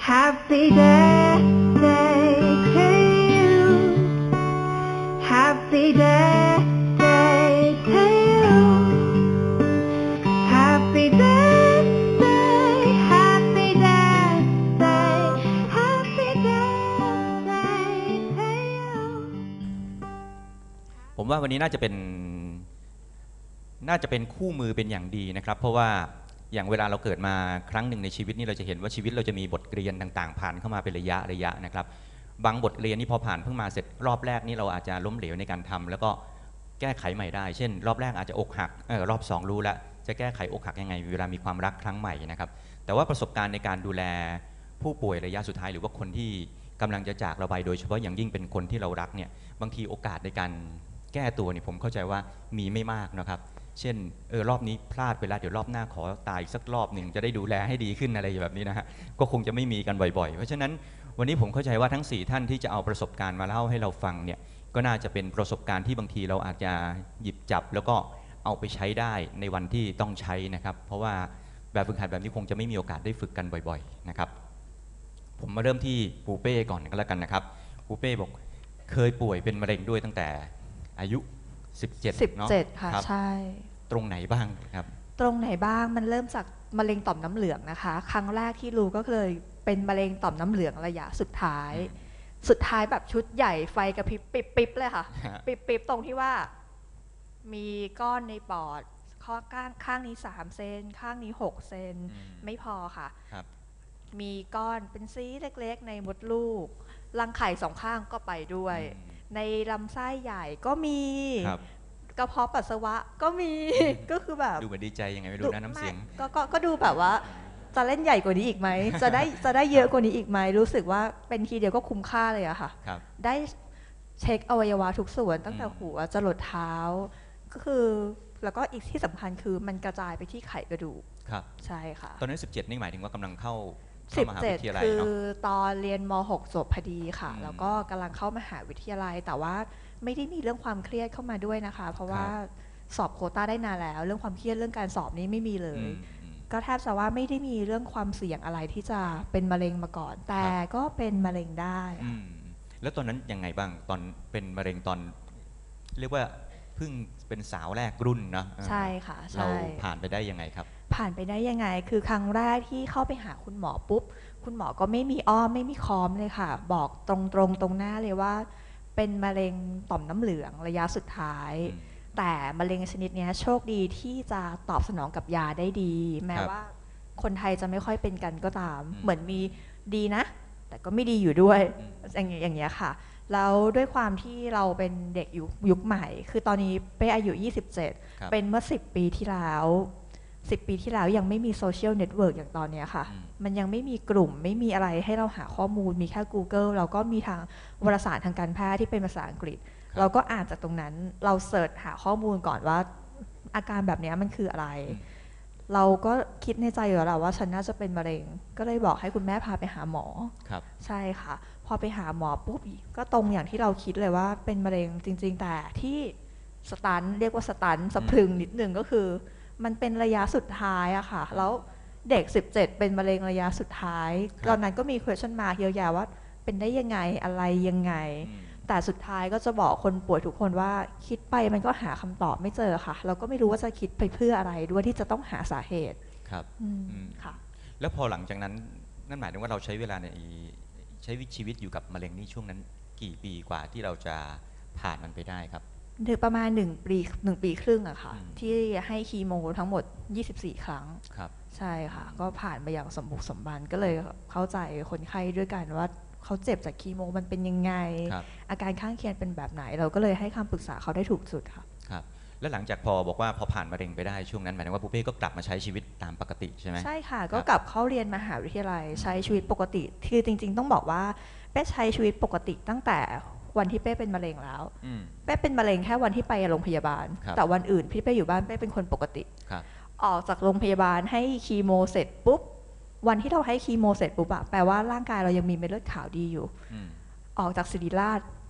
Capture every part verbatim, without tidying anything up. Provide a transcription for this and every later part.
Happy birthday to you Happy birthday to you Happy birthday Happy birthday Happy birthday to you ผมว่าวันนี้น่าจะเป็นน่าจะเป็นคู่มือเป็นอย่างดีนะครับเพราะว่าอย่างเวลาเราเกิดมาครั้งหนึ่งในชีวิตนี่เราจะเห็นว่าชีวิตเราจะมีบทเรียนต่างๆผ่านเข้ามาเป็นระยะระยะนะครับบางบทเรียนนี่พอผ่านเพิ่งมาเสร็จรอบแรกนี่เราอาจจะล้มเหลวในการทำแล้วก็แก้ไขใหม่ได้เช่นรอบแรกอาจจะอกหักเออรอบสองรู้แล้วจะแก้ไขอกหักยังไงเวลามีความรักครั้งใหม่นะครับแต่ว่าประสบการณ์ในการดูแลผู้ป่วยระยะสุดท้ายหรือว่าคนที่กำลังจะจากเราไปโดยเฉพาะอย่างยิ่งเป็นคนที่เรารักเนี่ยบางทีโอกาสในการแก้ตัวนี่ผมเข้าใจว่ามีไม่มากนะครับเช่นเออรอบนี้พลาดไปแล้วเดี๋ยวรอบหน้าขอตายสักรอบหนึ่งจะได้ดูแลให้ดีขึ้นอะไรแบบนี้นะฮะก็คงจะไม่มีกันบ่อยๆเพราะฉะนั้นวันนี้ผมเข้าใจว่าทั้งสี่ท่านที่จะเอาประสบการณ์มาเล่าให้เราฟังเนี่ยก็น่าจะเป็นประสบการณ์ที่บางทีเราอาจจะหยิบจับแล้วก็เอาไปใช้ได้ในวันที่ต้องใช้นะครับเพราะว่าแบบฝึกหัดแบบนี้คงจะไม่มีโอกาสได้ฝึกกันบ่อยๆนะครับผมมาเริ่มที่ปูเป้ก่อนก็แล้วกันนะครับปูเป้บอกเคยป่วยเป็นมะเร็งด้วยตั้งแต่อายุสิบเจ็ดเนาะสิบเจ็ดค่ะใช่ตรงไหนบ้างครับตรงไหนบ้างมันเริ่มจากมะเร็งต่อมน้ำเหลืองนะคะครั้งแรกที่รู้ก็เลยเป็นมะเร็งต่อมน้ำเหลืองระยะสุดท้ายสุดท้ายแบบชุดใหญ่ไฟกระพริบปิ๊บปิ๊บเลยค่ะปิ๊บปิ๊บตรงที่ว่ามีก้อนในปอดข้อข้างข้างนี้สามเซนข้างนี้หกเซนไม่พอค่ะมีก้อนเป็นซีเล็กๆในมดลูกรังไข่สองข้างก็ไปด้วยในลำไส้ใหญ่ก็มีกระเพาะปัสสาวะก็มีก็คือแบบดูเหมือนดีใจยังไงไม่รู้นะน้ำเสียงก็ก็ก็ดูแบบว่าจะเล่นใหญ่กว่านี้อีกไหมจะได้จะได้เยอะกว่านี้อีกไหมรู้สึกว่าเป็นทีเดียวก็คุ้มค่าเลยอะค่ะได้เช็คอวัยวะทุกส่วนตั้งแต่หัวจรดเท้าก็คือแล้วก็อีกที่สำคัญคือมันกระจายไปที่ไขกระดูกครับใช่ค่ะตอนนั้นสิบเจ็ดนี่หมายถึงว่ากำลังเข้าสิบเจ็ดคือตอนเรียนม หก จบพอดีค่ะแล้วก็กำลังเข้ามหาวิทยาลัยแต่ว่าไม่ได้มีเรื่องความเครียดเข้ามาด้วยนะคะเพราะว่าสอบโควต้าได้นานแล้วเรื่องความเครียดเรื่องการสอบนี้ไม่มีเลยก็แทบจะว่าไม่ได้มีเรื่องความเสี่ยงอะไรที่จะเป็นมะเร็งมาก่อนแต่ก็เป็นมะเร็งได้แล้วตอนนั้นยังไงบ้างตอนเป็นมะเร็งตอนเรียกว่าเพิ่งเป็นสาวแรกรุ่นเนาะใช่ค่ะเราผ่านไปได้ยังไงครับผ่านไปได้ยังไงคือครั้งแรกที่เข้าไปหาคุณหมอปุ๊บคุณหมอก็ไม่มีอ้อมไม่มีค้อมเลยค่ะบอกตรงๆ ต, ตรงหน้าเลยว่าเป็นมะเร็งต่อมน้ำเหลืองระยะสุดท้ายแต่มะเร็งชนิดนี้โชคดีที่จะตอบสนองกับยาได้ดีแม้ว่าคนไทยจะไม่ค่อยเป็นกันก็ตามเหมือนมีดีนะแต่ก็ไม่ดีอยู่ด้วยอย่างอย่างเงี้ยค่ะแล้วด้วยความที่เราเป็นเด็กยุคใหม่คือตอนนี้เป้อายุยี่สิบเจ็ดเป็นเมื่อสิบปีที่แล้วสิบปีที่แล้วยังไม่มีโซเชียลเน็ตเวิร์กอย่างตอนนี้ค่ะมันยังไม่มีกลุ่มไม่มีอะไรให้เราหาข้อมูลมีแค่ Google เราก็มีทางวารสารทางการแพทย์ที่เป็นภาษาอังกฤษเราก็อ่านจากตรงนั้นเราเสิร์ชหาข้อมูลก่อนว่าอาการแบบนี้มันคืออะไรเราก็คิดในใจอยู่แล้วว่าฉันน่าจะเป็นมะเร็งก็เลยบอกให้คุณแม่พาไปหาหมอใช่ค่ะพอไปหาหมอปุ๊บก็ตรงอย่างที่เราคิดเลยว่าเป็นมะเร็งจริงๆแต่ที่สตันเรียกว่าสตันสะพรึงนิดนึงก็คือมันเป็นระยะสุดท้ายอะค่ะแล้วเด็กสิบเจ็ดเป็นมะเร็งระยะสุดท้ายตอนนั้นก็มี question mark เยอะๆว่าเป็นได้ยังไงอะไรยังไงแต่สุดท้ายก็จะบอกคนป่วยทุกคนว่าคิดไปมันก็หาคำตอบไม่เจอค่ะเราก็ไม่รู้ว่าจะคิดไปเพื่ออะไรด้วยที่จะต้องหาสาเหตุครับค่ะแล้วพอหลังจากนั้นนั่นหมายถึงว่าเราใช้เวลาในใช้ชีวิตอยู่กับมะเร็งนี่ช่วงนั้นกี่ปีกว่าที่เราจะผ่านมันไปได้ครับถึงประมาณหนึ่งปีหนึ่งปีครึ่งอะค่ะที่ให้คีโมทั้งหมดยี่สิบสี่ครั้งครับใช่ค่ะก็ผ่านไปอย่างสมบุกสมบันก็เลยเข้าใจคนไข้ด้วยกันว่าเขาเจ็บจากคีโมมันเป็นยังไงอาการข้างเคียงเป็นแบบไหนเราก็เลยให้คำปรึกษาเขาได้ถูกสุดค่ะครับแล้วหลังจากพอบอกว่าพอผ่านมะเร็งไปได้ช่วงนั้นหมายถึงว่าปูเป้ก็กลับมาใช้ชีวิตตามปกติใช่ไหมใช่ค่ะก็กลับเข้าเรียนมหาวิทยาลัยใช้ชีวิตปกติคือจริงๆต้องบอกว่าเป้ใช้ชีวิตปกติตั้งแต่วันที่เป้เป็นมะเร็งแล้วเป้เป็นมะเร็งแค่วันที่ไปโรงพยาบาลแต่วันอื่นพี่เป้อยู่บ้านเป้เป็นคนปกติออกจากโรงพยาบาลให้คีโมเสร็จปุ๊บวันที่เราให้คีโมเสร็จปุ๊บอะแปลว่าร่างกายเรายังมีเม็ดเลือดขาวดีอยู่ออกจากศิริราช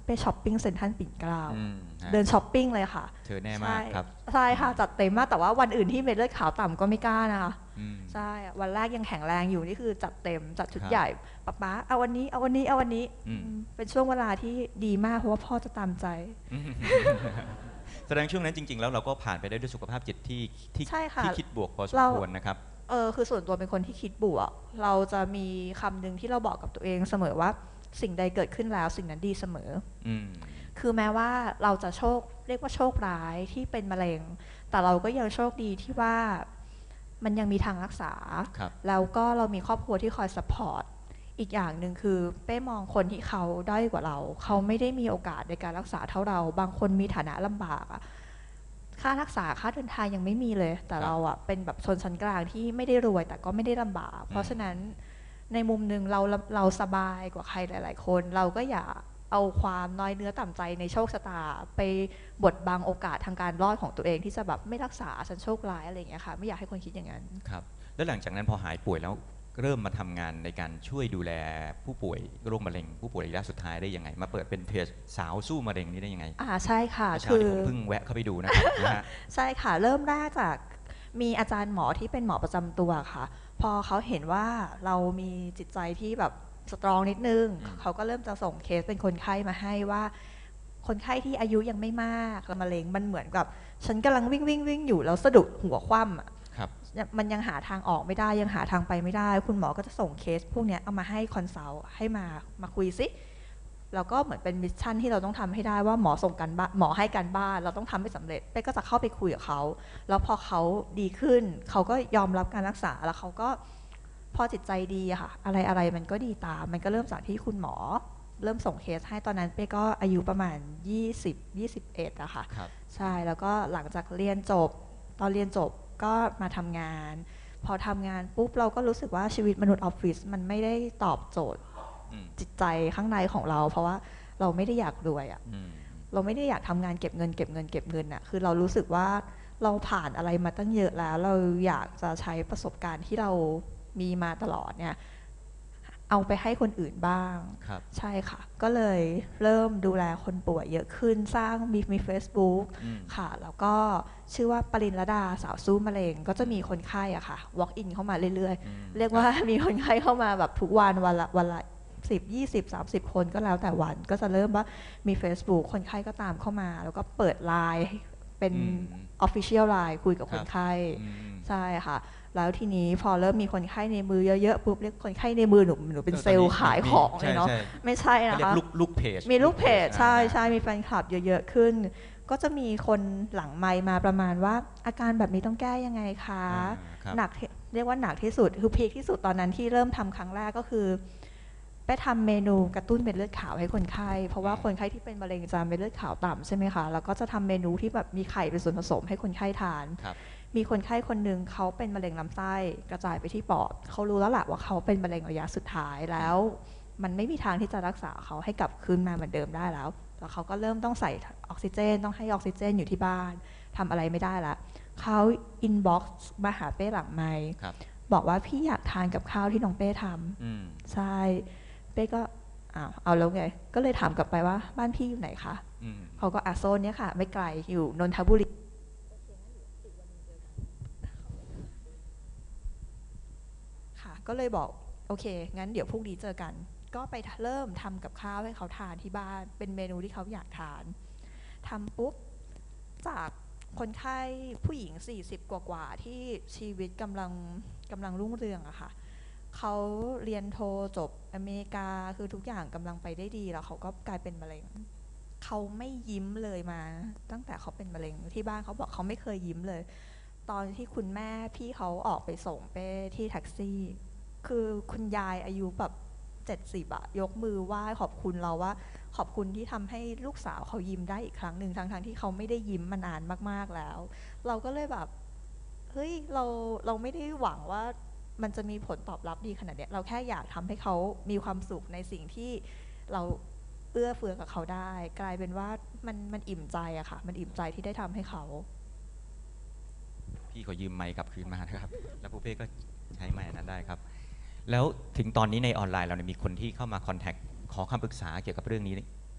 ไปช้อปปิ้งเซ็นทรัลปิ่นเกล้าอืมฮะเดินช้อปปิ้งเลยค่ะเธอแน่มากครับใช่ใช่ค่ะจัดเต็มมากแต่ว่าวันอื่นที่เม็ดเลือดขาวต่ำก็ไม่กล้านะคะอืมใช่วันแรกยังแข็งแรงอยู่นี่คือจัดเต็มจัดชุดครับใหญ่ป๊าป๊าเอาวันนี้เอาวันนี้เอาวันนี้อืมอืมเป็นช่วงเวลาที่ดีมากเพราะว่าพ่อจะตามใจอืม แสดงช่วงนั้นจริง ๆ แล้วเราก็ผ่านไปได้ด้วยสุขภาพจิตที่ที่ใช่ค่ะที่คิดบวกพอสมเราควรนะครับเออคือส่วนตัวเป็นคนที่คิดบวก เราจะมีคำหนึ่งที่เราบอกกับตัวเองเสมอว่าสิ่งใดเกิดขึ้นแล้วสิ่งนั้นดีเสมออืมคือแม้ว่าเราจะโชคเรียกว่าโชคร้ายที่เป็นมะเร็ง แต่เราก็ยังโชคดีที่ว่ามันยังมีทางรักษาครับแล้วก็เรามีครอบครัวที่คอยสปอร์ตอีกอย่างหนึ่งคือเป้มองคนที่เขาด้อยกว่าเรา เขาไม่ได้มีโอกาสในการรักษาเท่าเรา บางคนมีฐานะลำบากอะค่ารักษาค่าเดินทางยังไม่มีเลย แต่ครับเราอะเป็นแบบชนชั้นกลางที่ไม่ได้รวยแต่ก็ไม่ได้ลำบาก เพราะฉะนั้นในมุมหนึ่งเราเราสบายกว่าใครหลาย ๆ คน เราก็อย่าเอาความน้อยเนื้อต่ำใจในโชคชะตา ไปบดบังโอกาสทางการรอดของตัวเองที่จะแบบไม่รักษาฉันโชคร้ายอะไรอย่างเงี้ยค่ะไม่อยากให้คนคิดอย่างนั้นครับ แล้วหลังจากนั้นพอหายป่วยแล้วเริ่มมาทำงานในการช่วยดูแลผู้ป่วยโรคมะเร็ง ผู้ป่วยระยะสุดท้ายได้ยังไง มาเปิดเป็นเพจสาวสู้มะเร็งนี้ได้ยังไงอ่าใช่ค่ะเมื่อเช้าคือที่ผมเพิ่งแวะเข้าไปดูนะครับ นะฮะใช่ค่ะ เริ่มแรกจากมีอาจารย์หมอที่เป็นหมอประจำตัวค่ะ พอเขาเห็นว่าเรามีจิตใจที่แบบสตรองนิดนึงอืมเขาก็เริ่มจะส่งเคสเป็นคนไข้มาให้ว่า คนไข้ที่อายุยังไม่มากแล้วมะเร็งมันเหมือนกับ ฉันกำลังวิ่งวิ่งวิ่งอยู่แล้วสะดุดหัวคว่ำอะครับมันยังหาทางออกไม่ได้ยังหาทางไปไม่ได้ คุณหมอก็จะส่งเคสพวกเนี้ยเอามาให้คอนซัลท์ให้มามาคุยซิแล้วก็เหมือนเป็นมิชชั่นที่เราต้องทำให้ได้ว่าหมอส่งกันบ้านหมอให้การบ้านเราต้องทำให้สำเร็จเป้ก็จะเข้าไปคุยกับเขาแล้วพอเขาดีขึ้น เขาก็ยอมรับการรักษาแล้วเขาก็พอจิตใจดีอะค่ะอะไรอะไรมันก็ดีตาม มันก็เริ่มจากที่คุณหมอ เริ่มส่งเคสให้ตอนนั้นเป้ก็อายุประมาณยี่สิบ ยี่สิบเอ็ดอะค่ะครับใช่แล้วก็หลังจากเรียนจบ ตอนเรียนจบก็มาทำงาน พอทำงานปุ๊บเราก็รู้สึกว่าชีวิตมนุษย์ออฟฟิศมันไม่ได้ตอบโจทย์อืมจิตใจข้างในของเรา เพราะว่าเราไม่ได้อยากรวยอะอืมเราไม่ได้อยากทำงานเก็บเงินเก็บเงินเก็บเงินอะคือเรารู้สึกว่าเราผ่านอะไรมาตั้งเยอะแล้ว เราอยากจะใช้ประสบการณ์ที่เรามีมาตลอดเนี่ยเอาไปให้คนอื่นบ้างครับใช่ค่ะ ก็เลยเริ่มดูแลคนป่วยเยอะขึ้น สร้างมีมี Facebook อืมค่ะ แล้วก็ชื่อว่าปรินลดาสาวสู้มะเร็ง ก็จะมีคนไข้อะค่ะ walk in เข้ามาเรื่อยอืมๆ เรียกว่ามีคนไข้เข้ามาแบบทุกวันวันละวันละสิบ ยี่สิบ สามสิบ คนก็แล้วแต่วัน ก็จะเริ่มว่ามี Facebook คนไข้ก็ตามเข้ามา แล้วก็เปิดไลน์เป็นอืม Official ไลน์คุยกับคนไข้อืมใช่ค่ะ แล้วทีนี้พอเริ่มมีคนไข้ในมือเยอะๆปุ๊บเรียกคนไข้ในมือหนูหนูเป็นเซลล์ขายของเลยเนาะใช่ไม่ใช่ใช่นะเขาเรียคะกลูกลูกเพจมีลูกเพจใช่อ่าใช่มีแฟนคลับเยอะๆขึ้น ก็จะมีคนหลังไมค์มาประมาณว่า อาการแบบนี้ต้องแก้ยังไงคะอ่าครับหนักที่เรียกว่าหนักที่สุดคือพีคที่สุดตอนนั้นที่เริ่มทำครั้งแรกก็คือไปทำเมนูกระตุ้นเม็ดเลือดขาวให้คนไข้ เพราะว่าคนไข้ที่เป็นมะเร็งจะเม็ดเลือดขาวต่ำใช่ไหมคะแล้วก็จะทำเมนูที่แบบมีไข่เป็นส่วนผสมให้คนไข้ทานครับมีคนไข้คนหนึ่งเขาเป็นมะเร็งลำไส้กระจายไปที่ปอดเขารู้แล้วแหละว่าเขาเป็นมะเร็งระยะสุดท้ายแล้ว มันไม่มีทางที่จะรักษาเขาให้กลับคืนมาเหมือนเดิมได้แล้วแล้วเขาก็เริ่มต้องใส่ออกซิเจน ต้องให้ออกซิเจนอยู่ที่บ้านทำอะไรไม่ได้ละเขาอินบ็อกซ์มาหาเป้หลังไมค์ครับบอกว่าพี่อยากทานกับข้าวที่น้องเป้ทอืมำใช่เป้ก็อ้าวเอาแล้วไง ก็เลยถามกลับไปว่าบ้านพี่อยู่ไหนคะอืมเขาก็อาโซนเนี้ยค่ะ ไม่ไกลอยู่นนทบุรีค่ะ ก็เลยบอกโอเค งั้นเดี๋ยวพรุ่งนี้เจอกัน ก็ไปเริ่มทำกับข้าวให้เขาทานที่บ้าน เป็นเมนูที่เขาอยากทานทำปุ๊บ จากคนไข้ผู้หญิง สี่สิบ กว่าๆที่ชีวิตกำลังกำลังรุ่งเรืองอะค่ะ เขาเรียนโทจบอเมริกาคือทุกอย่างกำลังไปได้ดีแล้วเขาก็กลายเป็นมะเร็ง เขาไม่ยิ้มเลยมา ตั้งแต่เขาเป็นมะเร็งที่บ้านเขาบอกเขาไม่เคยยิ้มเลย ตอนที่คุณแม่พี่เขาออกไปส่งเป้ที่แท็กซี่ คือคุณยายอายุแบบเจ็ดสิบอะยกมือไหว้ขอบคุณเราว่า ขอบคุณที่ทำให้ลูกสาวเขายิ้มได้อีกครั้งหนึ่งทั้งๆทที่เขาไม่ได้ยิ้มมานานมากๆแล้ว เราก็เลยแบบเฮ้ยเราเราไม่ได้หวังว่ามันจะมีผลตอบรับดีขนาดเนี้ยเราแค่อยากทำให้เขามีความสุขในสิ่งที่เราเอื้อเฟื้อกับเขาได้ กลายเป็นว่ามันมันอิ่มใจอะค่ะ มันอิ่มใจที่ได้ทำให้เขาพี่ขอยืมไมค์กลับคืนมานะครับ แล้วผู้เป้ก็ใช้ไมค์อันนั้นได้ครับ แล้วถึงตอนนี้ในออนไลน์เราเนี่ยมีคนที่เข้ามาคอนแทคขอคำปรึกษาเกี่ยวกับเรื่องนี้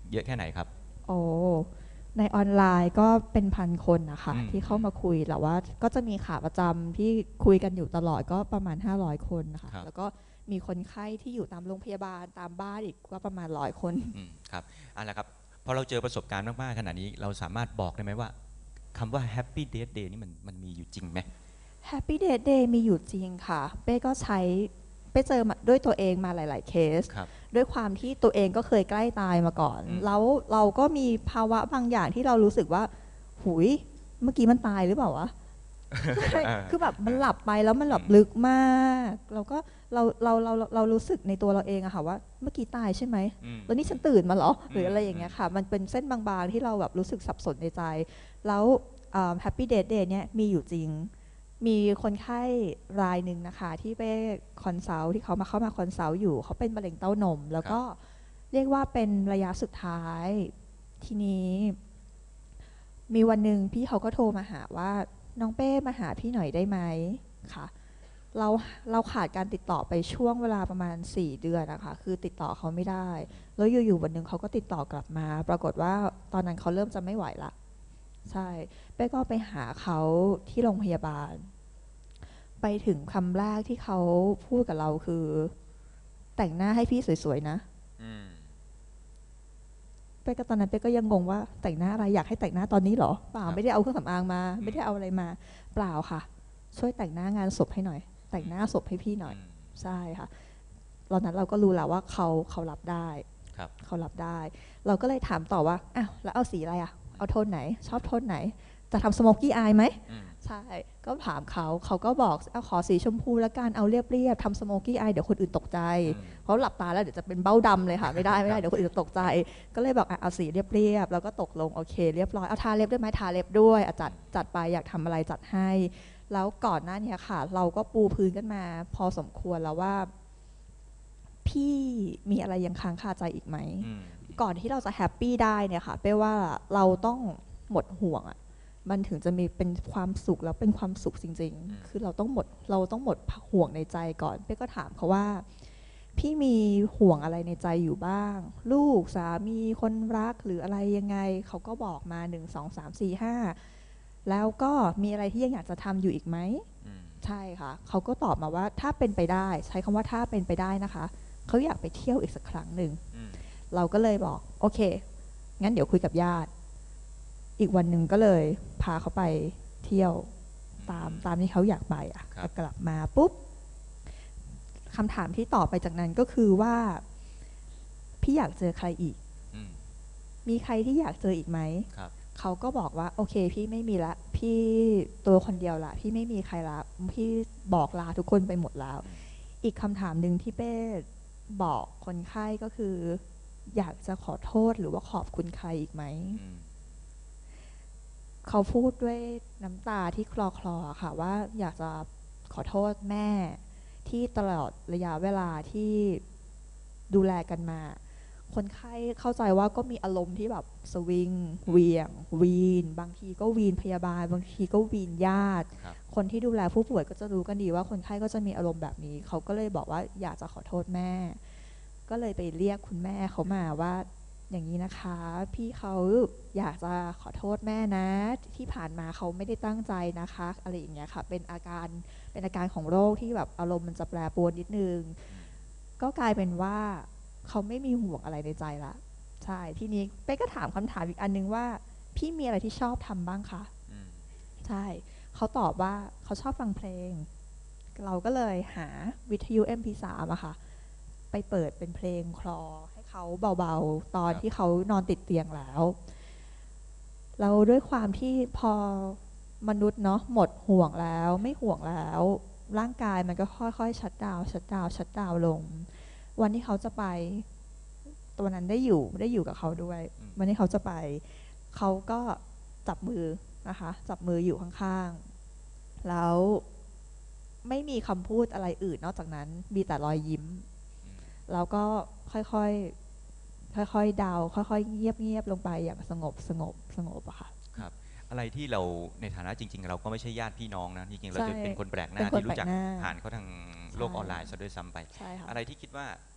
เยอะแค่ไหนครับโอ้ในออนไลน์ก็เป็นพันคนนะคะอืมที่เข้ามาคุยแต่ว่าก็จะมีขาประจำที่คุยกันอยู่ตลอดก็ประมาณห้าร้อยคนนะคะครับแล้วก็มีคนไข้ที่อยู่ตามโรงพยาบาลตามบ้านอีกก็ประมาณร้อยคนอืมครับเอะไรครับพอเราเจอประสบการณ์มากๆขนาดนี้เราสามารถบอกได้ไหมว่าคำว่า Happy Death Day นี่มันมันมีอยู่จริงไหม Happy Death Day มีอยู่จริงค่ะเป้ก็ใช้เป้เจอมาด้วยตัวเองมาหลาย ๆ เคสครับด้วยความที่ตัวเองก็เคยใกล้ตายมาก่อนอืมแล้วเราก็มีภาวะบางอย่างที่เรารู้สึกว่าหุยเมื่อกี้มันตายหรือเปล่าวะอ่าคือแบบมันหลับไปแล้วมันหลับลึกมากเราก็เราเราเราเราเรารู้สึกในตัวเราเองอะค่ะว่าเมื่อกี้ตายใช่ไหมอืมแล้วนี่ฉันตื่นมาเหรอหรือมอะไรอย่างเงี้ยค่ะ มันเป็นเส้นบางๆที่เราแบบรู้สึกสับสนในใจ แล้วแฮปปี้เดทเดย์เนี่ยมีอยู่จริง มีคนไข้รายหนึ่งนะคะที่ไปคอนซัลท์ที่เขามาเข้ามาคอนซัลท์อยู่เขาเป็นมะเร็งเต้านม แล้วก็เรียกว่าเป็นระยะสุดท้าย ทีนี้ มีวันหนึ่งพี่เขาก็โทรมาหาว่าน้องเป้มาหาพี่หน่อยได้ไหมค่ะเราเราขาดการติดต่อไปช่วงเวลาประมาณสี่เดือนนะคะคือติดต่อเขาไม่ได้ แล้วอยู่ๆวันหนึ่งเขาก็ติดต่อกลับมา ปรากฏว่าตอนนั้นเขาเริ่มจะไม่ไหวละใช่เป้ก็ไปหาเขาที่โรงพยาบาล ไปถึงคำแรกที่เขาพูดกับเราคือ แต่งหน้าให้พี่สวยๆนะอืมเป้ก็ตอนนั้นเป้ก็ยังงงว่าแต่งหน้าอะไรอยากให้แต่งหน้าตอนนี้เหรอเปล่าครับไม่ได้เอาเครื่องสำอางมาอืมไม่ได้เอาอะไรมา เปล่าค่ะ ช่วยแต่งหน้างานศพให้หน่อย แต่งหน้าศพให้พี่หน่อยอืมใช่ค่ะตอนนั้นเราก็รู้แล้วว่าเขาเขารับได้ครับเขารับได้ เราก็เลยถามต่อว่าอ้าวแล้วเอาสีอะไรอ่ะเอาโทนไหน ชอบโทนไหน จะทำสโมกี้อายไหมอืมใช่ ก็ถามเขา เขาก็บอกเอาขอสีชมพูแล้วกันเอาเรียบๆทำสโมกี้อายเดี๋ยวคนอื่นตกใจอืมเพราะหลับตาแล้วเดี๋ยวจะเป็นเบ้าดำเลยค่ะ ไม่ได้ไม่ได้เดี๋ยวคนอื่นจะตกใจ ก็เลยบอกอ่ะเอาสีเรียบๆแล้วก็ตกลงโอเค เรียบร้อยเอาทาเล็บด้วยไหมทาเล็บด้วยอ่ะจัดจัดไปอยากทำอะไรจัดให้ แล้วก่อนหน้านี้ค่ะ เราก็ปูพื้นกันมา พอสมควรแล้วว่า พี่มีอะไรยังค้างคาใจอีกไหมอืมก่อนที่เราจะแฮปปี้ได้เนี่ยค่ะเป้ว่าเราต้องหมดห่วงอ่ะมันถึงจะมีเป็นความสุขแล้วเป็นความสุขจริงอืมๆ คือเราต้องหมดเราต้องหมดห่วงในใจก่อนเป้ก็ถามเขาว่า พี่มีห่วงอะไรในใจอยู่บ้าง ลูกสามีคนรักหรืออะไรยังไงเขาก็บอกมาหนึ่งสองสามสี่ห้าแล้วก็มีอะไรที่ยังอยากจะทำอยู่อีกไหมอืมใช่ค่ะเขาก็ตอบมาว่าถ้าเป็นไปได้ใช้คำว่าถ้าเป็นไปได้นะคะเขาอยากไปเที่ยวอีกสักครั้งหนึ่งอืมเราก็เลยบอกโอเค งั้นเดี๋ยวคุยกับญาติ อีกวันหนึ่งก็เลยพาเขาไปเที่ยวตามตามที่เขาอยากไปอ่ะครับกลับมาปุ๊บคำถามที่ต่อไปจากนั้นก็คือว่า พี่อยากเจอใครอีกอืมมีใครที่อยากเจออีกไหมครับเขาก็บอกว่าโอเค พี่ไม่มีละ พี่ตัวคนเดียวละ พี่ไม่มีใครละ พี่บอกลาทุกคนไปหมดแล้ว อีกคำถามหนึ่งที่เป้บอกคนไข้ก็คือ อยากจะขอโทษหรือว่าขอบคุณใครอีกไหมอืมเขาพูดด้วยน้ำตาที่คลอคลอๆค่ะว่าอยากจะขอโทษแม่ที่ตลอดระยะเวลาที่ดูแลกันมา คนไข้เข้าใจว่าก็มีอารมณ์ที่แบบสวิงเหวียง วีน บางทีก็วีนพยาบาล บางทีก็วีนญาติครับคนที่ดูแลผู้ป่วยก็จะรู้กันดีว่าคนไข้ก็จะมีอารมณ์แบบนี้ เขาก็เลยบอกว่าอยากจะขอโทษแม่ ก็เลยไปเรียกคุณแม่เขามาว่าอย่างนี้นะคะ พี่เขาอยากจะขอโทษแม่นะ ที่ผ่านมาเขาไม่ได้ตั้งใจนะคะ อะไรอย่างเงี้ยค่ะ เป็นอาการเป็นอาการของโรคที่แบบอารมณ์มันจะแปรปรวนนิดนึง ก็กลายเป็นว่าเขาไม่มีห่วงอะไรในใจละ ใช่ ทีนี้เป๊กก็ถามคำถามอีกอันนึงว่า พี่มีอะไรที่ชอบทำบ้างคะอืมใช่ เขาตอบว่าเขาชอบฟังเพลง เราก็เลยหาวิทยุ เอ็ม พี สาม อะค่ะ ไปเปิดเป็นเพลงคลอให้เขาเบาๆ ตอนครับที่เขานอนติดเตียงแล้ว เราด้วยความที่พอมนุษย์เนาะหมดห่วงแล้วไม่ห่วงแล้ว ร่างกายมันก็ค่อยๆชัดดาวชัดดาวชัดดาวลง วันที่เขาจะไปตัวนั้นได้อยู่ได้อยู่กับเขาด้วยอืมวันที่เขาจะไป เขาก็จับมือนะคะ จับมืออยู่ข้างๆ แล้วไม่มีคำพูดอะไรอื่นนอกจากนั้น มีแต่รอยยิ้มอืมแล้วก็ค่อยๆ ค่อยๆ ดาว ค่อยๆ เงียบๆ ลงไปอย่างสงบสงบสงบอะค่ะครับ อะไรที่เราในฐานะจริง ๆ เราก็ไม่ใช่ญาติพี่น้องนะ จริงๆ เราใช่จะเป็นคนแปลกหเป็น้านคนที่รู้จักแปลกหน้าผ่านเขาทางโลกใช่ออนไลน์ซะด้วยซ้ำไปใช่ค่ะอะไรที่คิดว่า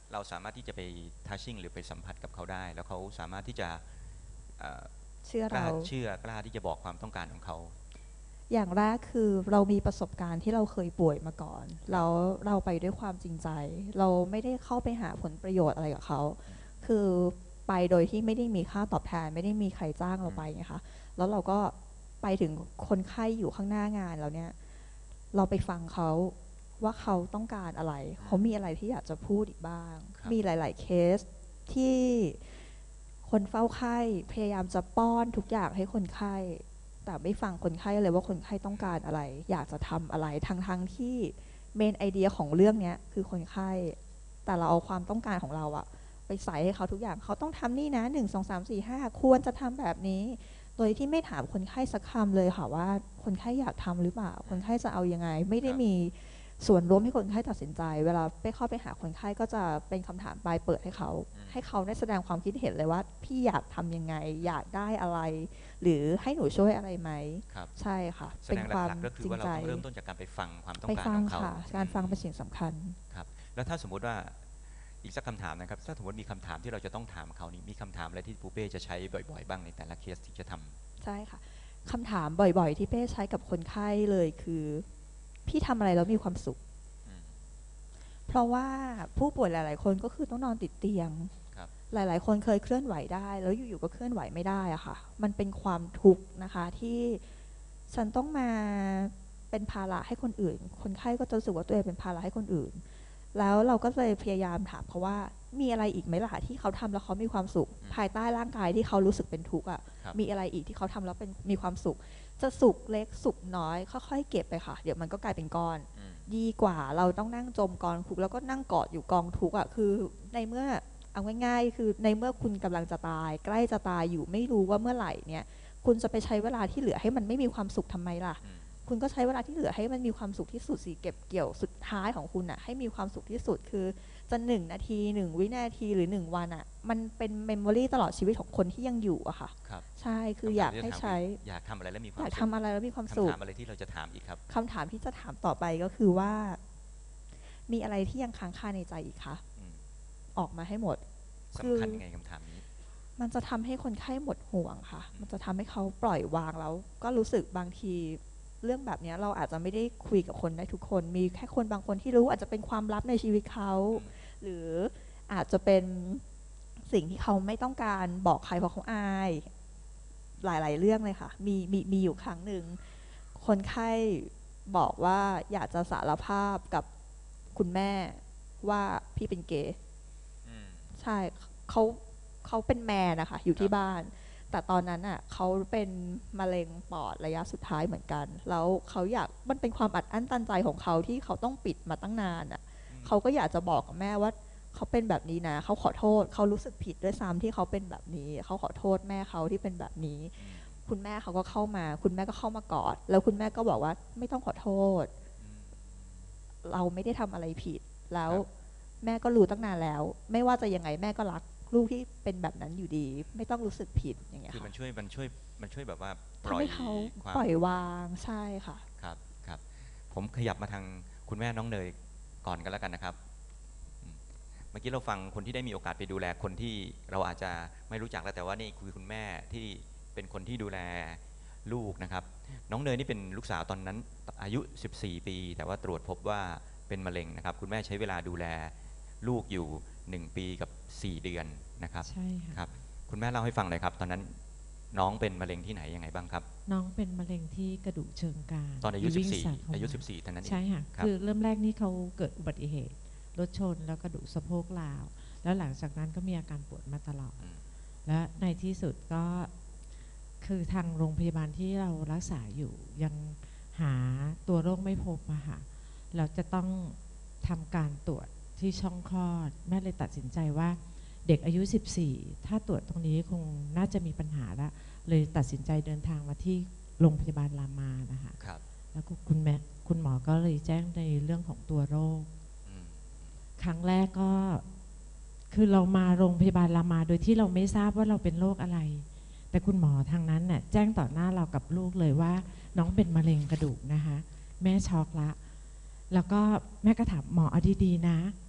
เราสามารถที่จะไปทัชชิ่งหรือไปสัมผัสกับเขาได้ แล้วเขาสามารถที่จะเอ่อเชื่อกล้าเราเชื่อกล้าที่จะบอกความต้องการของเขาอย่างแรกคือเรามีประสบการณ์ที่เราเคยป่วยมาก่อน แล้วเราไปด้วยความจริงใจ เราไม่ได้เข้าไปหาผลประโยชน์อะไรกับเขา คือไปโดยที่ไม่ได้มีค่าตอบแทน ไม่ได้มีใครจ้างเราไปไงคะแล้วเราก็ไปถึงคนไข้อยู่ข้างหน้างานแล้วเนี่ย เราไปฟังเขาว่าเขาต้องการอะไร เขามีอะไรที่อยากจะพูดอีกบ้างครับมีหลาย ๆ เคสที่คนเฝ้าไข้พยายามจะป้อนทุกอย่างให้คนไข้ แต่ไม่ฟังคนไข้เลยว่าคนไข้ต้องการอะไร อยากจะทำอะไรทั้งๆทที่เมนไอเดียของเรื่องเนี้ยคือคนไข้ แต่เราเอาความต้องการของเราอะไปใส่ให้เขาทุกอย่างเขาต้องทำนี่นะหนึ่งสองสามสี่ห้าควรจะทำแบบนี้ โดยที่ไม่ถามคนไข้สักคำเลยค่ะว่าคนไข้อยากทำหรือเปล่า คนไข้จะเอายังไง ไม่ได้มีส่วนร่วมให้คนไข้ตัดสินใจ เวลาไปเข้าไปหาคนไข้ก็จะเป็นคำถามปลายเปิดให้เขาอืมให้เขาได้แสดงความคิดเห็นเลยว่าพี่อยากทำยังไง อยากได้อะไร หรือให้หนูช่วยอะไรไหมครับใช่ค่ะแสเป็นดงความหลักๆก็คืจอริงว่าเราใจต้องเริ่มต้นจากการไปฟังความต้องไปการฟัของ งเขาค่ะ การฟังเป็นสิ่งสำคัญครับแล้วถ้าสมมุติว่าอีกสักคำถามนะครับ ถ้าสมมติมีคำถามที่เราจะต้องถามเขานี่มีคำถามอะไรที่ปูเป้จะใช้บ่อยๆบ้างในแต่ละเคสที่จะทำใช่ค่ะคำถามบ่อยๆ ที่เป้ใช้กับคนไข้เลยคือ พี่ทำอะไรแล้วมีความสุขอืมเพราะว่าผู้ป่วยหลาย ๆ คนก็คือต้องนอนติดเตียงครับหลาย ๆ คนเคยเคลื่อนไหวได้ แล้วอยู่ ๆ ก็เคลื่อนไหวไม่ได้อะค่ะ มันเป็นความทุกข์นะคะที่ฉันต้องมาเป็นภาระให้คนอื่น คนไข้ก็จะรู้สึกว่าตัวเองเป็นภาระให้คนอื่น แล้วเราก็เลยพยายามถามเขาว่ามีอะไรอีกไหมล่ะที่เขาทำแล้วเขามีความสุขอืมภายใต้ร่างกายที่เขารู้สึกเป็นทุกข์อะครับมีอะไรอีกที่เขาทำแล้วเป็นมีความสุข จะสุขเล็กสุขน้อยค่อยๆเก็บไปค่ะ เดี๋ยวมันก็กลายเป็นก้อนอืมดีกว่าเราต้องนั่งจมกองทุกข์แล้วก็นั่งกอดอยู่กองทุกข์อ่ะคือในเมื่อเอาง่ายๆ คือในเมื่อคุณกำลังจะตาย ใกล้จะตายอยู่ไม่รู้ว่าเมื่อไหร่เนี่ย คุณจะไปใช้เวลาที่เหลือให้มันไม่มีความสุขทำไมล่ะอืมคุณก็ใช้เวลาที่เหลือให้มันมีความสุขที่สุดสิเก็บเกี่ยวสุดท้ายของคุณอ่ะให้มีความสุขที่สุดคือจะหนึ่งนาทีหนึ่งวินาทีหรือหนึ่งวันอ่ะมันเป็นเมมโมรีตลอดชีวิตของคนที่ยังอยู่อะค่ะครับใช่คืออยากให้ใช้อยากทำอะไรแล้วมีควาอมยากสุขทำอะไรแล้วมีความสุขคำถามอะไรที่เราจะถามอีกครับคำถามที่จะถามต่อไปก็คือว่า มีอะไรที่ยังค้างคาในใจอีกคะอืมออกมาให้หมด คือสำคัญยังไงคำถามนี้มันจะทำให้คนไข้หมดห่วงค่ะ มันจะทำให้เขาปล่อยวางแล้ว ก็รู้สึกบางทีเรื่องแบบเนี้ยเราอาจจะไม่ได้คุยกับคนได้ทุกคน มีแค่คนบางคนที่รู้อาจจะเป็นความลับในชีวิตเขา หรืออาจจะเป็นสิ่งที่เขาไม่ต้องการบอกใครเพราะเขาอาย หลาย ๆ เรื่องเลยค่ะ มีมีมีอยู่ครั้งหนึ่ง คนไข้บอกว่าอยากจะสารภาพกับคุณแม่ว่าพี่เป็นเกย์อืมใช่เขาเขาเป็นแมนนะคะอยู่ที่ครับบ้าน แต่ตอนนั้นอ่ะเขาเป็นมะเร็งปอดระยะสุดท้ายเหมือนกัน แล้วเขาอยากมันเป็นความอัดอั้นตันใจของเขาที่เขาต้องปิดมาตั้งนานอ่ะอืมเขาก็อยากจะบอกกับแม่ว่าเขาเป็นแบบนี้นะเขาขอโทษเขารู้สึกผิดด้วยซ้ำที่เขาเป็นแบบนี้เขาขอโทษแม่เขาที่เป็นแบบนี้อืมคุณแม่เขาก็เข้ามา คุณแม่ก็เข้ามากอด แล้วคุณแม่ก็บอกว่าไม่ต้องขอโทษอืมเราไม่ได้ทำอะไรผิด แล้วครับแม่ก็รู้ตั้งนานแล้ว ไม่ว่าจะยังไงแม่ก็รักลูกที่เป็นแบบนั้นอยู่ดี ไม่ต้องรู้สึกผิดอย่างเงี้ยคือมันค่ะช่วยมันช่วยมันช่วยแบบว่าปทำล่อยให้เขาความปล่อยวางใช่ค่ะครับครับ ผมขยับมาทางคุณแม่น้องเนยก่อนกันแล้วกันนะครับอืมเมื่อกี้เราฟังคนที่ได้มีโอกาสไปดูแลคนที่เราอาจจะไม่รู้จักแล้วแต่ว่านี่คือคุณแม่ที่เป็นคนที่ดูแลลูกนะครับ น้องเนยนี่เป็นลูกสาวตอนนั้นอายุ สิบสี่ ปี แต่ว่าตรวจพบว่าเป็นมะเร็งนะครับ คุณแม่ใช้เวลาดูแลลูกอยู่ หนึ่ง ปีกับ สี่ เดือนนะครับใช่ค่ะครับ คุณแม่เล่าให้ฟังหน่อยครับ ตอนนั้นน้องเป็นมะเร็งที่ไหนยังไงบ้างครับน้องเป็นมะเร็งที่กระดูกเชิงกรานตอนอายุวิ่งสิบสี่สเข้มอายุ สิบสี่เท่านั้นเองใช่ค่ะครับคือเริ่มแรกนี่เขาเกิดอุบัติเหตุรถชนแล้วกระดูกสะโพกร้าว แล้วหลังจากนั้นก็มีอาการปวดมาตลอดอืมและในที่สุดก็คือทางโรงพยาบาลที่เรารักษาอยู่ยังหาตัวโรคไม่พบอะค่ะเราจะต้องทำการตรวจที่ช่องคลอด แม่เลยตัดสินใจว่าเด็กอายุ สิบสี่ ถ้าตรวจตรงนี้คงน่าจะมีปัญหาละเลยตัดสินใจเดินทางมาที่โรงพยาบาลรามานะคะครับแล้วก็คุณแม่คุณหมอก็เลยแจ้งในเรื่องของตัวโรคอืมครั้งแรกก็คือเรามาโรงพยาบาลรามาโดยที่เราไม่ทราบว่าเราเป็นโรคอะไร แต่คุณหมอทางนั้นเนี่ยแจ้งต่อหน้าเรากับลูกเลยว่าน้องเป็นมะเร็งกระดูกนะคะ แม่ช็อกละ แล้วก็แม่ก็ถามหมอเอาดีๆนะ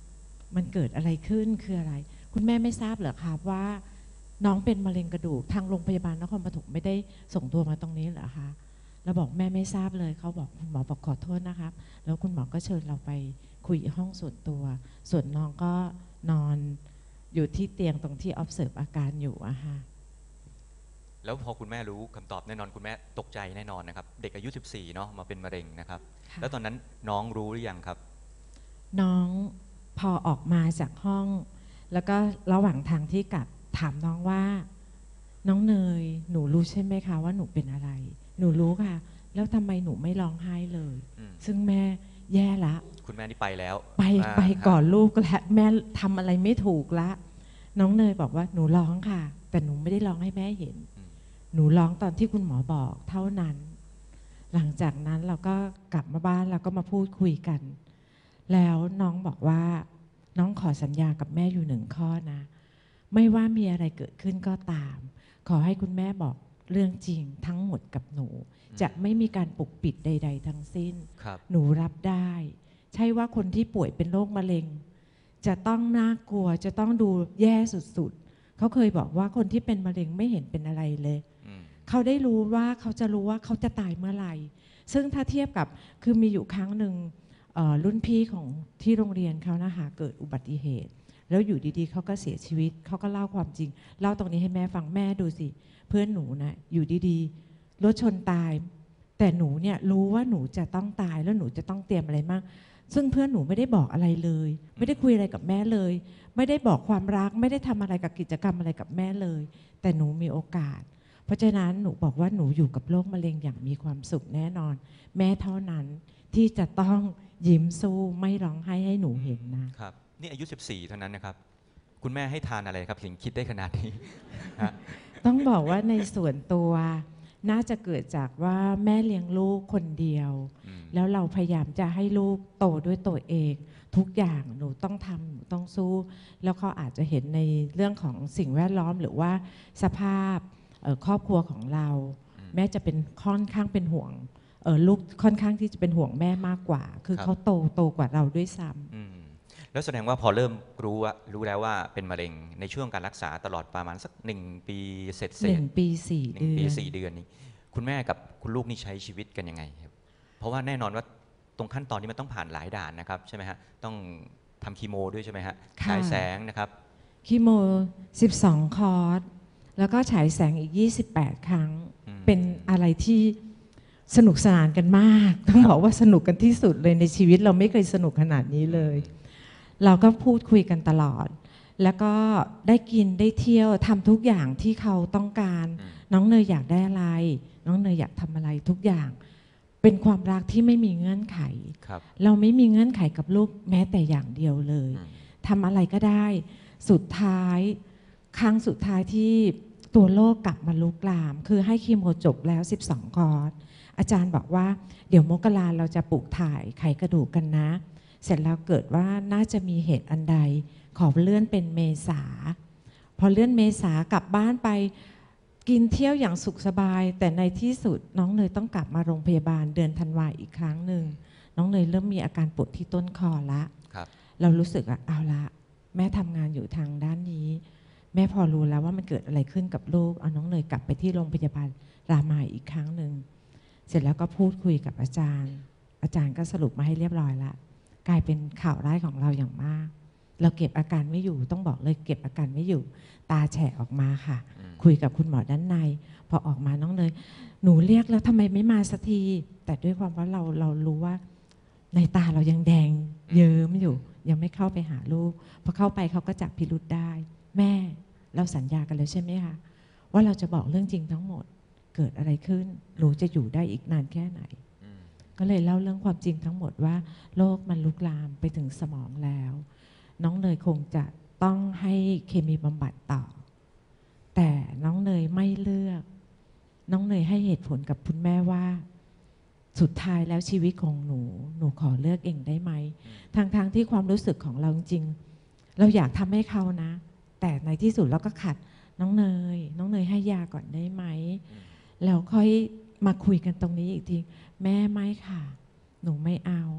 มันเกิดอะไรขึ้นคืออะไร คุณแม่ไม่ทราบเหรอคะว่าน้องเป็นมะเร็งกระดูกทางโรงพยาบาลนครปฐมไม่ได้ส่งตัวมาตรงนี้เหรอคะเราบอกแม่ไม่ทราบเลยเขาบอกคุณหมอบอกขอโทษนะครับแล้วคุณหมอก็เชิญเราไปคุยห้องส่วนตัวส่วนน้องก็นอนอยู่ที่เตียงตรงที่ observe อาการอยู่อะค่ะแล้วพอคุณแม่รู้คำตอบแน่นอนคุณแม่ตกใจแน่นอนนะครับเด็กอายุสิบสี่เนาะมาเป็นมะเร็งนะครับแล้วตอนนั้นน้องรู้หรือยังครับน้องพอออกมาจากห้องแล้วก็ระหว่างทางที่กลับถามน้องว่าน้องเนยหนูรู้ใช่ไหมคะว่าหนูเป็นอะไรหนูรู้ค่ะแล้วทำไมหนูไม่ร้องไห้เลยซึ่งแม่แย่ละคุณแม่นี่ไปแล้วไปไปก่อนลูกแล้วแม่ทำอะไรไม่ถูกละน้องเนยบอกว่าหนูร้องค่ะแต่หนูไม่ได้ร้องให้แม่เห็นหนูร้องตอนที่คุณหมอบอกเท่านั้นหลังจากนั้นเราก็กลับมาบ้านแล้วก็มาพูดคุยกันแล้วน้องบอกว่าน้องขอสัญญากับแม่อยู่หนึ่งข้อนะไม่ว่ามีอะไรเกิดขึ้นก็ตามขอให้คุณแม่บอกเรื่องจริงทั้งหมดกับหนูจะไม่มีการปกปิดใดๆทั้งสิ้นหนูรับได้ใช่ว่าคนที่ป่วยเป็นโรคมะเร็งจะต้องน่ากลัวจะต้องดูแย่สุดๆเขาเคยบอกว่าคนที่เป็นมะเร็งไม่เห็นเป็นอะไรเลยเขาได้รู้ว่าเขาจะรู้ว่าเขาจะตายเมื่อไหร่ซึ่งถ้าเทียบกับคือมีอยู่ครั้งหนึ่งรุ่นพี่ของที่โรงเรียนเขานะคะเกิดอุบัติเหตุแล้วอยู่ดีๆเขาก็เสียชีวิตเขาก็เล่าความจริงเล่าตรงนี้ให้แม่ฟังแม่ดูสิเพื่อนหนูนะอยู่ดีๆรถชนตายแต่หนูเนี่ยรู้ว่าหนูจะต้องตายแล้วหนูจะต้องเตรียมอะไรมากซึ่งเพื่อนหนูไม่ได้บอกอะไรเลยไม่ได้คุยอะไรกับแม่เลยไม่ได้บอกความรักไม่ได้ทำอะไรกับกิจกรรมอะไรกับแม่เลยแต่หนูมีโอกาสเพราะฉะนั้นหนูบอกว่าหนูอยู่กับโรคมะเร็งอย่างมีความสุขแน่นอนแม่เท่านั้นที่จะต้องยิ้มสู้ไม่ร้องไห้ให้หนูเห็นนะครับนี่อายุสิบสี่เท่านั้นนะครับคุณแม่ให้ทานอะไรครับถึงคิดได้ขนาดนี้ต้องบอกว่าในส่วนตัวน่าจะเกิดจากว่าแม่เลี้ยงลูกคนเดียวแล้วเราพยายามจะให้ลูกโตด้วยตัวเองทุกอย่างหนูต้องทำหนูต้องสู้แล้วเขาอาจจะเห็นในเรื่องของสิ่งแวดล้อมหรือว่าสภาพครอบครัวของเราแม่จะเป็นค่อนข้างเป็นห่วงลูกค่อนข้างที่จะเป็นห่วงแม่มากกว่าคือเขาโตโตกว่าเราด้วยซ้ำแล้วแสดงว่าพอเริ่มรู้ว่ารู้แล้วว่าเป็นมะเร็งในช่วงการรักษาตลอดประมาณสักหนึ่งปีเสร็จเสร็จหนึ่งปีสี่เดือนปีสี่เดือนนี้คุณแม่กับคุณลูกนี่ใช้ชีวิตกันยังไงครับเพราะว่าแน่นอนว่าตรงขั้นตอนนี้มันต้องผ่านหลายด่านนะครับใช่ไหมฮะต้องทำคีโมด้วยใช่ไหมฮะฉายแสงนะครับคีโมสิบสองคอร์สแล้วก็ฉายแสงอีกยี่สิบแปดครั้งเป็นอะไรที่สนุกสนานกันมากต้องบอกว่าสนุกกันที่สุดเลยในชีวิตเราไม่เคยสนุกขนาดนี้เลยเราก็พูดคุยกันตลอดแล้วก็ได้กินได้เที่ยวทำทุกอย่างที่เขาต้องการน้องเนยอยากได้อะไรน้องเนยอยากทำอะไรทุกอย่างเป็นความรักที่ไม่มีเงื่อนไขเราไม่มีเงื่อนไขกับลูกแม้แต่อย่างเดียวเลยทำอะไรก็ได้สุดท้ายครั้งสุดท้ายที่ตัวโรคกลับมาลุกลามคือให้คีโมจบแล้วสิบสองคอร์สอาจารย์บอกว่าเดี๋ยวมกราเราจะปลูกถ่ายไขกระดูกกันนะเสร็จแล้วเกิดว่าน่าจะมีเหตุอันใดขอเลื่อนเป็นเมษาพอเลื่อนเมษากลับบ้านไปกินเที่ยวอย่างสุขสบายแต่ในที่สุดน้องเนยต้องกลับมาโรงพยาบาลเดือนธันวาอีกครั้งหนึ่งน้องเนยเริ่มมีอาการปวดที่ต้นคอละเรารู้สึกว่าเอาละแม่ทำงานอยู่ทางด้านนี้แม่พอรู้แล้วว่ามันเกิดอะไรขึ้นกับลูกเอาน้องเนยกลับไปที่โรงพยาบาลรามาอีกครั้งหนึ่งเสร็จแล้วก็พูดคุยกับอาจารย์อาจารย์ก็สรุปมาให้เรียบร้อยละกลายเป็นข่าวร้ายของเราอย่างมากเราเก็บอาการไม่อยู่ต้องบอกเลยเก็บอาการไม่อยู่ตาแฉะออกมาค่ะคุยกับคุณหมอด้านในพอออกมาน้องเนยหนูเรียกแล้วทำไมไม่มาสักทีแต่ด้วยความว่าเราเรารู้ว่าในตาเรายังแดงเยิ้มอยู่ยังไม่เข้าไปหาลูกพอเข้าไปเขาก็จับพิรุธได้แม่เราสัญญากันแล้วใช่ไหมคะว่าเราจะบอกเรื่องจริงทั้งหมดเกิดอะไรขึ้นหนูจะอยู่ได้อีกนานแค่ไหนก็เลยเล่าเรื่องความจริงทั้งหมดว่าโรคมันลุกลามไปถึงสมองแล้วน้องเนยคงจะต้องให้เคมีบำบัดต่อแต่น้องเนยไม่เลือกน้องเนยให้เหตุผลกับคุณแม่ว่าสุดท้ายแล้วชีวิตของหนูหนูขอเลือกเองได้ไหมทางทางที่ความรู้สึกของเราจริงเราอยากทำให้เขานะแต่ในที่สุดเราก็ขัดน้องเนยน้องเนยให้ยาก่อนได้ไหมแล้วค่อยมาคุยกันตรงนี้อีกทีแม่ไม่ค่ะหนูไม่เอา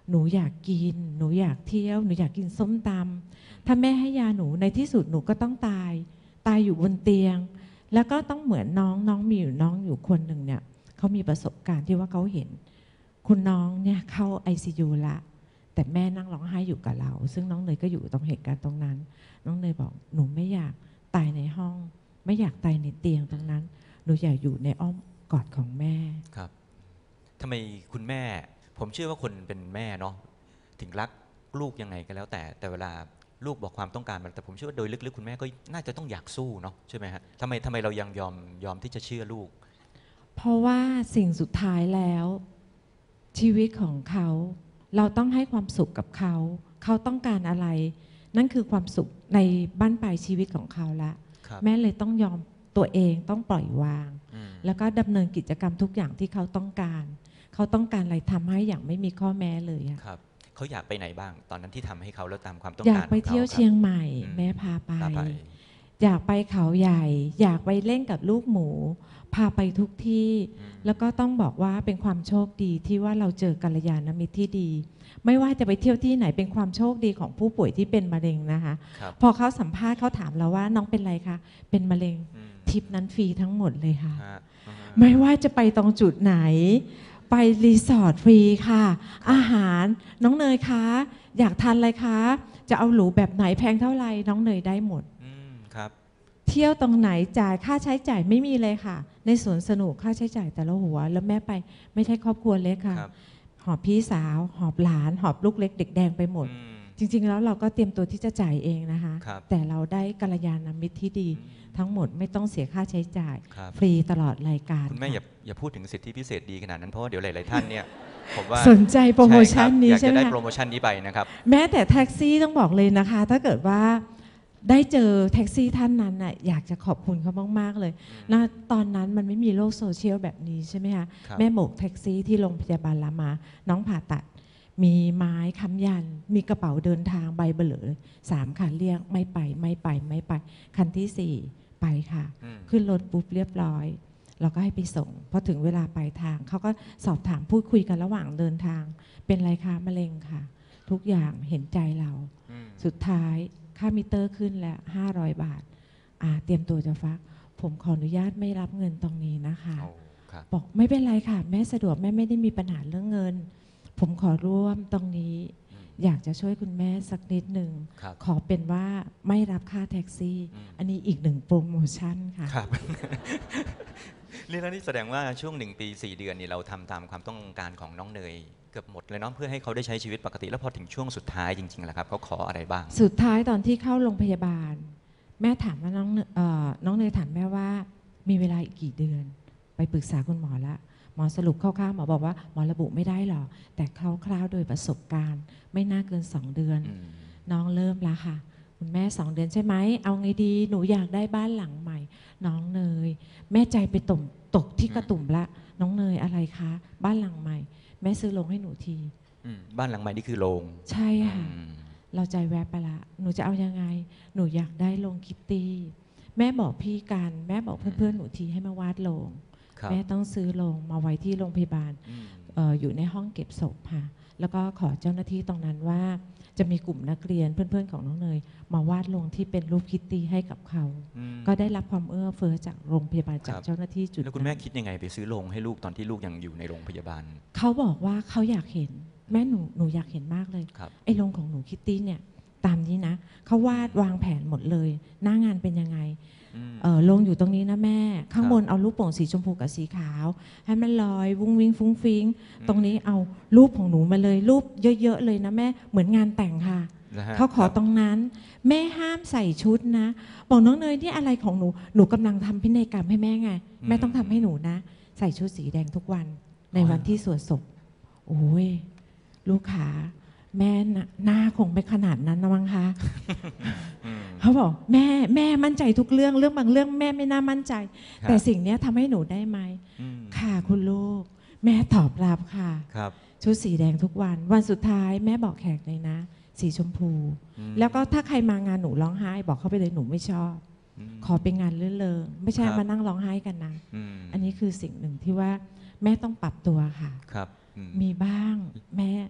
หนูอยากกิน หนูอยากเที่ยว หนูอยากกินส้มตำถ้าแม่ให้ยาหนูในที่สุดหนูก็ต้องตายตายอยู่บนเตียงแล้วก็ต้องเหมือนน้องน้องมีอยู่น้องอยู่คนหนึ่งเนี่ยเขามีประสบการณ์ที่ว่าเขาเห็นคุณน้องเนี่ยเข้า ไอ ซี ยู ละแต่แม่นั่งร้องไห้อยู่กับเราซึ่งน้องเนยก็อยู่ตรงเหตุการณ์ตรงนั้นน้องเนยบอกหนูไม่อยากตายในห้องไม่อยากตายในเตียงตรงนั้นหนูอยากอยู่ในอ้อมกอดของแม่ครับทำไมคุณแม่ผมเชื่อว่าคนเป็นแม่เนาะถึงรักลูกยังไงก็แล้วแต่แต่เวลาลูกบอกความต้องการมันแต่ผมเชื่อว่าโดยลึกๆคุณแม่ก็น่าจะต้องอยากสู้เนาะใช่ไหมฮะทำไมทำไมเรายังยอมยอมที่จะเชื่อลูกเพราะว่าสิ่งสุดท้ายแล้วชีวิตของเขาเราต้องให้ความสุขกับเขาเขาต้องการอะไรนั่นคือความสุขในบั้นปลายชีวิตของเขาละแม่เลยต้องยอมตัวเองต้องปล่อยวางแล้วก็ดำเนินกิจกรรมทุกอย่างที่เขาต้องการเขาต้องการอะไรทำให้อย่างไม่มีข้อแม้เลยครับเขาอยากไปไหนบ้างตอนนั้นที่ทำให้เขาแล้วตามความต้องการอยากไปเที่ยวเชียงใหม่แม่พาไปอยากไปเขาใหญ่อยากไปเล่นกับลูกหมูพาไปทุกที่แล้วก็ต้องบอกว่าเป็นความโชคดีที่ว่าเราเจอกัลยาณมิตรที่ดีไม่ว่าจะไปเที่ยวที่ไหนเป็นความโชคดีของผู้ป่วยที่เป็นมะเร็งนะคะพอเขาสัมภาษณ์เขาถามเราว่าน้องเป็นไรคะเป็นมะเร็งทิปนั้นฟรีทั้งหมดเลยค่ะไม่ว่าจะไปตรงจุดไหนไปรีสอร์ทฟรีค่ะอาหารน้องเนยคะอยากทานอะไรคะจะเอาหรูแบบไหนแพงเท่าไหร่น้องเนยได้หมดครับเที่ยวตรงไหนจ่ายค่าใช้จ่ายไม่มีเลยค่ะในสวนสนุกค่าใช้จ่ายแต่ละหัวแล้วแม่ไปไม่ใช่ครอบครัวเล็กค่ะหอบพี่สาวหอบหลานหอบลูกเล็กเด็กแดงไปหมดจริงๆแล้วเราก็เตรียมตัวที่จะจ่ายเองนะคะแต่เราได้กัลยาณมิตรที่ดีทั้งหมดไม่ต้องเสียค่าใช้จ่ายฟรีตลอดรายการคุณแม่อย่าอย่าพูดถึงสิทธิพิเศษดีขนาดนั้นเพราะว่าเดี๋ยวหลายๆท่านเนี่ยผมว่าสนใจโปรโมชั่นนี้ใช่ไหมอยากจะได้โปรโมชั่นนี้ไปนะครับแม้แต่แท็กซี่ต้องบอกเลยนะคะถ้าเกิดว่าได้เจอแท็กซี่ท่านนั้นน่ะอยากจะขอบคุณเขามากๆเลยนะตอนนั้นมันไม่มีโลกโซเชียลแบบนี้ใช่ไหมคะแม่โบกแท็กซี่ที่โรงพยาบาลรามาน้องผ่าตัดมีไม้ค้ำยันมีกระเป๋าเดินทางใบเบลอสามคันเรียกไม่ไปไม่ไปไม่ไปคันที่สี่ไปค่ะขึ้นรถปุ๊บเรียบร้อยเราก็ให้ไปส่งพอถึงเวลาปลายทางเขาก็สอบถามพูดคุยกันระหว่างเดินทางเป็นไรคะมะเร็งค่ะทุกอย่างเห็นใจเราสุดท้ายค่ามิเตอร์ขึ้นแล้วห้าร้อยบาทอ่าเตรียมตัวจะฟักผมขออนุญาตไม่รับเงินตรงนี้นะคะบอกไม่เป็นไรค่ะแม่สะดวกแม่ไม่ได้มีปัญหาเรื่องเงินผมขอร่วมตรงนี้อยากจะช่วยคุณแม่สักนิดหนึ่งขอเป็นว่าไม่รับค่าแท็กซี่อันนี้อีกหนึ่งโปรโมชั่นค่ะครับเรื่องนี้แสดงว่าช่วงหนึ่งปีสี่เดือนนี่เราทำตามความต้องการของน้องเนยเกือบหมดเลยเนาะเพื่อให้เขาได้ใช้ชีวิตปกติแล้วพอถึงช่วงสุดท้ายจริงๆแหละครับเขาขออะไรบ้างสุดท้ายตอนที่เข้าโรงพยาบาลแม่ถามว่าน้องเอ่อน้องเนยถามแม่ว่ามีเวลาอีกกี่เดือนไปปรึกษาคุณหมอแล้วหมอสรุปคร่าวๆหมอบอกว่าหมอระบุไม่ได้หรอกแต่คร่าวๆโดยประสบการณ์ไม่น่าเกินสองเดือนน้องเริ่มแล้วค่ะคุณแม่สองเดือนใช่ไหมเอาไงดีหนูอยากได้บ้านหลังใหม่น้องเนยแม่ใจไปตกตกที่กระตุ่มละน้องเนยอะไรคะบ้านหลังใหม่แม่ซื้อโรงให้หนูทีบ้านหลังใหม่นี่คือโรงใช่ค่ะเราใจแวบไปละหนูจะเอายังไงหนูอยากได้โรงคิตตี้แม่บอกพี่กันแม่บอกเพื่อนๆหนูทีให้มาวาดโรงแม่ต้องซื้อโรงมาไว้ที่โรงพยาบาล อ, ออยู่ในห้องเก็บศพค่ะแล้วก็ขอเจ้าหน้าที่ตรงนั้นว่าจะมีกลุ่มนักเรียนเพื่อนๆของน้องเนยมาวาดโรงที่เป็นรูปคิตตี้ให้กับเขาก็ได้รับความเอื้อเฟื้อจากโรงพยาบาลจากเจ้าหน้าที่จุดแล้วคุณแม่คิดยังไงไปซื้อโรงให้ลูกตอนที่ลูกยังอยู่ในโรงพยาบาลเขาบอกว่าเขาอยากเห็นแม่หนูหนูอยากเห็นมากเลยไอ้โรงของหนูคิตตี้เนี่ยตามนี้นะเขาวาดวางแผนหมดเลยหน้างานเป็นยังไงลงอยู่ตรงนี้นะแม่ข้างบนเอาลูกโป่งสีชมพูกับสีขาวให้มันลอยวุ้งวิ้งฟุ้งฟิ้งตรงนี้เอารูปของหนูมาเลยรูปเยอะๆเลยนะแม่เหมือนงานแต่งค่ะเขาขอตรงนั้นแม่ห้ามใส่ชุดนะบอกน้องเนยนี่อะไรของหนูหนูกำลังทำพินัยกรรมให้แม่ไงแม่ต้องทำให้หนูนะใส่ชุดสีแดงทุกวันในวันที่สวดศพโอ้ยลูกขาแม่หน้าคงไม่ขนาดนั้นนะมั้งคะเขาบอกแม่แม่มั่นใจทุกเรื่องเรื่องบางเรื่องแม่ไม่น่ามั่นใจแต่สิ่งนี้ทำให้หนูได้ไหมค่ะคุณลูกแม่ตอบรับค่ะชุดสีแดงทุกวันวันสุดท้ายแม่บอกแขกเลยนะสีชมพูแล้วก็ถ้าใครมางานหนูร้องไห้บอกเขาไปเลยหนูไม่ชอบขอเป็นงานเลื่อนเลิงไม่ใช่มานั่งร้องไห้กันนะอันนี้คือสิ่งหนึ่งที่ว่าแม่ต้องปรับตัวค่ะมีบ้างแม่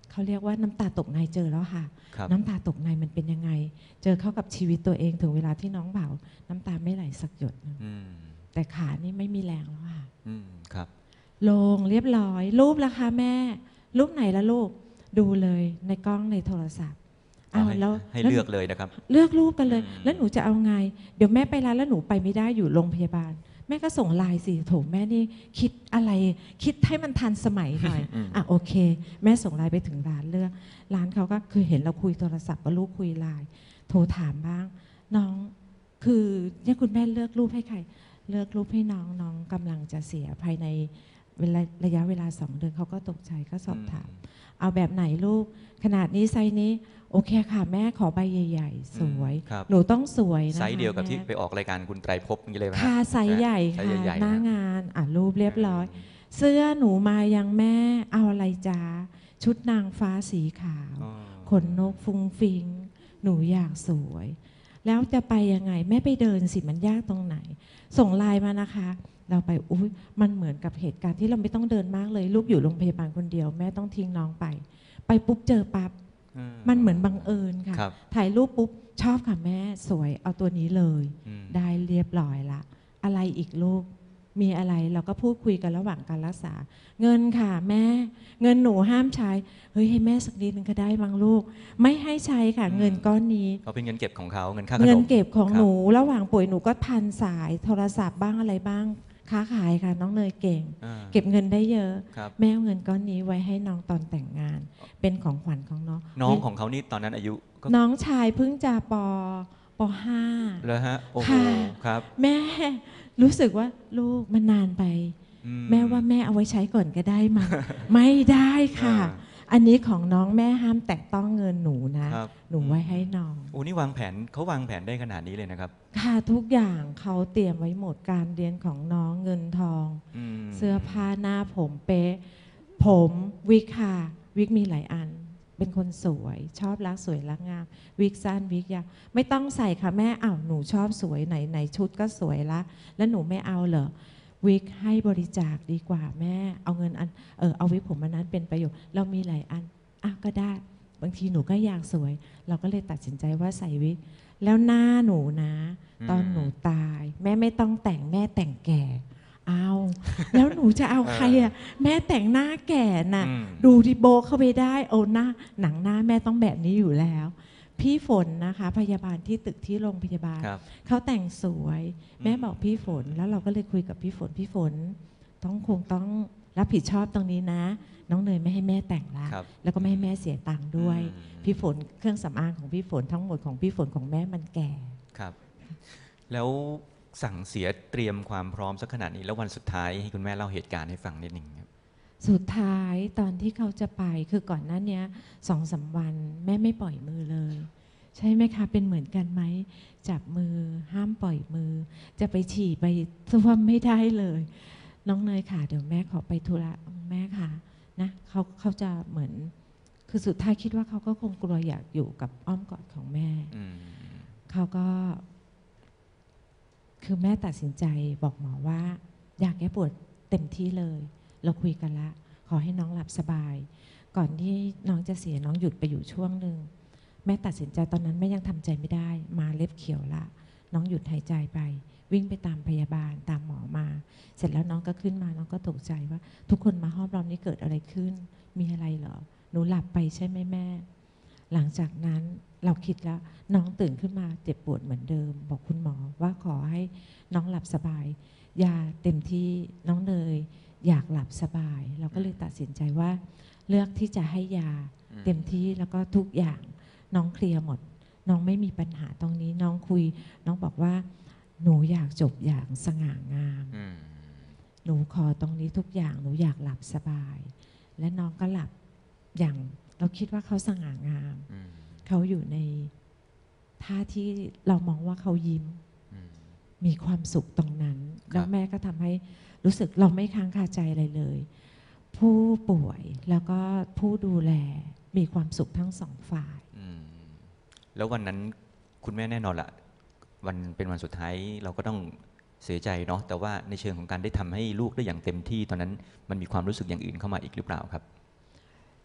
เขาเรียกว่าน้ำตาตกในเจอแล้วค่ะครับน้ำตาตกในมันเป็นยังไง เจอเข้ากับชีวิตตัวเองถึงเวลาที่น้องเบาน้ำตาไม่ไหลสักหยดนึงอืมแต่ขานี่ไม่มีแรงแล้วค่ะอืมครับลงเรียบร้อย รูปละคะแม่ รูปไหนละลูกดูเลยในกล้องในโทรศัพท์เอาให้แล้วให้แล้วเลือกเลยนะครับเลือกรูปกันเลยอืมแล้วหนูจะเอาไง เดี๋ยวแม่ไปร้านแล้วหนูไปไม่ได้อยู่โรงพยาบาล แม่ก็ส่งไลน์สิโถแม่นี่คิดอะไรคิดให้มันทันสมัยหน่อยอืมอ่ะโอเค แม่ส่งไลน์ไปถึงร้านเลือกร้านเขาก็คือเห็นเราคุยโทรศัพท์กับลูกคุยไลน์โทรถามบ้าง น้องคือเนี่ยคุณแม่เลือกรูปให้ใคร เลือกรูปให้น้องน้องกำลังจะเสียภายในเวลาระยะเวลาสองเดือนเขาก็ตกใจก็สอบถาม เอาแบบไหนลูกขนาดนี้ไซส์นี้โอเคค่ะแม่ขอใบใหญ่ ๆ สวยครับหนูต้องสวยนะคะไซส์เดียวกับที่แม่ไปออกรายการคุณไตรภพอย่างนี้เลยไหมฮะค่ะไซส์ใหญ่ไซค่ะส์ใหญ่ๆหน้านะงานอ่ะรูปเรียบร้อย เสื้อหนูมายังแม่เอาอะไรจ้าชุดนางฟ้าสีขาวอ๋อขนนกฟุ้งฟิงหนูอยากสวย แล้วจะไปยังไงแม่ไปเดินสิมันยากตรงไหน ส่งไลน์มานะคะ เราไปอุ้ยมันเหมือนกับเหตุการณ์ที่เราไม่ต้องเดินมากเลย ลูกอยู่โรงพยาบาลคนเดียวแม่ต้องทิ้งน้องไป ไปปุ๊บเจอปั๊บอืมันเหมือนบังเอิญค่ะครับถ่ายรูปปุ๊บชอบค่ะแม่สวยเอาตัวนี้เลยอืมได้เรียบร้อยละ อะไรอีกลูก มีอะไรเราก็พูดคุยกันระหว่างการรักษา เงินค่ะแม่ เงินหนูห้ามใช้ เฮ้ยให้แม่สักนิดนึงก็ได้บางลูก ไม่ให้ใช้ค่ะอืมเงินก้อนนี้เขาเป็นเงินเก็บของเขาเงินค่าขนมเงินเก็บของครับหนูระหว่างป่วยหนูก็พันสายโทรศัพท์บ้างอะไรบ้าง ค้าขายค่ะ น้องเนยเก่งอ่าเก็บเงินได้เยอะครับแม่เอาเงินก้อนนี้ไว้ให้น้องตอนแต่งงาน เป็นของขวัญของน้องน้องของเขานี่ตอนนั้นอายุก็น้องชายเพิ่งจะปปห้าเลยฮะโอ้โหค่ะครับแม่รู้สึกว่าลูกมันนานไปอืแม่ว่าแม่เอาไว้ใช้ก่อนก็ได้มั้ง ไม่ได้ค่ะอ่าอันนี้ของน้องแม่ห้ามแตะต้องเงินหนูนะครับหนูไว้ให้น้องโอ้นี่วางแผนเขาวางแผนได้ขนาดนี้เลยนะครับค่ะทุกอย่างเขาเตรียมไว้หมดการเรียนของน้องเงินทองอืมเสื้อผ้าหน้าผมเป๊ะ ผมวิกค่ะ วิกมีหลายอัน เป็นคนสวยชอบรักสวยรักงาม วิกสั้นวิกยาวไม่ต้องใส่ค่ะแม่อ้าวหนูชอบสวยไหนไหนชุดก็สวยละ แล้วหนูไม่เอาเหรอวิกให้บริจาคดีกว่าแม่เอาเงินอันเออเอาวิกผมอันนั้นเป็นประโยชน์เรามีหลายอันอ่ะก็ได้ บางทีหนูก็อยากสวย เราก็เลยตัดสินใจว่าใส่วิกแล้วหน้าหนูนะ ตอนหนูตาย แม่ไม่ต้องแต่งแม่แต่งแก่ เอา แล้วหนูจะเอาใครอ่ะแม่แต่งหน้าแก่น่ะอืมดูดิโบเข้าไปได้โอ้หน้าหนังหน้าแม่ต้องแบบนี้อยู่แล้ว พี่ฝนนะคะ พยาบาลที่ตึกที่โรงพยาบาลครับเขาแต่งสวย แม่อืมบอกพี่ฝนแล้วเราก็เลยคุยกับพี่ฝนพี่ฝน ต้องคงต้องรับผิดชอบตรงนี้นะ น้องเนยไม่ให้แม่แต่งละครับแล้วก็ไม่ให้แม่เสียตังค์ด้วยอืมพี่ฝนเครื่องสำอางของพี่ฝนทั้งหมดของพี่ฝนของแม่มันแก่ครับ แล้วสั่งเสียเตรียมความพร้อมสักขนาดนี้ แล้ววันสุดท้ายให้คุณแม่เล่าเหตุการณ์ให้ฟังนิดหนึ่งครับสุดท้ายตอนที่เขาจะไปคือก่อนหน้าเนี้ยสองสามวันแม่ไม่ปล่อยมือเลย ใช่ไหมคะเป็นเหมือนกันไหมจับมือห้ามปล่อยมือ จะไปฉี่ไปส้วมไม่ได้เลย น้องเนยค่ะเดี๋ยวแม่ขอไปธุระแม่ค่ะนะเขาเขาจะเหมือนคือสุดท้ายคิดว่าเขาก็คงกลัวอยากอยู่กับอ้อมกอดของแม่อืมเขาก็ คือแม่ตัดสินใจบอกหมอว่า อยากแก้ปวดเต็มที่เลย เราคุยกันละ ขอให้น้องหลับสบาย ก่อนที่น้องจะเสียน้องหยุดไปอยู่ช่วงหนึ่งแม่ตัดสินใจตอนนั้นแม่ยังทำใจไม่ได้ มาเล็บเขียวละ น้องหยุดหายใจไป วิ่งไปตามพยาบาลตามหมอมา เสร็จแล้วน้องก็ขึ้นมาน้องก็ตกใจว่า ทุกคนมาห้อมล้อมนี้เกิดอะไรขึ้น มีอะไรเหรอหนูหลับไปใช่ไหมแม่ หลังจากนั้นเราคิดแล้วน้องตื่นขึ้นมาเจ็บปวดเหมือนเดิม บอกคุณหมอว่าขอให้น้องหลับสบายยาเต็มที่น้องเนยอยากหลับสบาย เราก็เลยตัดสินใจว่า เลือกที่จะให้ยาอืมเต็มที่แล้วก็ทุกอย่างน้องเคลียร์หมด น้องไม่มีปัญหาตรงนี้น้องคุย น้องบอกว่า หนูอยากจบอย่างสง่างามอืมหนูขอตรงนี้ทุกอย่างหนูอยากหลับสบาย และน้องก็หลับอย่างเราคิดว่าเขาสง่างามอืมเขาอยู่ในท่าที่เรามองว่าเขายิ้มอืมมีความสุขตรงนั้นครับแล้วแม่ก็ทำให้รู้สึกเราไม่ค้างคาใจอะไรเลย ผู้ป่วยแล้วก็ผู้ดูแลมีความสุขทั้งสองฝ่ายอืมแล้ววันนั้นคุณแม่แน่นอนละวันเป็นวันสุดท้ายเราก็ต้องเสียใจเนาะแต่ว่าในเชิงของการได้ทำให้ลูกได้อย่างเต็มที่ ตอนนั้นมันมีความรู้สึกอย่างอื่นเข้ามาอีกหรือเปล่าครับ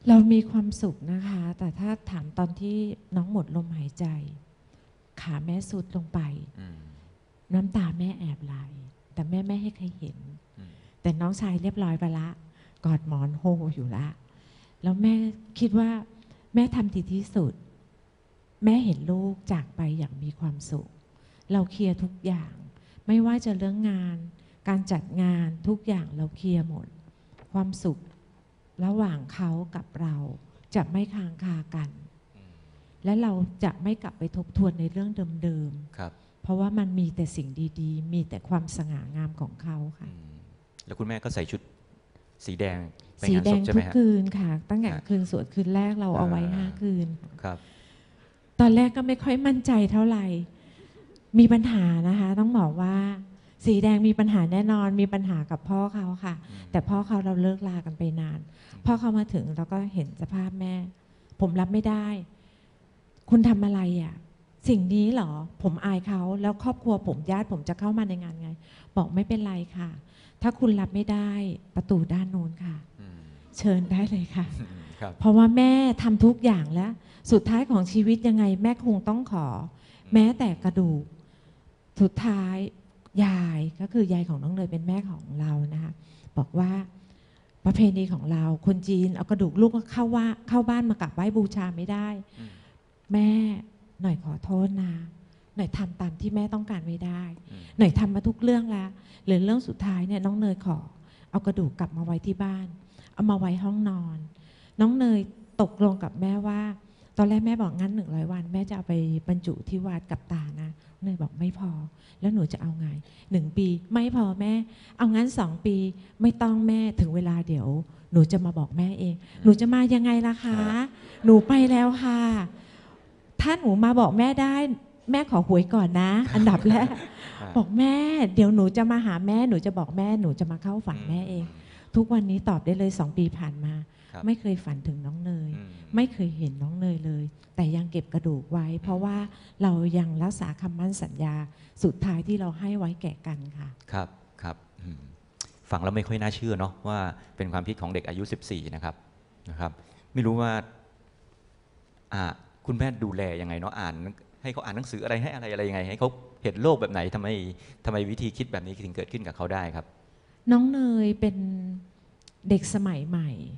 เรามีความสุขนะคะ แต่ถ้าถามตอนที่น้องหมดลมหายใจ ขาแม่สุดลงไปอืมน้ำตาแม่แอบไหลแต่แม่ไม่ให้ใครเห็นอืมแต่น้องชายเรียบร้อยไปละกอดหมอนโฮอยู่ละแล้วแม่คิดว่าแม่ทำดีที่สุด แม่เห็นลูกจากไปอย่างมีความสุข เราเคลียร์ทุกอย่าง ไม่ว่าจะเรื่องงาน การจัดงานทุกอย่างเราเคลียร์หมด ความสุขระหว่างเขากับเราจะไม่ค้างคากัน และเราจะไม่กลับไปทบทวนในเรื่องเดิมครับๆเพราะว่ามันมีแต่สิ่งดีๆ มีแต่ความสง่างามของเขาค่ะอืมแล้วคุณแม่ก็ใส่ชุดสีแดงไปสีงานแดศงพใช่ไหทุมกฮะคืนค่ะ ตั้งแต่ฮะคืนสวดคืนแรกเราเอาไว้อ่าห้าคืนครับตอนแรกก็ไม่ค่อยมั่นใจเท่าไหร่ มีปัญหานะคะ ต้องบอกว่า สีแดงมีปัญหาแน่นอน มีปัญหากับพ่อเขาค่ะอืมแต่พ่อเขาเราเลิกลากันไปนาน พ่อเขามาถึงเราก็เห็นสภาพแม่ ผมรับไม่ได้ คุณทำอะไรอ่ะ สิ่งนี้เหรอ ผมอายเขาแล้วครอบครัวผมญาติผมจะเข้ามาในงานไง บอกไม่เป็นไรค่ะ ถ้าคุณรับไม่ได้ประตูด้านโน้นค่ะอืมเชิญได้เลยค่ะครับเพราะว่าแม่ทำทุกอย่างแล้ว สุดท้ายของชีวิตยังไงแม่คงต้องขอ แม้แต่กระดูก สุดท้ายยายก็คือยายของน้องเนยเป็นแม่ของเรานะคะบอกว่าประเพณีของเราคนจีนเอากระดูกลูกเข้าว่าเข้าบ้านมากราบไหว้บูชาไม่ได้อืมแม่หน่อยขอโทษนะ หน่อยทำตามที่แม่ต้องการไม่ได้อืมหน่อยทำมาทุกเรื่องแล้วเหลือเรื่องสุดท้ายเนี่ยน้องเนยขอ เอากระดูกกลับมาไว้ที่บ้าน เอามาไว้ห้องนอน น้องเนยตกลงกับแม่ว่า ตอนแรกแม่บอกงั้นหนึ่งร้อยวัน แม่จะเอาไปบรรจุที่วัดกับตานะเนยบอกไม่พอ แล้วหนูจะเอาไงหนึ่งปีไม่พอแม่ เอางั้นสองปีไม่ต้องแม่ถึงเวลาเดี๋ยว หนูจะมาบอกแม่เอง หนูจะมายังไงล่ะคะ หนูไปแล้วค่ะ ถ้าหนูมาบอกแม่ได้ แม่ขอหวยก่อนนะ อันดับแรกอ่าบอกแม่ เดี๋ยวหนูจะมาหาแม่หนูจะบอกแม่หนูจะมาเข้าฝันแม่เอง ทุกวันนี้ตอบได้เลยสองปีผ่านมาครับไม่เคยฝันถึงน้องเนยอืมไม่เคยเห็นน้องเนยเลย แต่ยังเก็บกระดูกไว้ เพราะว่าเรายังรักษาคำมั่นสัญญาสุดท้ายที่เราให้ไว้แก่กันค่ะครับครับอืมฟังแล้วไม่ค่อยน่าเชื่อเนาะว่าเป็นความคิดของเด็กอายุสิบสี่นะครับนะครับ ไม่รู้ว่าอ่าคุณแม่ดูแลยังไงเนาะอ่านให้เขาอ่านหนังสืออะไรให้อะไรอะไรยังไง ให้เขาเห็นโลกแบบไหนทำไมทำไมวิธีคิดแบบนี้ถึงเกิดขึ้นกับเขาได้ครับน้องเนยเป็นเด็กสมัยใหม่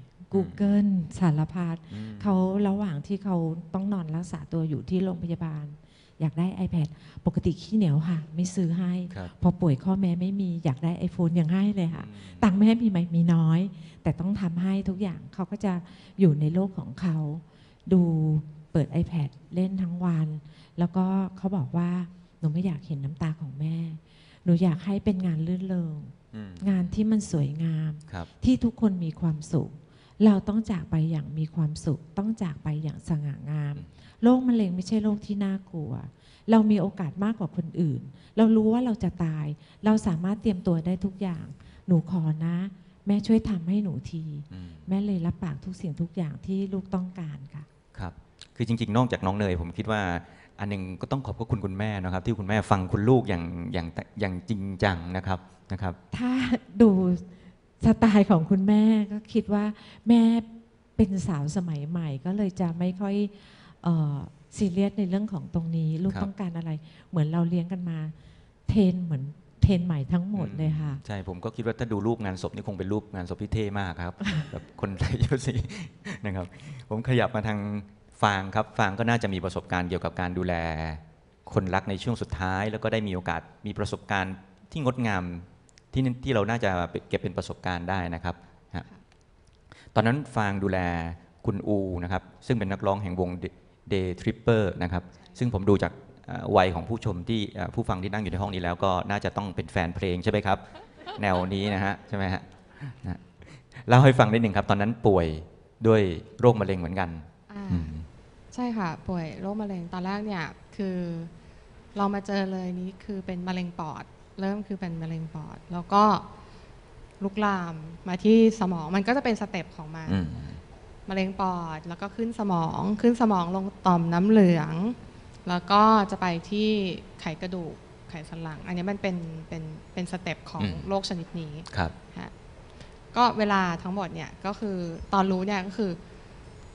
Google สารพัดอืมเขาระหว่างที่เขาต้องนอนรักษาตัวอยู่ที่โรงพยาบาล อยากได้ iPad ปกติขี้เหนียวค่ะ ไม่ซื้อให้ครับพอป่วยข้อแม่ไม่มีอยากได้ iPhone ยังให้เลยค่ะอืมตังค์แม่มีไหมมีน้อย แต่ต้องทำให้ทุกอย่างเขาก็จะอยู่ในโลกของเขา ดูเปิด iPad เล่นทั้งวัน แล้วก็เขาบอกว่าหนูไม่อยากเห็นน้ำตาของแม่ หนูอยากให้เป็นงานลื่นเริงอืมงานที่มันสวยงามครับที่ทุกคนมีความสุข เราต้องจากไปอย่างมีความสุข ต้องจากไปอย่างสง่างาม โรคมะเร็งไม่ใช่โรคที่น่ากลัว เรามีโอกาสมากกว่าคนอื่น เรารู้ว่าเราจะตาย เราสามารถเตรียมตัวได้ทุกอย่าง หนูขอนะ แม่ช่วยทำให้หนูทีอืมแม่เลยรับปากทุกสิ่งทุกอย่างที่ลูกต้องการค่ะครับ คือจริงๆ นอกจากน้องเนยผมคิดว่า อันหนึงก็ต้องขอบพระคุณคุณแม่นะครับ ที่คุณแม่ฟังคุณลูกอย่างอย่างอย่างจริงจังนะครับนะครับถ้าดูสไตล์ของคุณแม่ก็คิดว่าแม่เป็นสาวสมัยใหม่ ก็เลยจะไม่ค่อยซีเรียสในเรื่องของตรงนี้ ลูกครับต้องการอะไร เหมือนเราเลี้ยงกันมา เทรนเหมือนเทรนใหม่ทั้งหมดเลยค่ะใช่ผมก็คิดว่าถ้าดูรูปงานศพนี่คงเป็นรูปงานศพที่เท่มากครับ แบบคนไทยเยอะสินะครับ ผมขยับมาทางฟางครับฟางก็น่าจะมีประสบการณ์เกี่ยวกับการดูแลคนรักในช่วงสุดท้าย แล้วก็ได้มีโอกาสมีประสบการณ์ที่งดงามที่ที่เราน่าจะเก็บเป็นประสบการณ์ได้นะครับฮะตอนนั้นฟางดูแลคุณอูนะครับซึ่งเป็นนักร้องแห่งวง Day Tripper นะครับซึ่งผมดูจากเอ่อวัยของผู้ชมที่เอ่อผู้ฟังที่นั่งอยู่ในห้องนี้แล้วก็น่าจะต้องเป็นแฟนเพลงใช่ไหมครับ แนวนี้นะฮะใช่ไหมฮะนะเล่าให้ฟังนิดหนึ่งครับ ตอนนั้นป่วยด้วยโรคมะเร็งเหมือนกันอ่าอืมใช่ค่ะ ป่วยโรคมะเร็งตอนแรกเนี่ยคือเรามาเจอเลยนี้คือเป็นมะเร็งปอด เริ่มคือเป็นมะเร็งปอด แล้วก็ลุกลามมาที่สมองมันก็จะเป็นสเต็ปของมันอืมมะเร็งปอดแล้วก็ขึ้นสมองขึ้นสมองลงต่อมน้ำเหลือง แล้วก็จะไปที่ไขกระดูกไขสันหลัง อันนี้มันเป็นเป็นเป็นสเต็ปของอืมโรคชนิดนี้ครับฮะก็เวลาทั้งหมดเนี่ยก็คือตอนรู้เนี่ยก็คือ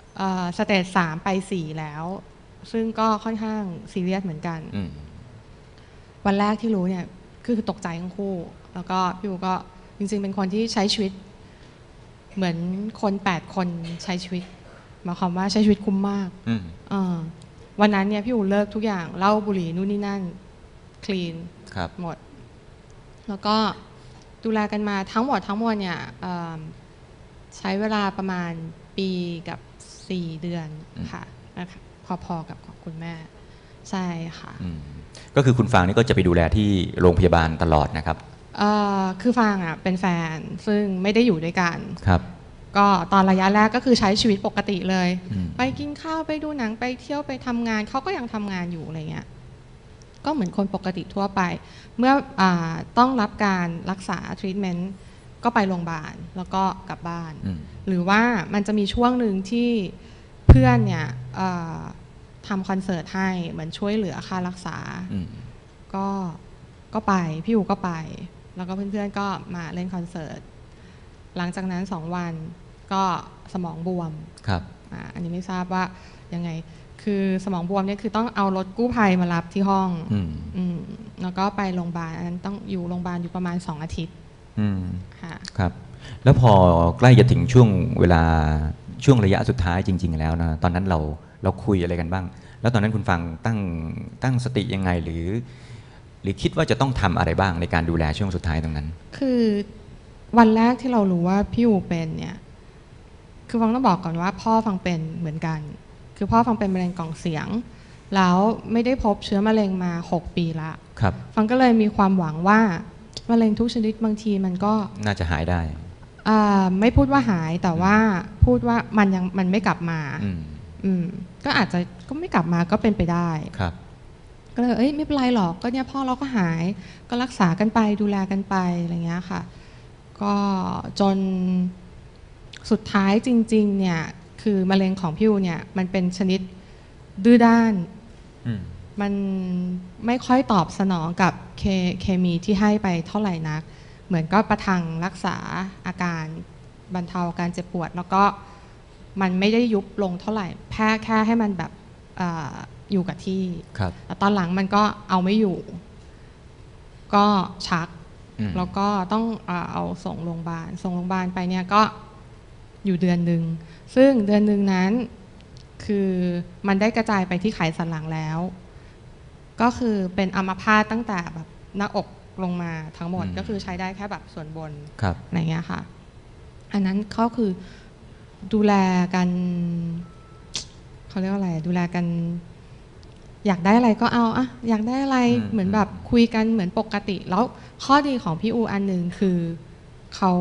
สเตจสามไปสี่แล้ว ซึ่งก็ค่อนข้างซีเรียสเหมือนกันอืมวันแรกที่รู้เนี่ยคือตกใจทั้งคู่ แล้วก็พี่อูก็จริงๆเป็นคนที่ใช้ชีวิตเหมือนคนแปดคนใช้ชีวิตหมายความว่าใช้ชีวิตคุ้มมากอืมเออวันนั้นเนี่ยพี่อูเลิกทุกอย่างเหล้าบุหรี่นู่นนี่นั่นคลีนครับหมด แล้วก็ดูแลกันมาทั้งหมดทั้งมวลเนี่ยเอ่อใช้เวลาประมาณปีกับสี่เดือนอืมค่ะนะคะพอๆกับของคุณแม่ใช่ค่ะอืมก็คือคุณฟางนี่ก็จะไปดูแลที่โรงพยาบาลตลอดนะครับเอ่อคือฟางอ่ะเป็นแฟนซึ่งไม่ได้อยู่ด้วยกันครับก็ตอนระยะแรกก็คือใช้ชีวิตปกติเลยอืมไปกินข้าวไปดูหนังไปเที่ยวไปทำงานเขาก็ยังทำงานอยู่อะไรเงี้ยก็เหมือนคนปกติทั่วไป เมื่ออาต้องรับการรักษาทรีทเมนต์ก็ไปโรงพยาบาลแล้วก็กลับบ้านอืมหรือว่ามันจะมีช่วงหนึ่งที่เพื่อนเนี่ยเอ่อทำคอนเสิร์ตให้เหมือนช่วยเหลือค่ารักษาอืมก็ก็ไปพี่อูก็ไป แล้วก็เพื่อนๆก็มาเล่นคอนเสิร์ตหลังจากนั้นสองวันก็สมองบวมครับอ่าอันนี้ไม่ทราบว่ายังไงคือสมองบวมเนี่ยคือต้องเอารถกู้ภัยมารับที่ห้องอืมอืมแล้วก็ไปโรงพยาบาลอันนั้นต้องอยู่โรงพยาบาลอยู่ประมาณสองอาทิตย์อืมค่ะครับ แล้วพอใกล้จะถึงช่วงเวลาช่วงระยะสุดท้ายจริง ๆ แล้วนะตอนนั้นเราเราคุยอะไรกันบ้าง แล้วตอนนั้นคุณฟังตั้งตั้งสติยังไงหรือ หรือคิดว่าจะต้องทำอะไรบ้างในการดูแลช่วงสุดท้ายตรงนั้นคือวันแรกที่เรารู้ว่าพี่อูเป็นเนี่ยคือฟังต้องบอกก่อนว่าพ่อฟังเป็นเหมือนกัน คือพ่อฟังเป็นมะเร็งกล่องเสียง แล้วไม่ได้พบเชื้อมะเร็งมาหกปีละครับฟังก็เลยมีความหวังว่ามะเร็งทุกชนิดบางทีมันก็น่าจะหายได้อ่าไม่พูดว่าหายแต่ว่าพูดว่ามันยังมันไม่กลับมาอืมอืมก็อาจจะก็ไม่กลับมาก็เป็นไปได้ครับก็เลยเอ้ยไม่เป็นไรหรอกก็เนี่ยพ่อเราก็หายก็รักษากันไปดูแลกันไปอะไรเงี้ยค่ะ ก็จนสุดท้ายจริงๆเนี่ยคือมะเร็งของพี่อูเนี่ยมันเป็นชนิดดื้อด้านอืมมันไม่ค่อยตอบสนองกับเคเคมีที่ให้ไปเท่าไหร่นัก เหมือนก็ประทังรักษาอาการบรรเทาการเจ็บปวด แล้วก็มันไม่ได้ยุบลงเท่าไหร่แค่แค่ให้มันแบบเอออยู่กับที่ครับแต่ตอนหลังมันก็เอาไม่อยู่ ก็ชักอืมแล้วก็ต้องเอ่อเอาส่งโรงพยาบาลส่งโรงพยาบาลไปเนี่ยก็อยู่เดือนหนึ่งซึ่งเดือนหนึ่งนั้นคือมันได้กระจายไปที่ไขสันหลังแล้ว ก็คือเป็นอัมพาตตั้งแต่แบบหน้าอกลงมาทั้งหมดอืมก็คือใช้ได้แค่แบบส่วนบนครับอะไรเงี้ยค่ะ อันนั้นก็คือดูแลกันเขาเรียกว่าอะไรดูแลกัน อยากได้อะไรก็เอาอะอยากได้อะไรอืมเหมือนแบบคุยกันเหมือนปกติ แล้วข้อดีของพี่อูอันหนึ่งคือเขา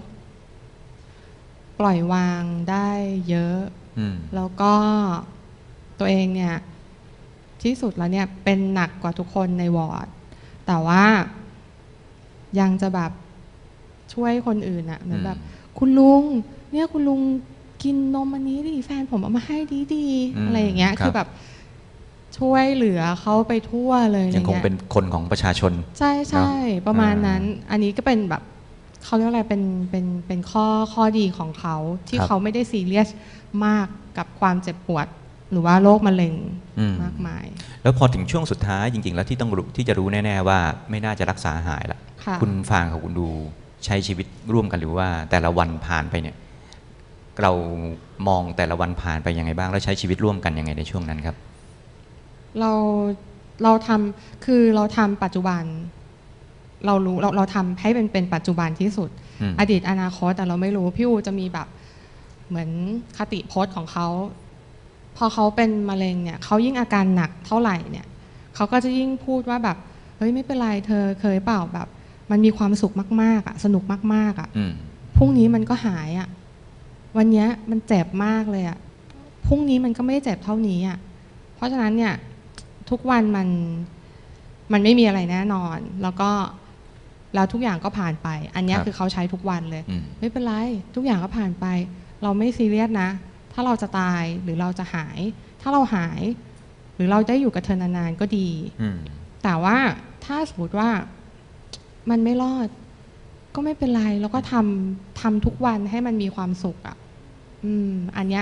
ปล่อยวางได้เยอะอืมแล้วก็ตัวเองเนี่ยที่สุดแล้วเนี่ยเป็นหนักกว่าทุกคนในวอร์ดแต่ว่ายังจะแบบช่วยคนอื่นอะเหมือนแบบ คุณลุงเนี่ยคุณลุงกินนมอันนี้ดิแฟนผมเอามาให้ดีอืมๆอะไรอย่างเงี้ยครับคือแบบช่วยเหลือเขาไปทั่วเลยยังคงอะไรเป็นคนของประชาชนใช่ใช่ประมาณอ่านั้น อันนี้ก็เป็นแบบเขาเรียกว่าอะไรเป็นเป็นเป็นข้อข้อดีของเขาที่ครับเขาไม่ได้ซีเรียสมากกับความเจ็บปวด หรือว่าโรคมะเร็งอืมมากมายแล้วพอถึงช่วงสุดท้ายจริง ๆ แล้วที่ต้องรู้ที่จะรู้แน่ ๆ ว่าไม่น่าจะรักษาหายละค่ะคุณฟางกับคุณดูใช้ชีวิตร่วมกันหรือว่าแต่ละวันผ่านไปเนี่ย เรามองแต่ละวันผ่านไปยังไงบ้าง แล้วใช้ชีวิตร่วมกันยังไงในช่วงนั้นครับเราเราทำคือเราทำปัจจุบัน เรารู้เราเราทำให้เป็นเป็นปัจจุบันที่สุดอืมอดีตอนาคตแต่เราไม่รู้พี่อูจะมีแบบเหมือนคติพจน์ของเขาพอเขาเป็นมะเร็งเนี่ยเขายิ่งอาการหนักเท่าไหร่เนี่ยเขาก็จะยิ่งพูดว่าแบบเฮ้ยไม่เป็นไรเธอเคยเปล่าแบบ มันมีความสุขมากๆอ่ะสนุกมากๆอ่ะอืมพรุ่งนี้มันก็หายอ่ะวันเนี้ยมันเจ็บมากเลยอ่ะพรุ่งนี้มันก็ไม่ได้เจ็บเท่านี้อ่ะเพราะฉะนั้นเนี่ยทุกวันมันมันไม่มีอะไรแน่นอน แล้วก็แล้วทุกอย่างก็ผ่านไป อันเนี้ยครับคือเขาใช้ทุกวันเลยอืมไม่เป็นไรทุกอย่างก็ผ่านไป เราไม่ซีเรียสนะ ถ้าเราจะตายหรือเราจะหาย ถ้าเราหาย หรือเราได้อยู่กับเธอนานๆก็ดีอืมแต่ว่าถ้าสมมติว่ามันไม่รอด ก็ไม่เป็นไรแล้วก็ทำทำทุกวันให้มันมีความสุขอ่ะอืมอันเนี้ย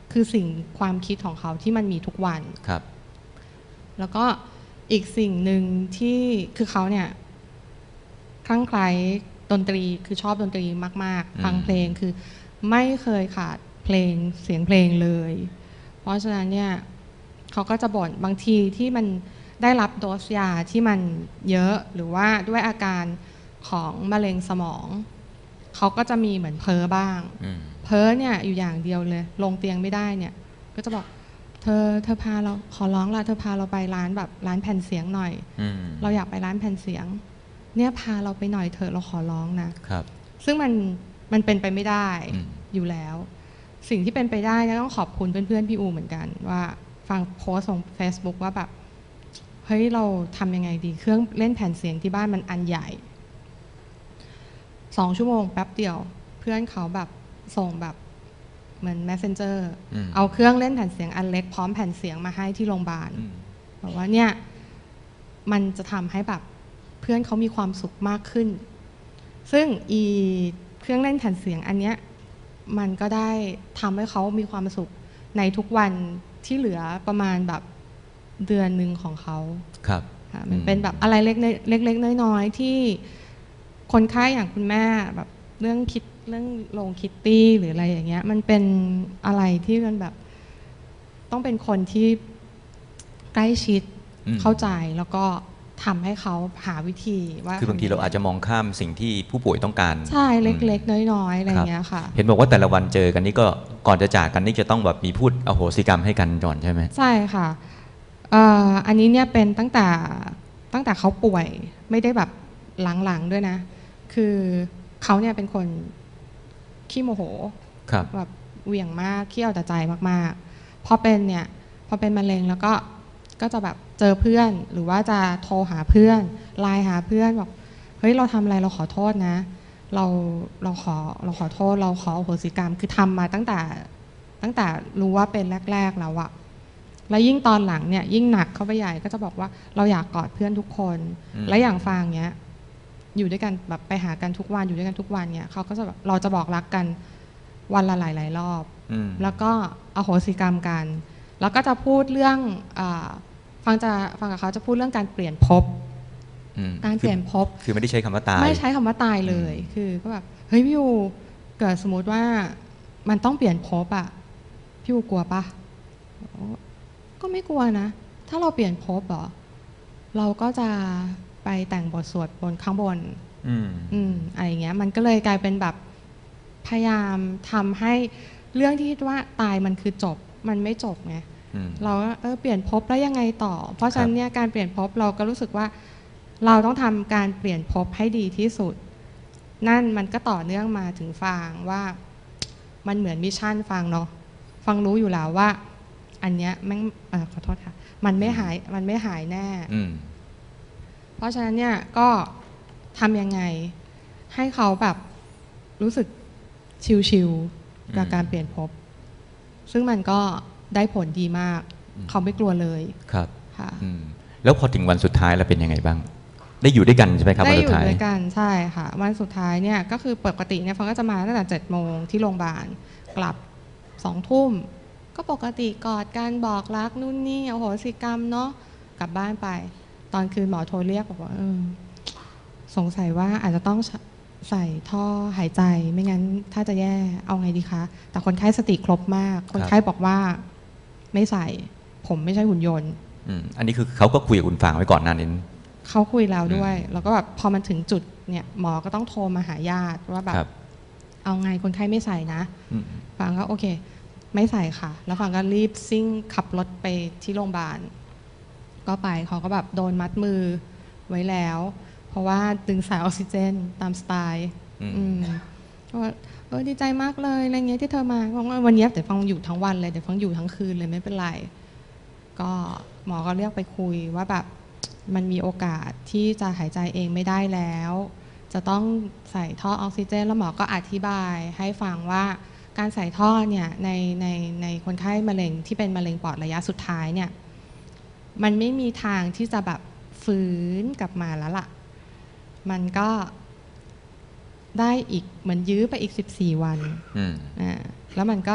คือสิ่งความคิดของเขาที่มันมีทุกวันครับแล้วก็อีกสิ่งหนึ่งที่คือเขาเนี่ยคลั่งไคล้ดนตรีคือชอบดนตรีมากอืมๆ ฟังเพลงคือไม่เคยขาดเพลงเสียงเพลงเลย เพราะฉะนั้นเนี่ยเขาก็จะบ่นบางทีที่มันได้รับโดสยาที่มันเยอะหรือว่าด้วยอาการของมะเร็งสมองเขาก็จะมีเหมือนเพ้อบ้างอืมเพ้อเนี่ยอยู่อย่างเดียวเลยลงเตียงไม่ได้เนี่ยก็จะบอกเธอเธอพาเราขอร้องละเธอพาเราไปร้านแบบร้านแผ่นเสียงหน่อยอืมเราอยากไปร้านแผ่นเสียงเนี่ยพาเราไปหน่อยเถอะเราขอร้องนะครับ ซึ่งมันมันเป็นไปไม่ได้อืมอยู่แล้ว สิ่งที่เป็นไปได้เนี่ยต้องขอบคุณเพื่อนๆพี่อูเหมือนกันว่าฟังโพสต์ของ Facebook ว่าแบบเฮ้ยเราทำยังไงดีเครื่องเล่นแผ่นเสียงที่บ้านมันอันใหญ่สองชั่วโมงแป๊บเดียวเพื่อนเขาแบบส่งแบบเหมือน messenger อืมเอาเครื่องเล่นแผ่นเสียงอันเล็กพร้อมแผ่นเสียงมาให้ที่โรงพยาบาลอืมบอกว่าเนี่ยมันจะทำให้แบบเพื่อนเขามีความสุขมากขึ้น ซึ่งอีเครื่องเล่นแผ่นเสียงอันเนี้ยมันก็ได้ทำให้เขามีความสุขในทุกวันที่เหลือประมาณแบบเดือนหนึ่งของเขาครับค่ะมันอืมเป็นแบบอะไรเล็กๆเล็กๆน้อยๆที่คนไข้อย่างคุณแม่แบบเรื่องคิดเรื่องลงคิตตี้หรืออะไรอย่างเงี้ยมันเป็นอะไรที่มันแบบต้องเป็นคนที่ใกล้ชิดอืมเข้าใจแล้วก็ทำให้เขาหาวิธีว่าคือบางทีเราอาจจะมองข้ามสิ่งที่ผู้ป่วยต้องการใช่เล็กอืมๆ น้อยๆอะไรอย่างเงี้ยค่ะเห็นบอกว่าแต่ละวันเจอกันนี่ก็ก่อนจะจากกันนี่จะต้องแบบมีพูดอโหสิกรรมให้กันก่อนใช่ไหมใช่ค่ะเอ่ออันนี้เนี่ยเป็นตั้งแต่ตั้งแต่เขาป่วยไม่ได้แบบหลังๆด้วยนะ คือเขาเนี่ยเป็นคนขี้โมโหครับแบบเหวี่ยงมากขี้เอาแต่ใจมากๆพอเป็นเนี่ยพอเป็นมะเร็งแล้วก็ก็จะแบบเจอเพื่อนหรือว่าจะโทรหาเพื่อนไลน์หาเพื่อนบอกเฮ้ยเราทำอะไรเราขอโทษนะ เราเราขอเราขอโทษเราขออโหสิกรรมคือทำมาตั้งแต่ตั้งแต่รู้ว่าเป็นแรกๆแล้วอะแล้วยิ่งตอนหลังเนี่ยยิ่งหนักเข้าไปใหญ่ก็จะบอกว่าเราอยากกอดเพื่อนทุกคนอืมและอย่างฟางเนี้ยอยู่ด้วยกันแบบไปหากันทุกวันอยู่ด้วยกันทุกวันเนี่ยเขาก็จะแบบเราจะบอกรักกันวันละหลายๆรอบอืมแล้วก็อโหสิกรรมกัน แล้วก็จะพูดเรื่องอาฟังจะฟังกับเขาจะพูดเรื่องการเปลี่ยนภพอืมการเปลี่ยนภพคือไม่ได้ใช้คำว่าตายไม่ใช้คำว่าตายเลยอืมคือก็แบบเฮ้ยพี่ยูเกิดสมมติว่ามันต้องเปลี่ยนภพอะพี่ยูกลัวปะก็ไม่กลัวนะ ถ้าเราเปลี่ยนภพเหรอเราก็จะไปแต่งบทสวดบนข้างบนอืมอืมอะไรอย่างเงี้ยมันก็เลยกลายเป็นแบบพยายามทำให้เรื่องที่ว่าตายมันคือจบมันไม่จบไงอืมเราก็เออเปลี่ยนภพแล้วยังไงต่อ เพราะฉะนั้ครันบเนี่ยการเปลี่ยนภพเราก็รู้สึกว่าเราต้องทำการเปลี่ยนภพให้ดีที่สุด นั่นมันก็ต่อเนื่องมาถึงฟางว่ามันเหมือนมิชชั่นฟางเนาะฟังรู้อยู่แล้วว่า อันเนี้ยแม่งเอ่อขอโทษค่ะ มันไม่หายมันไม่หายแน่อืมเพราะฉะนั้นเนี่ยก็ทำยังไงให้เขาแบบรู้สึกชิลๆกับอืมการเปลี่ยนภพซึ่งมันก็ได้ผลดีมากอืมเขาไม่กลัวเลยครับค่ะอืมแล้วพอถึงวันสุดท้ายแล้วเป็นยังไงบ้าง ได้อยู่ด้วยกันใช่ไหมครับได้วันอสุยู่ดท้ายด้วยกันใช่ค่ะ วันสุดท้ายเนี่ยก็คือปกติเนี่ยฟังก็จะมาตั้งแต่เจ็ดโมงที่โรงพยาบาลกลับสองทุ่มก็ปกติกอดกันบอกรักนู่นนี่โอโหสิกรรมเนาะกลับบ้านไป ตอนคืนหมอโทรเรียกบอกว่าเออสงสัยว่าอาจจะต้องใส่ท่อหายใจไม่งั้นถ้าจะแย่เอาไงดีคะ แต่คนไข้สติครบมาก คนไข้บอกว่าไม่ใส่ผมไม่ใช่หุ่นยนต์อืมอันนี้คือเขาก็คุยกับคุณฟางไว้ก่อนหน้านี้เขาคุยแล้วด้วยอืมแล้วก็แบบพอมันถึงจุดเนี่ยหมอก็ต้องโทรมาหาญาติว่าแบบครับเอาไงคนไข้ไม่ใส่นะอืมฟังก็โอเค ไม่ใส่ค่ะ แล้วฟังก็รีบซิ่งขับรถไปที่โรงพยาบาลก็ไปเขาก็แบบโดนมัดมือไว้แล้ว เพราะว่าดึงสายออกซิเจนตามสไตล์อืมอืมก็ว่าเออดีใจมากเลยอะไรเงี้ยที่เธอมาบอกว่าวันนี้เดี๋ยวฟังอยู่ทั้งวันเลยเดี๋ยวฟังอยู่ทั้งคืนเลยไม่เป็นไร ก็หมอก็เรียกไปคุยว่าแบบมันมีโอกาสที่จะหายใจเองไม่ได้แล้ว จะต้องใส่ท่อออกซิเจนแล้วหมอก็อธิบายให้ฟังว่าการใส่ท่อเนี่ยในในในคนไข้มะเร็งที่เป็นมะเร็งปอดระยะสุดท้ายเนี่ยมันไม่มีทางที่จะแบบฟื้นกลับมาแล้วล่ะมันก็ได้อีกเหมือนยื้อไปอีกสิบสี่วันอืมอ่าแล้วมันก็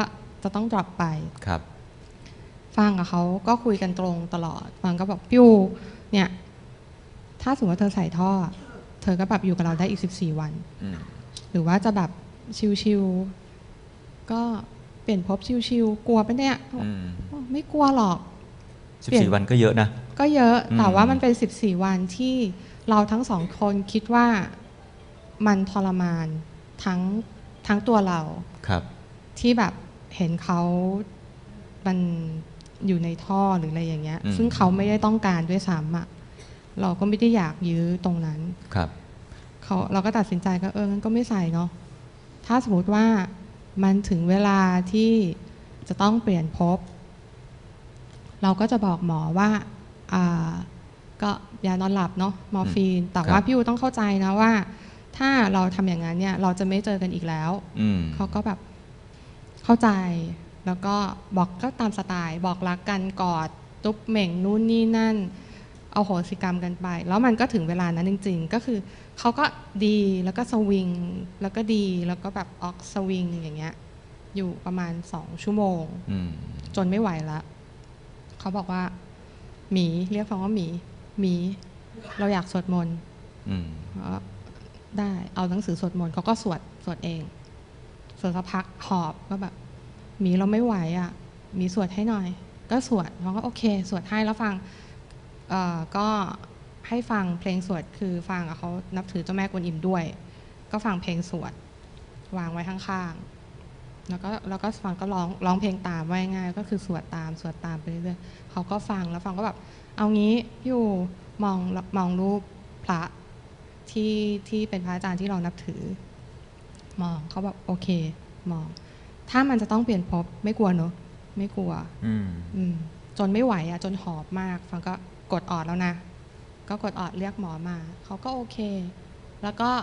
จะต้อง drop ไปครับฟังกับเขาก็คุยกันตรงตลอดฟังก็บอกพี่อูเนี่ยถ้าสมมติว่าเธอใส่ท่อเธอก็แบบอยู่กับเราได้อีกสิบสี่วันอืมหรือว่าจะแบบชิวๆก็เปลี่ยนภพชิวๆกลัวปะเนี่ยอืมไม่กลัวหรอกสิบเปลี่สี่ยนวันก็เยอะนะก็เยอะอืมแต่ว่ามันเป็นสิบสี่วันที่เราทั้งสองคนคิดว่ามันทรมานทั้งทั้งตัวเราครับที่แบบเห็นเขามันอยู่ในท่อหรืออะไรอย่างเงี้ยอืมซึ่งเขาไม่ได้ต้องการด้วยซ้ำอ่ะเราก็ไม่ได้อยากยื้อตรงนั้นครับเขาเราก็ตัดสินใจก็เอองั้นก็ไม่ใส่เนาะถ้าสมมติว่ามันถึงเวลาที่จะต้องเปลี่ยนภพเราก็จะบอกหมอว่าอ่าก็ยานอนหลับเนาะมอร์ฟีน แต่ว่าพี่อูต้องเข้าใจนะว่า ถ้าเราทำอย่างนั้นเนี่ยเราจะไม่เจอกันอีกแล้วอืมเขาก็แบบเข้าใจแล้วก็บอกก็ตามสไตล์บอกรักกันกอดตุ๊บเหม่งนู่นนี่นั่นเอาโหสิกรรมกันไป แล้วมันก็ถึงเวลานั้นจริงๆ ก็คือเขาก็ดีแล้วก็สวิงแล้วก็ดีแล้วก็แบบออกสวิงอย่างเงี้ยอยู่ประมาณสองชั่วโมงอืมจนไม่ไหวแล้วเขาบอกว่าหมีเรียกฟังว่าหมีหมีเราอยากสวดมนต์อืมก็ได้เอาหนังสือสวดมนต์เขาก็สวดสวดเองสวดสักพักหอบก็แบบหมีเราไม่ไหวอ่ะหมีสวดให้หน่อย ก็สวดเขาก็โอเคสวดให้แล้วฟังเอ่อก็ให้ฟังเพลงสวดคือฟังกับเขานับถือเจ้าแม่กวนอิมด้วย ก็ฟังเพลงสวดวางไว้ข้างๆแล้วก็แล้วก็ฟังก็ร้องร้องเพลงตามไว้ง่ายก็คือสวดตามสวดตามไปเรื่อยๆเขาก็ฟังแล้วฟังก็แบบเอางี้อยู่มองมองรูปพระที่ที่เป็นพระอาจารย์ที่เรานับถือมองเขาแบบโอเคมองถ้ามันจะต้องเปลี่ยนภพไม่กลัวเนอะไม่กลัวอืมอืมจนไม่ไหวอ่ะจนหอบมากฟังก็กดออดแล้วนะก็กดออดเรียกหมอมาเขาก็โอเค แล้วก็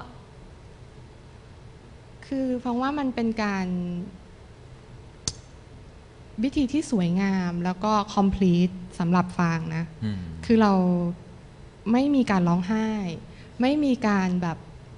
คือฟังว่ามันเป็นการวิธีที่สวยงามแล้วก็ complete สำหรับฟางนะอืมคือเราไม่มีการร้องไห้ ไม่มีการแบบ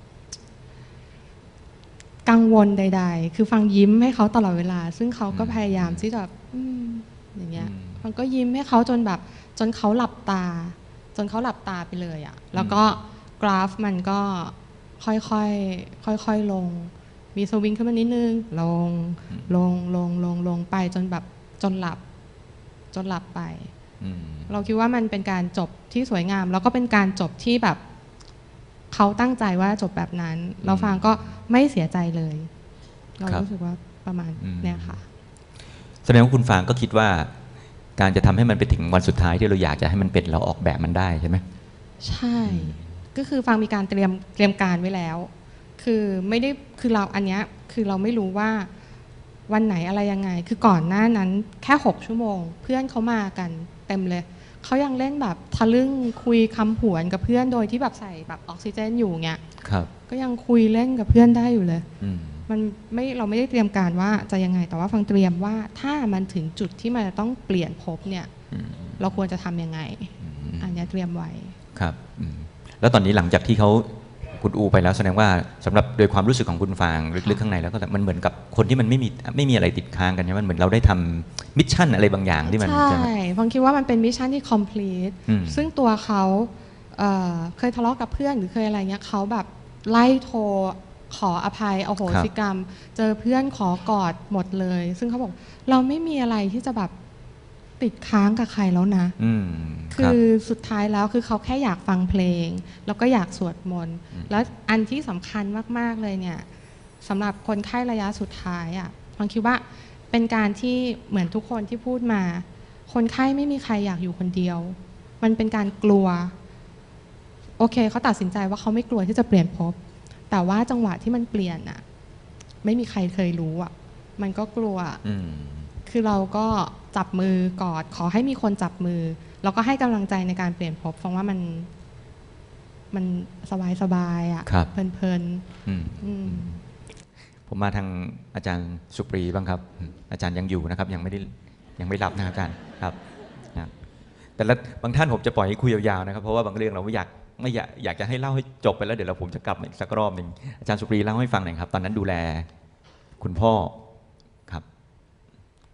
กังวลใด ๆ คือฟังยิ้มให้เขาตลอดเวลา ซึ่งเขาก็พยายามที่จะแบบอืมอย่างเงี้ยอืมฟังก็ยิ้มให้เขาจนแบบ จนเขาหลับตา จนเขาหลับตาไปเลยอะ่ะ แล้วก็กราฟมันก็ค่อยๆค่อยๆลง มีสวิงขึ้นมานิดนึงลงลงลงลงลงไปจนแบบจนหลับ จนหลับไปอืมเราคิดว่ามันเป็นการจบที่สวยงาม แล้วก็เป็นการจบที่แบบเขาตั้งใจว่าจบแบบนั้น เราฟังก็ไม่เสียใจเลย เรารู้สึกว่าประมาณเนี้ยค่ะแสดงว่าคุณฟางก็คิดว่า การจะทำให้มันไปถึงวันสุดท้ายที่เราอยากจะให้มันเป็นเราออกแบบมันได้ใช่ไหมใช่ ก็คือฟังมีการเตรียมเตรียมการไว้แล้ว คือไม่ได้คือเราอันเนี้ยคือเราไม่รู้ว่าวันไหนอะไรยังไง คือก่อนหน้านั้นแค่หกชั่วโมง เพื่อนเขามากันเต็มเลยเขายังเล่นแบบทะลึ่งคุยคำผวนกับเพื่อนโดยที่แบบใส่แบบออกซิเจนอยู่เงี้ยครับก็ยังคุยเล่นกับเพื่อนได้อยู่เลยอืมมันไม่เราไม่ได้เตรียมการว่าจะยังไง แต่ว่าฟังเตรียมว่าถ้ามันถึงจุดที่มันจะต้องเปลี่ยนภพเนี่ยอืมเราควรจะทำยังไงอืมอันเนี้ยเตรียมไว้ครับอืมแล้วตอนนี้หลังจากที่เขาคุณอูไปแล้วแสดงว่าสำหรับโดยความรู้สึกของคุณฟางลึกๆข้างในแล้วก็มันเหมือนกับคนที่มันไม่มีไม่มีอะไรติดค้างกันใช่ไหมมันเหมือนเราได้ทำมิชชั่นอะไรบางอย่างที่มันใช่จะฟังคิดว่ามันเป็นมิชชั่นที่ complete อืมซึ่งตัวเขาเอ่อเคยทะเลาะกับเพื่อนหรือเคยอะไรเงี้ยเขาแบบไล่โทรขออภัยอโหสิกรรม เจอเพื่อนขอกอดหมดเลย ซึ่งเขาบอกเราไม่มีอะไรที่จะแบบติดค้างกับใครแล้วนะอืมคือสุดท้ายแล้วคือเขาแค่อยากฟังเพลง แล้วก็อยากสวดมนต์อืมแล้วอันที่สำคัญมากๆเลยเนี่ยสำหรับคนไข้ระยะสุดท้ายอ่ะฟังคิดว่าเป็นการที่เหมือนทุกคนที่พูดมา คนไข้ไม่มีใครอยากอยู่คนเดียว มันเป็นการกลัว โอเคเขาตัดสินใจว่าเขาไม่กลัวที่จะเปลี่ยนภพแต่ว่าจังหวะที่มันเปลี่ยนอ่ะไม่มีใครเคยรู้อ่ะมันก็กลัวอืมคือเราก็จับมือกอดขอให้มีคนจับมือ แล้วก็ให้กำลังใจในการเปลี่ยนภพฟังว่ามันมันสบายสบายๆอ่ะครับเพลินอืมๆอืมผมมาทางอาจารย์สุปรีบ้างครับอืมอาจารย์ยังอยู่นะครับ ยังไม่ได้ยังไม่รับนะครับอาจารย์ครับนะแต่ละบางท่านผมจะปล่อยให้คุยยาวๆนะครับเพราะว่าบางเรื่องเราไม่อยากไม่อยากอยากจะให้เล่าให้จบไปแล้วเดี๋ยวเราผมจะกลับมาอีกสักรอบหนึ่งอาจารย์สุปรีเล่าให้ฟังหน่อยครับ ตอนนั้นดูแลคุณพ่อครับ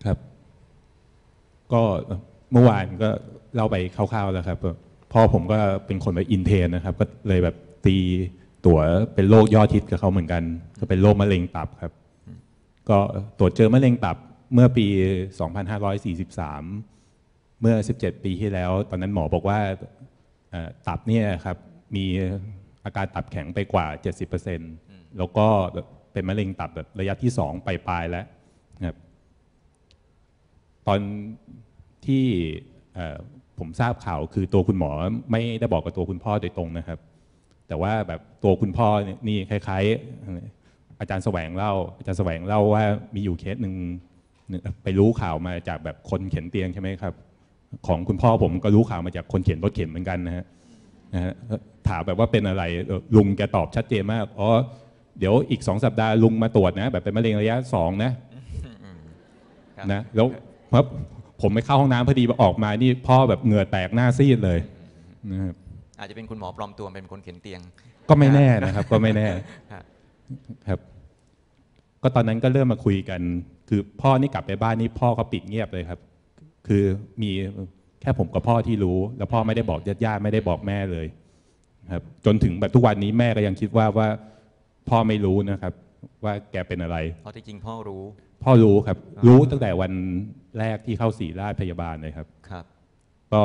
ครับก็เมื่อวานก็เล่าไปคร่าวๆแล้วครับพ่อผมก็เป็นคนแบบอินเทนนะครับก็เลยแบบตีตั๋วเป็นโรคยอดฮิตกับเขาเหมือนกันก็เป็นโรคมะเร็งตับครับก็ตรวจเจอมะเร็งตับเมื่อปี สองพันห้าร้อยสี่สิบสาม เมื่อสิบเจ็ดปีที่แล้วตอนนั้นหมอบอกว่าตับเนี่ยครับมีอาการตับแข็งไปกว่า เจ็ดสิบเปอร์เซ็นต์ แล้วก็เป็นมะเร็งตับแบบระยะที่สองปลายๆแล้วครับตอนที่ผมทราบข่าวคือตัวคุณหมอไม่ได้บอกกับตัวคุณพ่อโดยตรงนะครับแต่ว่าแบบตัวคุณพ่อนี่คล้ายๆอาจารย์แสวงเล่าอาจารย์แสวงเล่าว่ามีอยู่เคสหนึ่งไปรู้ข่าวมาจากแบบคนเข็นเตียงใช่ไหมครับของคุณพ่อผมก็รู้ข่าวมาจากคนเข็นรถเข็นเหมือนกันนะฮะนะฮะถามแบบว่าเป็นอะไรลุงแกตอบชัดเจนมากอ๋อเดี๋ยวอีกสองสัปดาห์ลุงมาตรวจนะแบบเป็นมะเร็งระยะสองนะนะแล้วครับผมไปเข้าห้องน้ำพอดีออกมานี่พ่อแบบเหงื่อแตกหน้าซีดเลยนะครับอาจจะเป็นคุณหมอปลอมตัวเป็นคนเข็นเตียงก็ไม่แน่นะครับก็ไม่แน่ครับก็ตอนนั้นก็เริ่มมาคุยกันคือพ่อนี่กลับไปบ้านนี่พ่อก็ปิดเงียบเลยครับคือมีแค่ผมกับพ่อที่รู้แล้วพ่อไม่ได้บอกญาติๆไม่ได้บอกแม่เลยครับจนถึงแบบทุกวันนี้แม่ก็ยังคิดว่าว่าพ่อไม่รู้นะครับว่าแกเป็นอะไรเพราะที่จริงพ่อรู้พ่อรู้ครับรู้ตั้งแต่วันแรกที่เข้าศรีราชพยาบาลเลยครับครับก็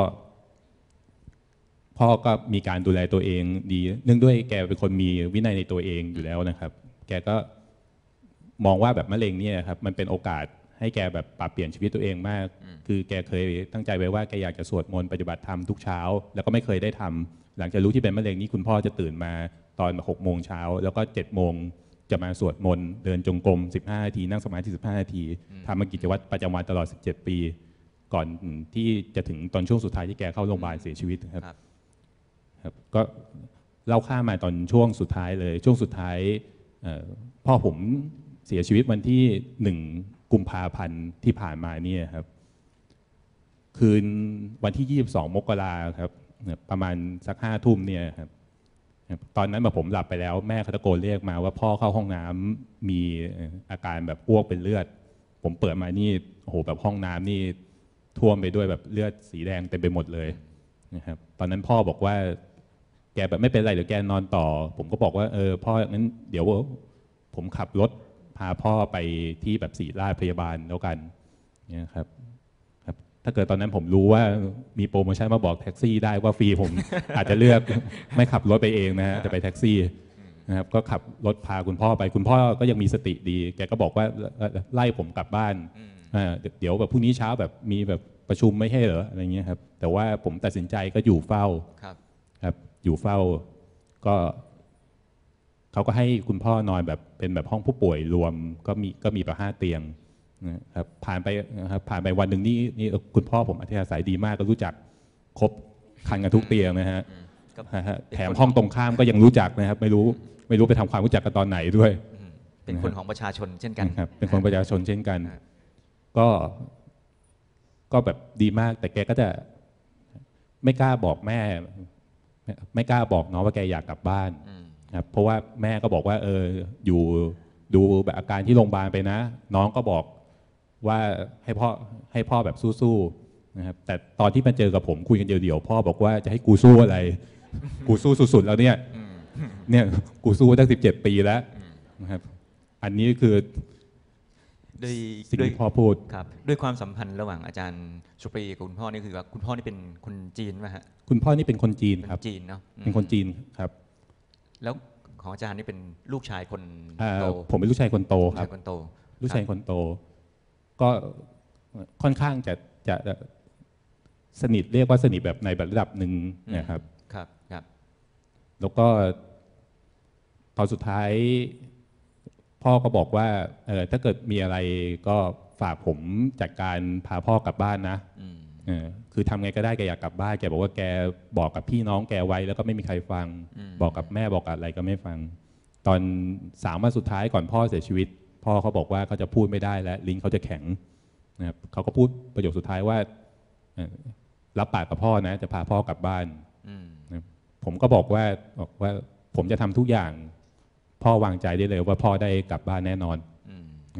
พ่อก็มีการดูแลตัวเองดีเนื่องด้วยแกเป็นคนมีวินัยในตัวเองอยู่แล้วนะครับแกก็มองว่าแบบมะเร็งเนี่ยครับมันเป็นโอกาสให้แกแบบปรับเปลี่ยนชีวิตตัวเองมากคือแกเคยตั้งใจไว้ว่าแกอยากจะสวดมนต์ปฏิบัติธรรมทุกเช้าแล้วก็ไม่เคยได้ทำหลังจากรู้ที่เป็นมะเร็งนี้คุณพ่อจะตื่นมาตอนหกโมงเช้าแล้วก็เจ็ดโมงจะมาสวดมนต์เดินจงกรมสิบห้านาทีนั่งสมาธิสิบห้านาทีทำกิจวัตรประจำวันตลอดสิบเจ็ดปีก่อนที่จะถึงตอนช่วงสุดท้ายที่แกเข้าโรงพยาบาลเสียชีวิตครับครับก็เล่าข้ามมาตอนช่วงสุดท้ายเลยช่วงสุดท้ายพ่อผมเสียชีวิตวันที่หนึ่งกุมภาพันธ์ที่ผ่านมาเนี่ยครับคืนวันที่ยี่สิบสองมกราครับประมาณสักห้าทุ่มเนี่ยครับตอนนั้นแบบผมหลับไปแล้วแม่เขาตะโกนเรียกมาว่าพ่อเข้าห้องน้ำมีอาการแบบอ้วกเป็นเลือดผมเปิดมานี่โอ้โหแบบห้องน้ำนี่ท่วมไปด้วยแบบเลือดสีแดงเต็มไปหมดเลยนะครับตอนนั้นพ่อบอกว่าแกแบบไม่เป็นไรเดี๋ยวแกนอนต่อผมก็บอกว่าเออพ่องั้นเดี๋ยวผมขับรถพาพ่อไปที่แบบศรีราชพยาบาลแล้วกันเนี่ยครับครับถ้าเกิดตอนนั้นผมรู้ว่ามีโปรโมชั่นมาบอกแท็กซี่ได้ว่าฟรีผม อาจจะเลือกไม่ขับรถไปเองนะฮะจะไปแท็กซี่นะครับก็ขับรถพาคุณพ่อไปคุณพ่อก็ยังมีสติดีแกก็บอกว่าไล่ผมกลับบ้านเดี๋ยวแบบพรุ่งนี้เช้าแบบมีแบบประชุมไม่ใช่เหรออะไรเงี้ยครับแต่ว่าผมตัดสินใจก็อยู่เฝ้าครับอยู่เฝ้าก็เขาก็ให้คุณพ่อนอนแบบเป็นแบบห้องผู้ป่วยรวมก็มีก็มีประห้าเตียงนะครับผ่านไปนะครับผ่านไปวันหนึ่งนี่นี่คุณพ่อผมอัธยาศัยดีมากก็รู้จักครบคันกันทุกเตียงนะฮะแถมห้องตรงข้ามก็ยังรู้จักนะครับไม่รู้ไม่รู้ไปทำความรู้จักกันตอนไหนด้วยเป็นคนของประชาชนเช่นกันครับเป็นคนประชาชนเช่นกันก็ก็แบบดีมากแต่แกก็จะไม่กล้าบอกแม่ไม่กล้าบอกน้องว่าแกอยากกลับบ้านครับเพราะว่าแม่ก็บอกว่าเอออยู่ดูแบบอาการที่โรงพยาบาลไปนะน้องก็บอกว่าให้พ่อให้พ่อแบบสู้ๆนะครับแต่ตอนที่มาเจอกับผมคุยกันเดียวๆพ่อบอกว่าจะให้กูสู้อะไรกูสู้สุดๆแล้วเนี่ยเนี่ยกูสู้ตั้งสิบเจ็ดปีแล้วนะครับอันนี้คือด้วยสิ่งที่พ่อพูดครับด้วยความสัมพันธ์ระหว่างอาจารย์สุปรีกับคุณพ่อนี่คือว่าคุณพ่อนี่เป็นคนจีนไหมฮะคุณพ่อนี่เป็นคนจีนครับจีนเนาะเป็นคนจีนครับแล้วของอาจารย์นี่เป็นลูกชายคนโตผมเป็นลูกชายคนโตครับคนโตลูกชายคนโตก็ค่อนข้างจะจะสนิทเรียกว่าสนิทแบบในระดับหนึ่งนะครับครับครับแล้วก็ตอนสุดท้ายพ่อก็บอกว่าเออถ้าเกิดมีอะไรก็ฝากผมจัดการพาพ่อกลับบ้านนะเออคือทำไงก็ได้แกอยากกลับบ้านแกบอกว่าแกบอกกับพี่น้องแกไว้แล้วก็ไม่มีใครฟังบอกกับแม่บอกกับอะไรก็ไม่ฟังตอนสามวันสุดท้ายก่อนพ่อเสียชีวิตพ่อเขาบอกว่าเขาจะพูดไม่ได้แล้วลิ้นเขาจะแข็งนะครับเขาก็พูดประโยคสุดท้ายว่ารับปากกับพ่อนะจะพาพ่อกลับบ้านผมก็บอกว่าบอกว่าผมจะทำทุกอย่างพ่อวางใจได้เลยว่าพ่อได้กลับบ้านแน่นอนนะครับ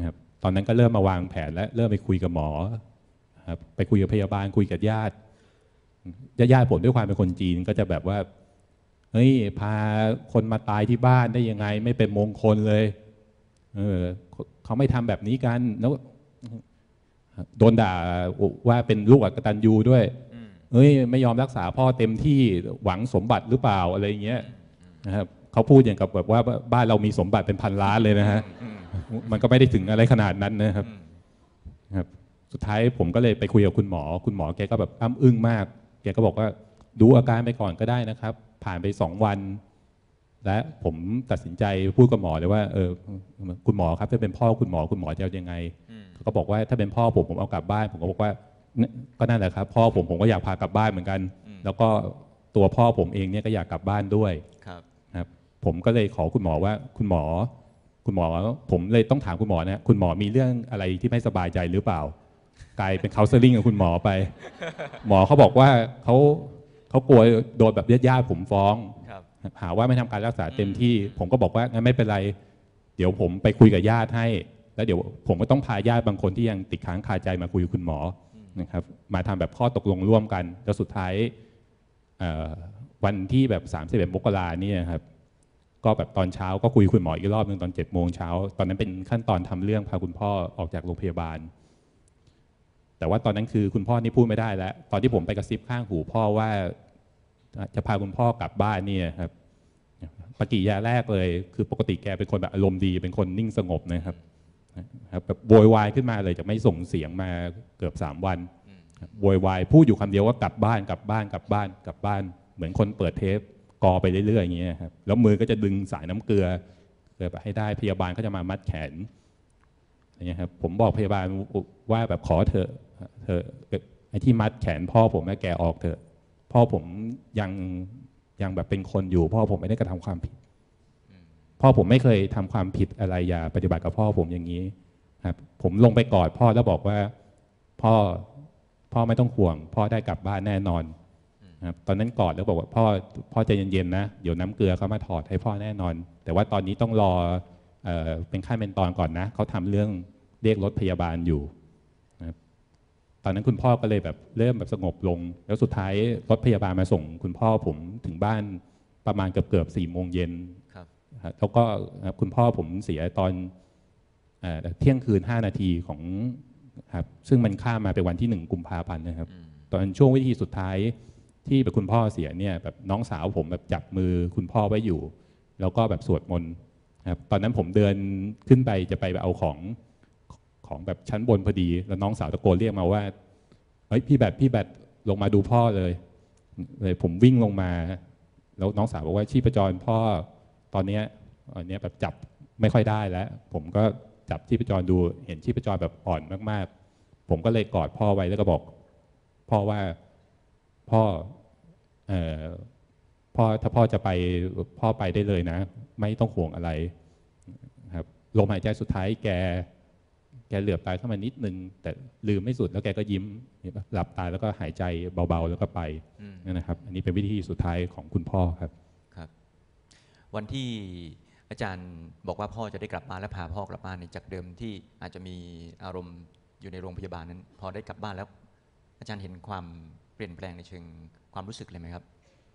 ตอนนั้นก็เริ่มมาวางแผนและเริ่มไปคุยกับหมอครับไปคุยกับพยาบาลคุยกับญาติญาติผมด้วยความเป็นคนจีนก็จะแบบว่าเฮ้ยพาคนมาตายที่บ้านได้ยังไงไม่เป็นมงคลเลยเออเขาไม่ทำแบบนี้กันแล้วโดนด่าว่าเป็นลูกอกตัญญูด้วยเฮ้ยไม่ยอมรักษาพ่อเต็มที่หวังสมบัติหรือเปล่าอะไรอย่างเงี้ยนะครับเขาพูดอย่างกับแบบว่าบ้านเรามีสมบัติเป็นพันล้านเลยนะฮะมันก็ไม่ได้ถึงอะไรขนาดนั้นนะครับครับสุดท้ายผมก็เลยไปคุยกับคุณหมอคุณหมอแกก็แบบอ้ำอึ้งมากแกก็บอกว่าดูอาการไปก่อนก็ได้นะครับผ่านไปสองวันและผมตัดสินใจพูดกับหมอเลยว่าเออคุณหมอครับถ้าเป็นพ่อคุณหมอคุณหมอจะเอายังไงเขาก็บอกว่าถ้าเป็นพ่อผมผมเอากลับบ้านผมก็บอกว่าก็นั่นแหละครับพ่อผมผมก็อยากพากลับบ้านเหมือนกันแล้วก็ตัวพ่อผมเองเนี่ยก็อยากกลับบ้านด้วยครับผมก็เลยขอคุณหมอว่าคุณหมอคุณหมอผมเลยต้องถามคุณหมอนะคุณหมอมีเรื่องอะไรที่ไม่สบายใจหรือเปล่ากลายเป็นเคาน์เซอริ่งกับคุณหมอไปหมอเขาบอกว่าเขาเขากลัวโดนแบบญาติๆผมฟ้องหาว่าไม่ทำการรักษาเต็มที่ผมก็บอกว่างั้นไม่เป็นไรเดี๋ยวผมไปคุยกับญาติให้แล้วเดี๋ยวผมก็ต้องพาญาติบางคนที่ยังติดค้างคาใจมาคุยกับคุณหมอนะครับมาทำแบบข้อตกลงร่วมกันแล้วสุดท้ายวันที่แบบสามสิบเอ็ดมกราเนี่ยครับก็แบบตอนเช้าก็คุยคุณหมออีกรอบหนึ่งตอนเจ็ดโมงเช้าตอนนั้นเป็นขั้นตอนทำเรื่องพาคุณพ่อออกจากโรงพยาบาลแต่ว่าตอนนั้นคือคุณพ่อนี่พูดไม่ได้แล้วตอนที่ผมไปกระซิบข้างหูพ่อว่าจะพาคุณพ่อกลับบ้านเนี่ยครับปฏิกิริยาแรกเลยคือปกติแกเป็นคนแบบอารมณ์ดีเป็นคนนิ่งสงบนะครับแบบโวยวายขึ้นมาเลยจะไม่ส่งเสียงมาเกือบสามวันโวยวายพูดอยู่คำเดียวว่ากลับบ้านกลับบ้านกลับบ้านกลับบ้านเหมือนคนเปิดเทปกอไปเรื่อยๆอย่างเงี้ยครับแล้วมือก็จะดึงสายน้ำเกลือเกลือไปให้ได้พยาบาลก็จะมามัดแขนอย่างเงี้ยครับผมบอกพยาบาลว่าแบบขอเถอะเธอไอ้ที่มัดแขนพ่อผมแม่แกออกเถอะพ่อผมยังยังแบบเป็นคนอยู่พ่อผมไม่ได้กระทำความผิดพ่อผมไม่เคยทำความผิดอะไรอย่าปฏิบัติกับพ่อผมอย่างนี้ครับผมลงไปกอดพ่อแล้วบอกว่าพ่อพ่อไม่ต้องห่วงพ่อได้กลับบ้านแน่นอนครับตอนนั้นกอดแล้วบอกว่าพ่อพ่อใจเย็นๆนะเดี๋ยวน้ำเกลือเขามาถอดให้พ่อแน่นอนแต่ว่าตอนนี้ต้องรอเอ่อเป็นขั้นเป็นตอนก่อนนะเขาทำเรื่องเรียกรถพยาบาลอยู่ตอนนั้นคุณพ่อก็เลยแบบเริ่มแบบสงบลงแล้วสุดท้ายรถพยาบาลมาส่งคุณพ่อผมถึงบ้านประมาณเกือบเกือบสี่โมงเย็นแล้วก็คุณพ่อผมเสียตอนเที่ยงคืนห้านาทีของครับซึ่งมันข้ามมาเป็นวันที่หนึ่งกุมภาพันธ์นะครับตอนช่วงวิธีสุดท้ายที่แบบคุณพ่อเสียเนี่ยแบบน้องสาวผมแบบจับมือคุณพ่อไว้อยู่แล้วก็แบบสวดมนต์ครับตอนนั้นผมเดินขึ้นไปจะไปเอาของของแบบชั้นบนพอดีแล้วน้องสาวตะโกนเรียกมาว่าเฮ้ยพี่แบทพี่แบทลงมาดูพ่อเลยเลยผมวิ่งลงมาแล้วน้องสาวบอกว่าชีพจรพ่อตอนนี้ตอนนี้แบบจับไม่ค่อยได้แล้วผมก็จับชีพจรดูเห็นชีพจรแบบอ่อนมากๆผมก็เลยกอดพ่อไว้แล้วก็บอกพ่อว่าพ่อเอ่อพ่อถ้าพ่อจะไปพ่อไปได้เลยนะไม่ต้องห่วงอะไรครับลมหายใจสุดท้ายแกแกเหลือบตาเข้ามานิดนึงแต่ลืมไม่สุดแล้วแกก็ยิ้มหลับตาแล้วก็หายใจเบาๆแล้วก็ไปนั่นนะครับอันนี้เป็นวิธีสุดท้ายของคุณพ่อครับครับวันที่อาจารย์บอกว่าพ่อจะได้กลับบ้านและพาพ่อกลับบ้านในจากเดิมที่อาจจะมีอารมณ์อยู่ในโรงพยาบาลนั้นพอได้กลับบ้านแล้วอาจารย์เห็นความเปลี่ยนแปลงในเชิงความรู้สึกเลยไหมครับ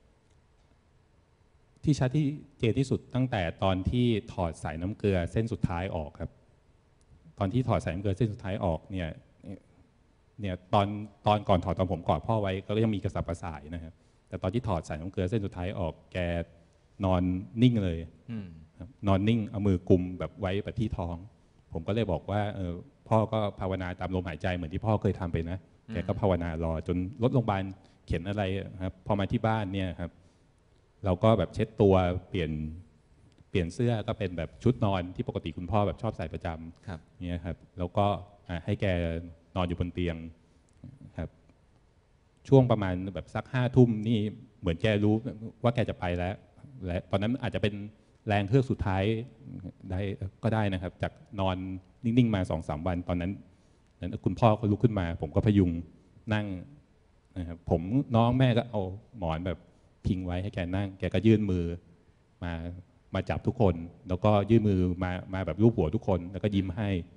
ที่ชัดที่เจนที่สุดตั้งแต่ตอนที่ถอดสายน้ำเกลือเส้นสุดท้ายออกครับตอนที่ถอดสายน้ำเกลือเส้นสุดท้ายออกเนี่ยเนี่ยตอนตอนก่อนถอดตอนผมกอดพ่อไว้ก็ยังมีกระสับกระส่ายนะครับแต่ตอนที่ถอดสายน้ำเกลือเส้นสุดท้ายออกแกนอนนิ่งเลยนอนนิ่งเอามือกุมแบบไว้แบบที่ท้องผมก็เลยบอกว่าเออพ่อก็ภาวนาตามลมหายใจเหมือนที่พ่อเคยทำไปนะแกก็ภาวนารอจนรถโรงพยาบาลเขียนอะไรครับพอมาที่บ้านเนี่ยครับเราก็แบบเช็ดตัวเปลี่ยนเปลี่ยนเสื้อก็เป็นแบบชุดนอนที่ปกติคุณพ่อแบบชอบใส่ประจำเนี่ยครับแล้วก็ให้แกนอนอยู่บนเตียงครับช่วงประมาณแบบสักห้าทุ่มนี่เหมือนแกรู้ว่าแกจะไปแล้วและตอนนั้นอาจจะเป็นแรงเฮือกสุดท้ายได้ก็ได้นะครับจากนอนนิ่งๆมาสองสามวันตอนนั้นนั้นคุณพ่อก็ลุกขึ้นมาผมก็พยุงนั่งนะครับผมน้องแม่ก็เอาหมอนแบบพิงไว้ให้แกนั่งแกก็ยื่นมือมามาจับทุกคนแล้วก็ยื่นมือมามาแบบลูบหัวทุกคนแล้วก็ยิ้มให้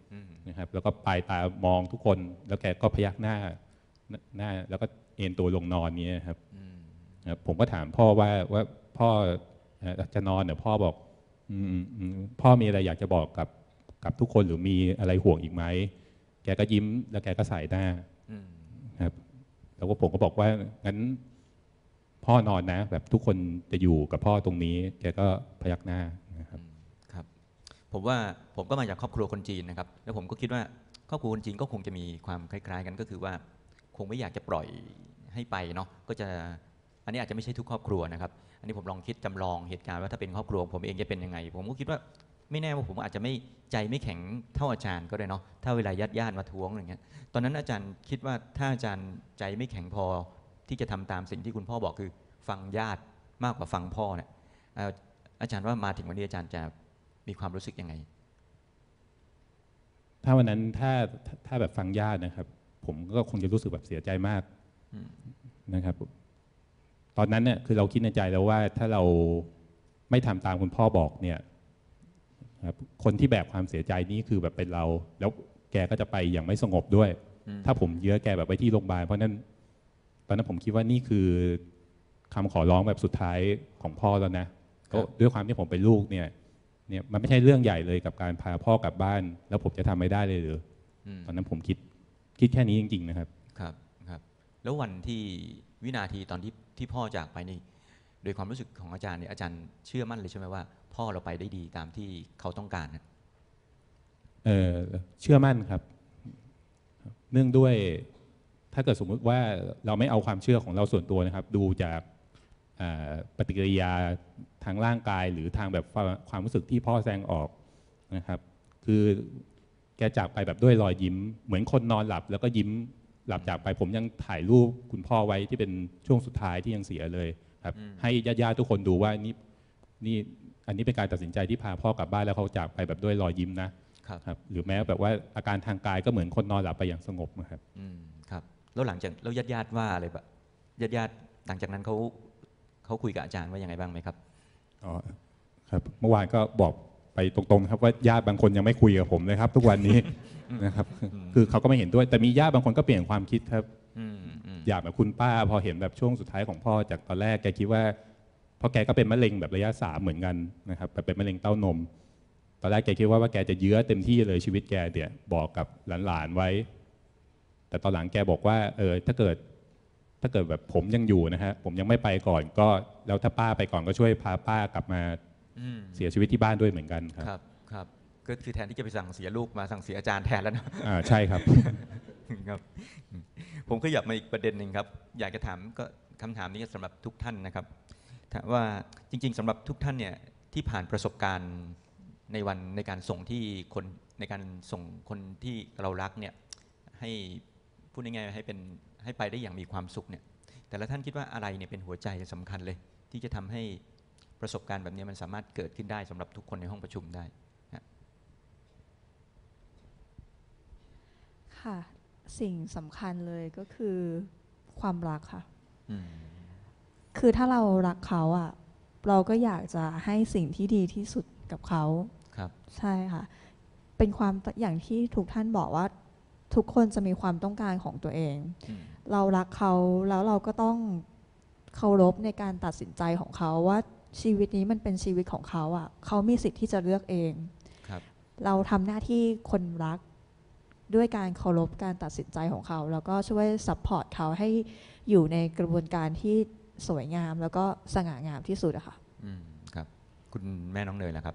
นะครับแล้วก็ปลายตามองทุกคนแล้วแกก็พยักหน้าหน้าแล้วก็เอนตัวลงนอนนี้ครับครับผมก็ถามพ่อว่าว่าพ่อจะนอนเนี่ยพ่อบอกอืมอืมพ่อมีอะไรอยากจะบอกกับกับทุกคนหรือมีอะไรห่วงอีกไหมแกก็ยิ้มแล้วแกก็ใส่หน้าครับแล้วก็ผมก็บอกว่างั้นพ่อนอนนะแบบทุกคนจะอยู่กับพ่อตรงนี้แกก็พยักหน้านะครับครับผมว่าผมก็มาจากครอบครัวคนจีนนะครับแล้วผมก็คิดว่าครอบครัวคนจีนก็คงจะมีความคล้ายๆกันก็คือว่าคงไม่อยากจะปล่อยให้ไปเนาะก็จะอันนี้อาจจะไม่ใช่ทุกครอบครัวนะครับอันนี้ผมลองคิดจำลองเหตุการณ์ว่าถ้าเป็นครอบครัวผมเองจะเป็นยังไงผมก็คิดว่าไม่แน่ว่าผมอาจจะไม่ใจไม่แข็งเท่าอาจารย์ก็ได้เนาะถ้าเวลาญาติญาติมาทวงอย่างเงี้ยตอนนั้นอาจารย์คิดว่าถ้าอาจารย์ใจไม่แข็งพอที่จะทำตามสิ่งที่คุณพ่อบอกคือฟังญาติมากกว่าฟังพ่อเนี่ยอาจารย์ว่ามาถึงวันนี้อาจารย์จะมีความรู้สึกยังไงถ้าวันนั้นถ้าถ้าแบบฟังญาตินะครับผมก็คงจะรู้สึกแบบเสียใจมากนะครับตอนนั้นเนี่ยคือเราคิดในใจแล้วว่าถ้าเราไม่ทำตามคุณพ่อบอกเนี่ยครับคนที่แบกความเสียใจนี้คือแบบเป็นเราแล้วแกก็จะไปอย่างไม่สงบด้วยถ้าผมเยื้อแกแบบไปที่โรงพยาบาลเพราะนั้นตอนนั้นผมคิดว่านี่คือคำขอร้องแบบสุดท้ายของพ่อแล้วนะก็ด้วยความที่ผมเป็นลูกเนี่ยเนี่ยมันไม่ใช่เรื่องใหญ่เลยกับการพาพ่อกลับบ้านแล้วผมจะทำไม่ได้เลยหรือตอนนั้นผมคิดคิดแค่นี้จริงๆนะครับครับครับแล้ววันที่วินาทีตอนที่ที่พ่อจากไปนี่โดยความรู้สึกของอาจารย์เนี่ยอาจารย์เชื่อมั่นเลยใช่ไหมว่าพ่อเราไปได้ดีตามที่เขาต้องการนะเออเชื่อมั่นครับเนื่องด้วยถ้าเกิดสมมุติว่าเราไม่เอาความเชื่อของเราส่วนตัวนะครับดูจากปฏิกิริยาทางร่างกายหรือทางแบบความรู้สึกที่พ่อแสดงออกนะครับคือแกจากไปแบบด้วยรอยยิ้มเหมือนคนนอนหลับแล้วก็ยิ้มหลับจากไปผมยังถ่ายรูปคุณพ่อไว้ที่เป็นช่วงสุดท้ายที่ยังเสียเลยครับให้ญาติๆทุกคนดูว่านี่นี่อันนี้เป็นการตัดสินใจที่พาพ่อกลับบ้านแล้วเขาจากไปแบบด้วยรอยยิ้มนะครับหรือแม้แบบว่าอาการทางกายก็เหมือนคนนอนหลับไปอย่างสงบนะครับอืมครับแล้วหลังจากแล้วญาติๆว่าอะไรแบบญาติๆหลังจากนั้นเขาเขาคุยกับอาจารย์ว่ายังไงบ้างไหมครับอ๋อครับเมื่อวานก็บอกไปตรงๆครับว่าญาติบางคนยังไม่คุยกับผมเลยครับทุกวันนี้นะครับคือเขาก็ไม่เห็นด้วยแต่มีญาติบางคนก็เปลี่ยนความคิดครับอยากแบบคุณป้าพอเห็นแบบช่วงสุดท้ายของพ่อจากตอนแรกแกคิดว่าเพราะแกก็เป็นมะเร็งแบบระยะสามเหมือนกันนะครับแบบเป็นมะเร็งเต้านมตอนแรกแกคิดว่าว่าแกจะเยื้อเต็มที่เลยชีวิตแกเดี๋ยวบอกกับหลานๆไว้แต่ตอนหลังแกบอกว่าเออถ้าเกิดถ้าเกิดแบบผมยังอยู่นะฮะผมยังไม่ไปก่อนก็แล้วถ้าป้าไปก่อนก็ช่วยพาป้ากลับมาเสียชีวิตที่บ้านด้วยเหมือนกันครับครับครับก็คือแทนที่จะไปสั่งเสียลูกมาสั่งเสียอาจารย์แทนแล้วนะอ่าใช่ครับครับผมก็อยากมาอีกประเด็นหนึ่งครับอยากจะถามก็คำถามนี้สำหรับทุกท่านนะครับถามว่าจริงๆสำหรับทุกท่านเนี่ยที่ผ่านประสบการณ์ในวันในการส่งที่คนในการส่งคนที่เรารักเนี่ยให้พูดง่ายๆให้เป็นให้ไปได้อย่างมีความสุขเนี่ยแต่ละท่านคิดว่าอะไรเนี่ยเป็นหัวใจสำคัญเลยที่จะทำให้ประสบการณ์แบบนี้มันสามารถเกิดขึ้นได้สำหรับทุกคนในห้องประชุมได้ค่ะสิ่งสำคัญเลยก็คือความรักค่ะคือถ้าเรารักเขาอ่ะเราก็อยากจะให้สิ่งที่ดีที่สุดกับเขาครับใช่ค่ะเป็นความอย่างที่ทุกท่านบอกว่าทุกคนจะมีความต้องการของตัวเองเรารักเขาแล้วเราก็ต้องเคารพในการตัดสินใจของเขาว่าชีวิตนี้มันเป็นชีวิตของเขาอ่ะเขามีสิทธิ์ที่จะเลือกเองเราทำหน้าที่คนรักด้วยการเคารพการตัดสินใจของเขาแล้วก็ช่วยซัพพอร์ตเขาให้อยู่ในกระบวนการที่สวยงามแล้วก็สง่างามที่สุดอะค่ะอืมครับคุณแม่น้องเนยนะครับ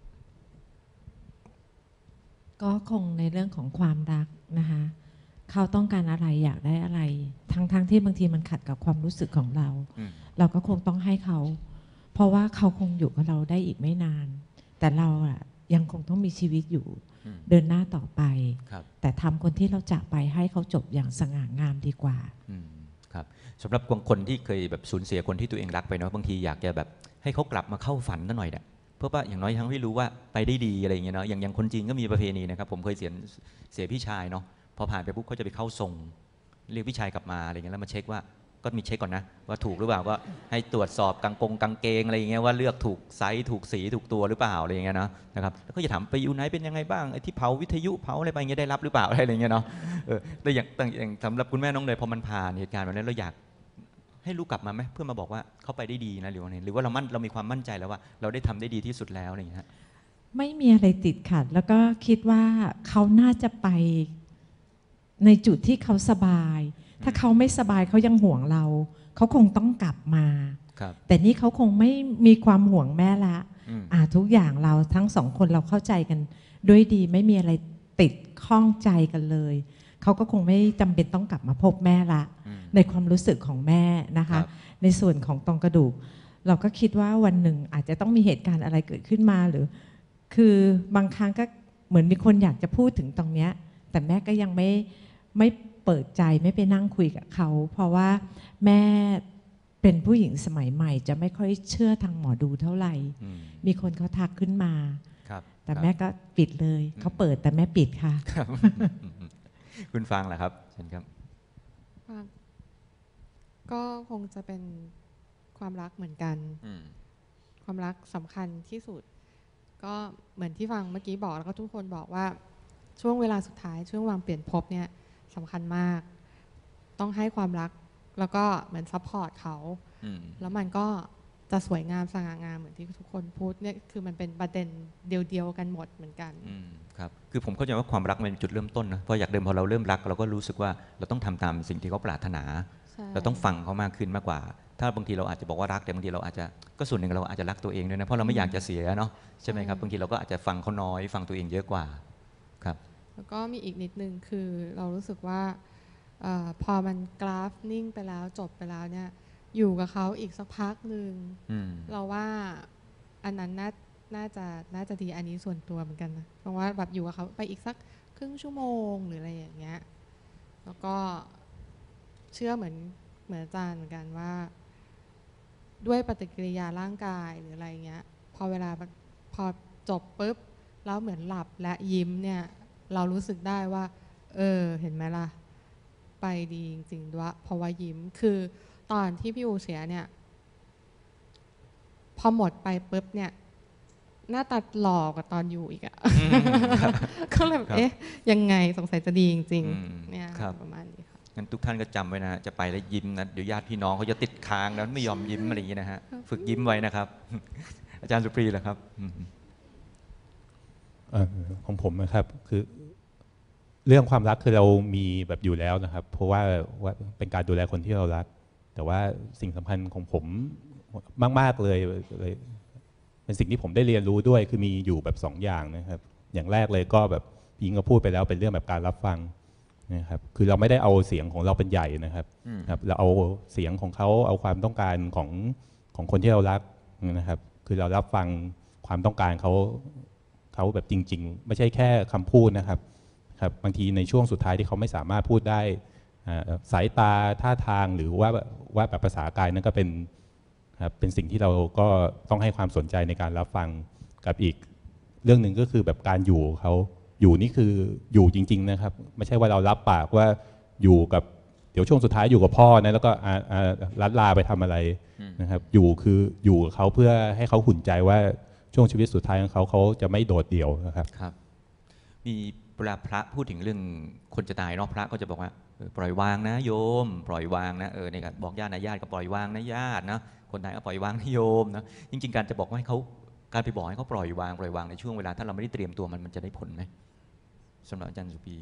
ก็คงในเรื่องของความรักนะคะเขาต้องการอะไรอยากได้อะไรทั้งๆ ท, ที่บางทีมันขัดกับความรู้สึกของเราเราก็คงต้องให้เขาเพราะว่าเขาคงอยู่กับเราได้อีกไม่นานแต่เราอะยังคงต้องมีชีวิตอยู่เดินหน้าต่อไปแต่ทำคนที่เราจากไปให้เขาจบอย่างสง่างามดีกว่าครับสำหรับบางคนที่เคยแบบสูญเสียคนที่ตัวเองรักไปเนาะบางทีอยากจะแบบให้เขากลับมาเข้าฝันนิดหน่อยเนี่ยเพื่อว่าอย่างน้อยทั้งที่รู้ว่าไปได้ดีอะไรอย่างเงี้ยเนาะอย่างอย่างคนจีนก็มีประเพณีนะครับผมเคยเสียเสียพี่ชายเนาะพอผ่านไปปุ๊บเขาจะไปเข้าทรงเรียกพี่ชายกลับมาอะไรเงี้ยแล้วมาเช็คว่าก็มีเช็คก่อนนะว่าถูกหรือเปล่าก็ให้ตรวจสอบกางกงกางเกงอะไรอย่างเงี้ยว่าเลือกถูกไซส์ถูกสีถูกตัวหรือเปล่าอะไรอย่างเงี้ยเนาะนะครับแล้วก็จะถามไปอยู่ไหนเป็นยังไงบ้างไอ้ที่เผาวิทยุเผาอะไรไปอย่างเงี้ยได้รับหรือเปล่าอะไรอย่างเงี้ยเนาะเออแต่อย่างอย่างสำหรับคุณแม่น้องเนยพอมันผ่านเหตุการณ์แบบนั้นเราอยากให้ลูกกลับมาไหมเพื่อมาบอกว่าเขาไปได้ดีนะหรือว่าไงหรือว่าเรามั่นเรามีความมั่นใจแล้วว่าเราได้ทำได้ดีที่สุดแล้วอะไรอย่างเงี้ยไม่มีอะไรติดขัด แล้วก็คิดว่าเขาน่าจะไปในจุดที่เขาสบาย ถ้าเขาไม่สบายเขายังห่วงเรา เขาคงต้องกลับมาครับแต่นี่เขาคงไม่มีความห่วงแม่ละอืมอ่าทุกอย่างเราทั้งสองคนเราเข้าใจกันด้วยดีไม่มีอะไรติดข้องใจกันเลย เขาก็คงไม่จำเป็นต้องกลับมาพบแม่ละอืมในความรู้สึกของแม่นะครัคะบในส่วนของตรงกระดูก เราก็คิดว่าวันหนึ่งอาจจะต้องมีเหตุการณ์อะไรเกิดขึ้นมาหรือ คือบางครั้งก็เหมือนมีคนอยากจะพูดถึงตรงเนี้ยแต่แม่ก็ยังไม่ไม่เปิดใจไม่ไปนั่งคุยกับเขา เพราะว่าแม่เป็นผู้หญิงสมัยใหม่ จะไม่ค่อยเชื่อทางหมอดูเท่าไหร่อืมมีคนเขาทักขึ้นมาครับแต่แม่ก็ปิดเลย เขาเปิดแต่แม่ปิดค่ะครับ คุณฟังเหรอครับเชิญครับก็คงจะเป็นความรักเหมือนกันอืมความรักสำคัญที่สุด ก็เหมือนที่ฟังเมื่อกี้บอกแล้วก็ทุกคนบอกว่าช่วงเวลาสุดท้ายช่วงวางเปลี่ยนภพเนี่ยสำคัญมาก ต้องให้ความรักแล้วก็เหมือนซัพพอร์ตเขาอืมแล้วมันก็จะสวยงามสง่างามเหมือนที่ทุกคนพูดเนี่ยคือมันเป็นประเด็นเดียวๆกันหมดเหมือนกันอืมครับคือผมเข้าใจว่าความรักมันเป็นจุดเริ่มต้นนะเพราะอยากเดิมพอเราเริ่มรักเราก็รู้สึกว่าเราต้องทำตามสิ่งที่เขาปรารถนาใช่เราต้องฟังเขามากขึ้นมากกว่า ถ้าบางทีเราอาจจะบอกว่ารักแต่บางทีเราอาจจะก็ส่วนหนึ่งเราอาจจะรักตัวเองด้วยนะเพราะเราไม่อยากจะเสียเนาะใช่ไหมครับบางทีเราก็อาจจะฟังเขาน้อยฟังตัวเองเยอะกว่าครับแล้วก็มีอีกนิดนึงคือเรารู้สึกว่าเออพอมันกราฟนิ่งไปแล้วจบไปแล้วเนี่ยอยู่กับเขาอีกสักพักหนึ่งอืมเราว่าอันนั้นน่าน่าจะน่าจะดีอันนี้ส่วนตัวเหมือนกันนะเพราะว่าแบบอยู่กับเขาไปอีกสักครึ่งชั่วโมงหรืออะไรอย่างเงี้ยแล้วก็เชื่อเหมือนเหมือนอาจารย์เหมือนกันว่า ด้วยปฏิกิริยาร่างกายหรืออะไรเงี้ยพอเวลาพอจบปุ๊บแล้วเหมือนหลับและยิ้มเนี่ยเรารู้สึกได้ว่าเออเห็นไหมล่ะไปดีจริงๆด้วยเพราะว่ายิ้มคือตอนที่พี่อูเสียเนี่ยพอหมดไปปุ๊บเนี่ยหน้าตาหล่อกว่าตอนอยู่อีกอะอืมครับก็เลยแบบครับเอ๊ะยังไงสงสัยจะดีจริงอืมๆเนี่ยครับประมาณนี้ค่ะงั้นทุกท่านก็จำไว้นะจะไปแล้วยิ้มนะเดี๋ยวญาติพี่น้องเขาจะติดค้างแล้วไม่ยอมยิ้มอะไรอย่างนี้นะฮะฝึกยิ้มไว้นะครับ อาจารย์สุปรีเหรอครับอืมเอ่อของผมนะครับคือเรื่องความรักคือเรามีแบบอยู่แล้วนะครับ เพราะว่าว่าเป็นการดูแลคนที่เรารัก แต่ว่าสิ่งสำคัญของผมมากๆเลยเลยเป็นสิ่งที่ผมได้เรียนรู้ด้วยคือมีอยู่แบบสองอย่างนะครับ อย่างแรกเลยก็แบบพี่ยิงก็พูดไปแล้วเป็นเรื่องแบบการรับฟังนะครับคือเราไม่ได้เอาเสียงของเราเป็นใหญ่นะครับอืมครับเราเอาเสียงของเขาเอาความต้องการของของคนที่เรารักนะครับ คือเรารับฟังความต้องการเขาเขาแบบจริง ๆ ไม่ใช่แค่คำพูดนะครับครับบางทีในช่วงสุดท้ายที่เขาไม่สามารถพูดได้อ่าสายตาท่าทางหรือว่าว่าแบบภาษากายนั่นก็เป็นครับเป็นสิ่งที่เราก็ต้องให้ความสนใจในการรับฟังกับอีกเรื่องหนึ่งก็คือแบบการอยู่เขาอยู่นี่คืออยู่จริง ๆ นะครับ ไม่ใช่ว่าเรารับปากว่าอยู่กับเดี๋ยวช่วงสุดท้ายอยู่กับพ่อนะแล้วก็อ่าอ่าลัดลาไปทำอะไรอืมนะครับอยู่คืออยู่กับเขาเพื่อให้เขาหุ่นใจว่าช่วงชีวิตสุดท้ายของเขาเขาจะไม่โดดเดี่ยวนะครับครับมีเวลาพระพูดถึงเรื่องคนจะตายเนอกพระก็จะบอกว่าเออปล่อยวางนะโยม ปล่อยวางนะเออเนี่ยก็บอกญาตินะญาติก็ปล่อยวางนะญาตินะคนตายก็ปล่อยวางนะโยมนะจริง ๆ การจะบอกว่าให้เขาการไปบอกให้เขาปล่อยวางปล่อยวางในช่วงเวลาถ้าเราไม่ได้เตรียมตัวมันมันจะได้ผลไหมสำหรับอาจารย์สุปี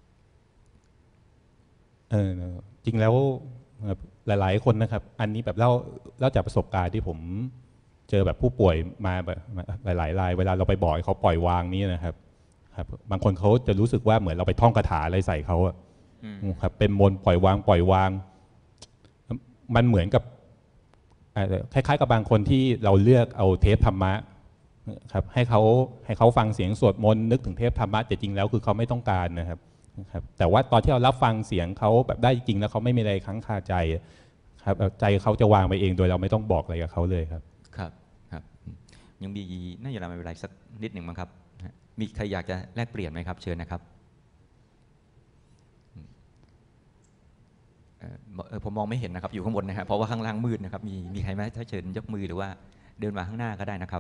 เออจริงแล้วแบบหลาย ๆ คนนะครับ อันนี้แบบเล่าเล่าจากประสบการณ์ที่ผมเจอแบบผู้ป่วยมาแบบหลายๆรายเวลาเราไปบอกให้เขาปล่อยวางนี้นะครับครับบางคนเขาจะรู้สึกว่าเหมือนเราไปท่องคาถาอะไรใส่เขาอะอืมครับเป็นมนต์ปล่อยวางปล่อยวาง มันเหมือนกับเอ่อคล้าย ๆ กับบางคนที่เราเลือกเอาเทปธรรมะครับให้เขาให้เขาฟังเสียงสวดมนต์นึกถึงเทปธรรมะแต่จริงแล้วคือเขาไม่ต้องการนะครับครับแต่ว่าตอนที่เรารับฟังเสียงเขาแบบได้จริงแล้วเขาไม่มีอะไรค้างคาใจครับใจเขาจะวางไปเองโดยเราไม่ต้องบอกอะไรกับเขาเลยครับครับครับอืมยังมีน่าจะมีเวลาสักนิดหนึ่งมั้งครับฮะมีใครอยากจะแลกเปลี่ยนไหมครับ เชิญนะครับอืมเอ่อเออผมมองไม่เห็นนะครับอยู่ข้างบนนะครับเพราะว่าข้างล่างมืดนะครับมีมีใครไหมถ้าเชิญยกมือหรือว่าเดินมาข้างหน้าก็ได้นะครับ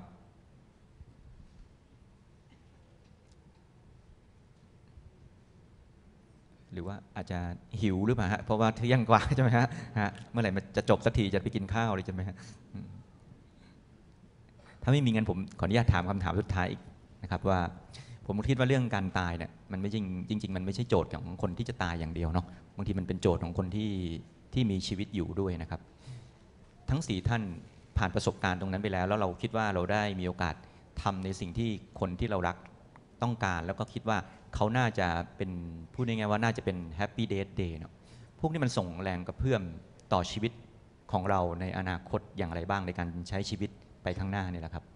หรือว่าอาจจะหิวหรือเปล่าฮะเพราะว่าเที่ยงกว่าใช่ไหมฮะฮะเมื่อไหร่มันจะจบสักทีจะไปกินข้าวเลยใช่ไหมฮะอืมถ้าไม่มีเงินผมขออนุญาตถามคำถามสุดท้ายอีกนะครับว่าผมคิดว่าเรื่องการตายเนี่ยมันไม่จริงจริง ๆมันไม่ใช่โจทย์ของคนที่จะตายอย่างเดียวเนาะบางทีมันเป็นโจทย์ของคนที่ที่มีชีวิตอยู่ด้วยนะครับทั้งสี่ท่านผ่านประสบการณ์ตรงนั้นไปแล้วแล้วเราคิดว่าเราได้มีโอกาสทำในสิ่งที่คนที่เรารักต้องการแล้วก็คิดว่าเขาน่าจะเป็นพูดง่ายๆว่าน่าจะเป็นแฮปปี้เดทเดย์เนาะพวกนี้มันส่งแรงกระเพื่อมต่อชีวิตของเราในอนาคตอย่างไรบ้างในการใช้ชีวิตไปข้างหน้านี่แหละครับ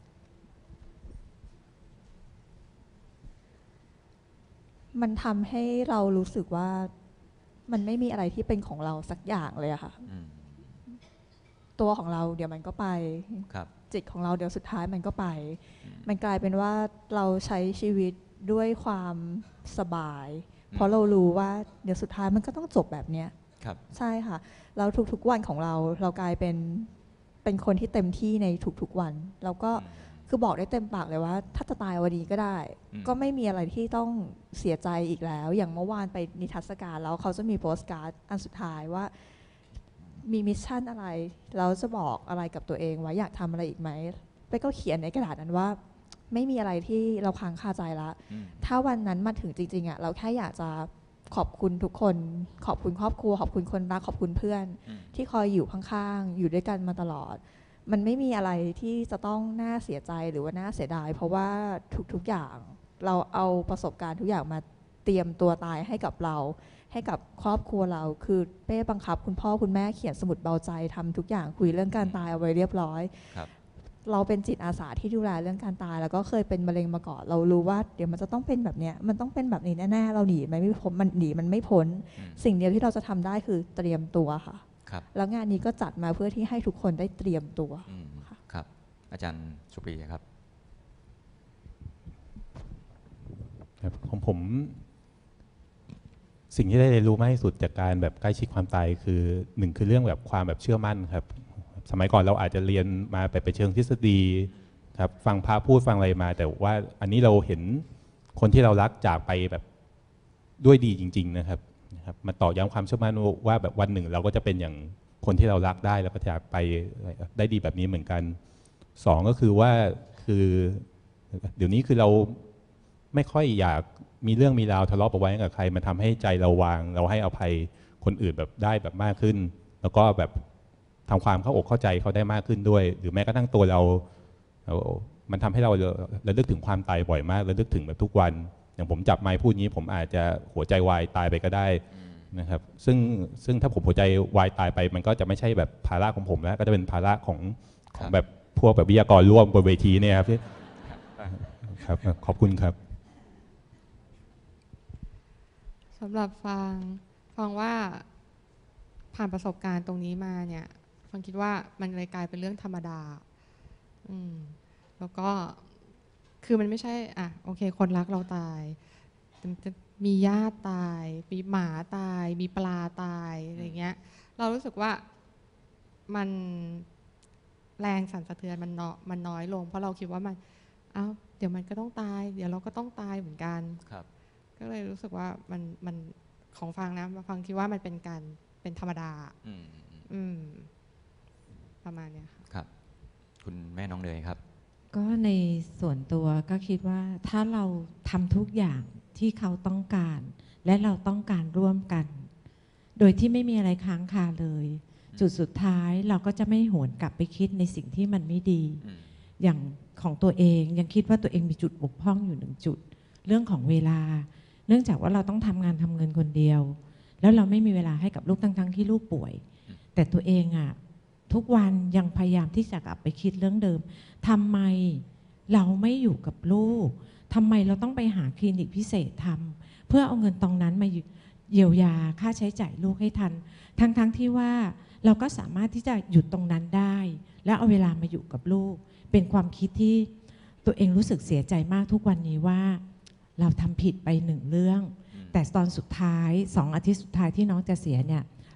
มันทำให้เรารู้สึกว่ามันไม่มีอะไรที่เป็นของเราสักอย่างเลยอะค่ะตัวของเราเดี๋ยวมันก็ไปจิตของเราเดี๋ยวสุดท้ายมันก็ไปมันกลายเป็นว่าเราใช้ชีวิตด้วยความสบายเพราะเรารู้ว่าเดี๋ยวสุดท้ายมันก็ต้องจบแบบเนี้ยใช่ค่ะแล้วทุกๆวันของเราเรากลายเป็นเป็นคนที่เต็มที่ในทุกๆวันแล้วก็คือบอกได้เต็มปากเลยว่าถ้าจะตายวันนี้ก็ได้ก็ไม่มีอะไรที่ต้องเสียใจอีกแล้วอย่างเมื่อวานไปนิทรรศการแล้วเขาจะมีโปสการ์ดอันสุดท้ายว่ามีมิชชั่นอะไรแล้วจะบอกอะไรกับตัวเองว่าอยากทำอะไรอีกไหมไปก็เขียนในกระดาษนั้นว่าไม่มีอะไรที่เราค้างคาใจละถ้าวันนั้นมาถึงจริงๆอ่ะเราแค่อยากจะขอบคุณทุกคนขอบคุณครอบครัวขอบคุณคนรักขอบคุณเพื่อนที่คอยอยู่ข้างๆอยู่ด้วยกันมาตลอดมันไม่มีอะไรที่จะต้องน่าเสียใจหรือว่าน่าเสียดายเพราะว่าทุกๆอย่างเราเอาประสบการณ์ทุกอย่างมาเตรียมตัวตายให้กับเราให้กับครอบครัวเราคือเป้บังคับคุณพ่อคุณแม่เขียนสมุดเบาใจทำทุกอย่างคุยเรื่องการตายเอาไว้เรียบร้อยเราเป็นจิตอาสาที่ดูแลเรื่องการตายแล้วก็เคยเป็นมะเร็งมาก่อนเรารู้ว่าเดี๋ยวมันจะต้องเป็นแบบเนี้ยมันต้องเป็นแบบนี้แน่ๆเราหนีมันไม่พ้นมันหนีมันไม่พ้นสิ่งเดียวที่เราจะทำได้คือเตรียมตัวค่ะแล้วงานนี้ก็จัดมาเพื่อที่ให้ทุกคนได้เตรียมตัวครับอาจารย์สุปรีครับของผมสิ่งที่ได้เรียนรู้มากที่สุดจากการแบบใกล้ชิดความตายคือหนึ่งคือเรื่องแบบความแบบเชื่อมั่นครับสมัยก่อนเราอาจจะเรียนมาไปไปเชิงทฤษฎีครับฟังพระพูดฟังอะไรมาแต่ว่าอันนี้เราเห็นคนที่เรารักจากไปแบบด้วยดีจริงๆนะครับนะครับมาต่อย้ำความเชื่อมั่นว่าแบบวันหนึ่งเราก็จะเป็นอย่างคนที่เรารักได้แล้วก็จะไปได้ดีแบบนี้เหมือนกันสองก็คือว่าคือเดี๋ยวนี้คือเราไม่ค่อยอยากมีเรื่องมีราวทะเลาะเบาะแว้งกับใครมันทำให้ใจเราวางเราให้อภัยคนอื่นแบบได้แบบมากขึ้นแล้วก็แบบทำความเข้าอกเข้าใจเขาได้มากขึ้นด้วยหรือแม้กระทั่งตัวเรามันทำให้เราระลึกถึงความตายบ่อยมากระลึกถึงแบบทุกวันอย่างผมจับไมค์พูดนี้ผมอาจจะหัวใจวายตายไปก็ได้นะครับซึ่งซึ่งถ้าผมหัวใจวายตายไปมันก็จะไม่ใช่แบบภาระของผมแล้วก็จะเป็นภาระของของแบบพวกแบบวิทยากรร่วมบนเวทีเนี่ยครับครับขอบคุณครับสำหรับฟังฟังว่าผ่านประสบการณ์ตรงนี้มาเนี่ยฟังคิดว่ามันเลยกลายเป็นเรื่องธรรมดาอืมแล้วก็คือมันไม่ใช่อ่ะโอเคคนรักเราตายมีญาติตายมีหมาตายมีปลาตายอะไรเงี้ยเรารู้สึกว่ามันแรงสั่นสะเทือนมันเนาะมันน้อยลงเพราะเราคิดว่ามันเอ้าเดี๋ยวมันก็ต้องตายเดี๋ยวเราก็ต้องตายเหมือนกันครับก็เลยรู้สึกว่ามันมันของฟังนะฟังคิดว่ามันเป็นการเป็นธรรมดาอืมอืมประมาณเนี้ยค่ะครับคุณแม่น้องเนยครับก็ในส่วนตัวก็คิดว่าถ้าเราทำทุกอย่างที่เขาต้องการและเราต้องการร่วมกันโดยที่ไม่มีอะไรค้างคาเลยจุดสุดท้ายเราก็จะไม่หวนกลับไปคิดในสิ่งที่มันไม่ดีอย่างของตัวเองยังคิดว่าตัวเองมีจุดบกพร่องอยู่หนึ่งจุดเรื่องของเวลาเนื่องจากว่าเราต้องทำงานทำเงินคนเดียวแล้วเราไม่มีเวลาให้กับลูกทั้งๆที่ลูกป่วยแต่ตัวเองอ่ะทุกวันยังพยายามที่จะกลับไปคิดเรื่องเดิมทำไมเราไม่อยู่กับลูกทำไมเราต้องไปหาคลินิกพิเศษทำเพื่อเอาเงินตรงนั้นมาเยียวยาค่าใช้จ่ายลูกให้ทันทั้งๆที่ว่าเราก็สามารถที่จะหยุดตรงนั้นได้แล้วเอาเวลามาอยู่กับลูกเป็นความคิดที่ตัวเองรู้สึกเสียใจมากทุกวันนี้ว่าเราทำผิดไปหนึ่งเรื่องแต่ตอนสุดท้ายสองอาทิตย์สุดท้ายที่น้องจะเสียเนี่ย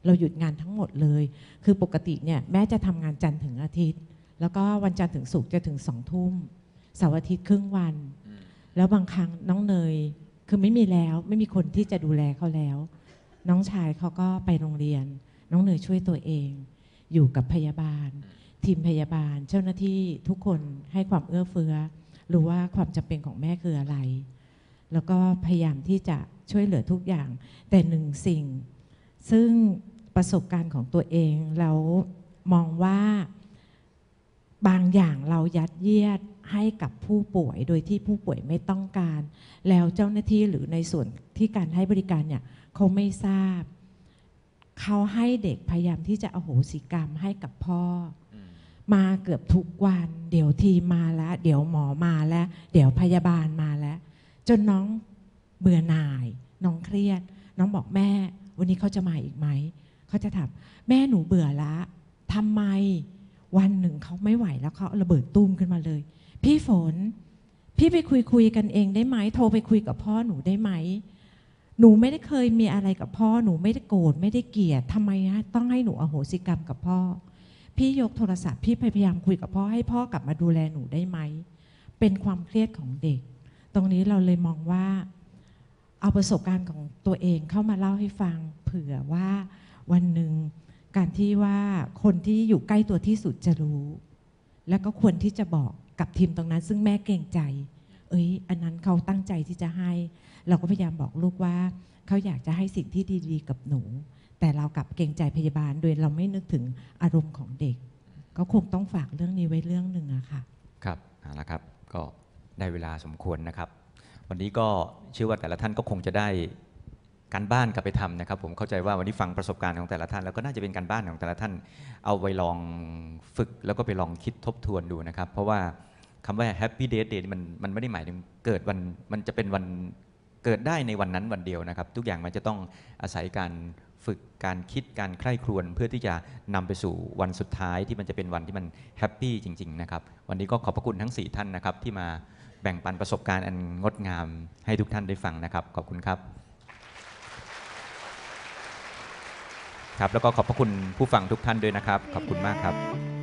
เราหยุดงานทั้งหมดเลย คือปกติเนี่ยแม่จะทำงานจันทร์ถึงอาทิตย์ แล้วก็วันจันทร์ถึงศุกร์จะถึงสองทุ่มเสาร์อาทิตย์ครึ่งวัน แล้วบางครั้งน้องเนยคือไม่มีแล้วไม่มีคนที่จะดูแลเขาแล้ว น้องชายเขาก็ไปโรงเรียน น้องเนยช่วยตัวเอง อยู่กับพยาบาล ทีมพยาบาล เจ้าหน้าที่ทุกคนให้ความเอื้อเฟื้อรู้ว่าความจำเป็นของแม่คืออะไร แล้วก็พยายามที่จะช่วยเหลือทุกอย่าง แต่หนึ่งสิ่ง ซึ่งประสบการณ์ของตัวเองแล้วมองว่าบางอย่างเรายัดเยียดให้กับผู้ป่วยโดยที่ผู้ป่วยไม่ต้องการ แล้วเจ้าหน้าที่หรือในส่วนที่การให้บริการเนี่ยเขาไม่ทราบ เขาให้เด็กพยายามที่จะอโหสิกรรมให้กับพ่อมาเกือบทุกวัน เดี๋ยวทีมมาแล้ว เดี๋ยวหมอมาแล้ว เดี๋ยวพยาบาลมาแล้ว จนน้องเบื่อหน่าย น้องเครียด น้องบอกแม่ วันนี้เขาจะมาอีกไหม เขาจะถามแม่หนูเบื่อละทำไมวันหนึ่งเขาไม่ไหวแล้วเขาระเบิดตุ้มขึ้นมาเลย พี่ฝน พี่ไปคุยคุยกันเองได้ไหมโทรไปคุยกับพ่อหนูได้ไหมหนูไม่ได้เคยมีอะไรกับพ่อหนูไม่ได้โกรธไม่ได้เกลียดทำไมต้องให้หนูอโหสิกรรมกับพ่อพี่ยกโทรศัพท์พี่พยายามคุยกับพ่อให้พ่อกลับมาดูแลหนูได้ไหมเป็นความเครียดของเด็กตรงนี้เราเลยมองว่าเอาประสบการณ์ของตัวเองเข้ามาเล่าให้ฟังเผื่อว่าวันหนึ่งการที่ว่าคนที่อยู่ใกล้ตัวที่สุดจะรู้แล้วก็ควรที่จะบอกกับทีมตรงนั้นซึ่งแม่เกรงใจเอ้ยอันนั้นเขาตั้งใจที่จะให้เราก็พยายามบอกลูกว่าเขาอยากจะให้สิ่งที่ดีๆกับหนูแต่เรากลับเกรงใจพยาบาลโดยเราไม่นึกถึงอารมณ์ของเด็กก็คงต้องฝากเรื่องนี้ไว้เรื่องหนึ่งอะค่ะครับเอาละครับก็ได้เวลาสมควรนะครับวันนี้ก็เชื่อว่าแต่ละท่านก็คงจะได้การบ้านกลับไปทำนะครับผมเข้าใจว่าวันนี้ฟังประสบการณ์ของแต่ละท่านแล้วก็น่าจะเป็นการบ้านของแต่ละท่านเอาไปลองฝึกแล้วก็ไปลองคิดทบทวนดูนะครับเพราะว่าคำว่า Happy Death Day มันมันไม่ได้หมายถึงเกิดวันมันจะเป็นวันเกิดได้ในวันนั้นวันเดียวนะครับทุกอย่างมันจะต้องอาศัยการฝึกการคิดการใคร่ครวญเพื่อที่จะนำไปสู่วันสุดท้ายที่มันจะเป็นวันที่มันแฮปปี้จริงๆนะครับวันนี้ก็ขอบพระคุณทั้งสี่ท่านนะครับที่มาแบ่งปันประสบการณ์อันงดงามให้ทุกท่านได้ฟังนะครับขอบคุณครับครับแล้วก็ขอบพระคุณผู้ฟังทุกท่านด้วยนะครับขอบคุณมากครับ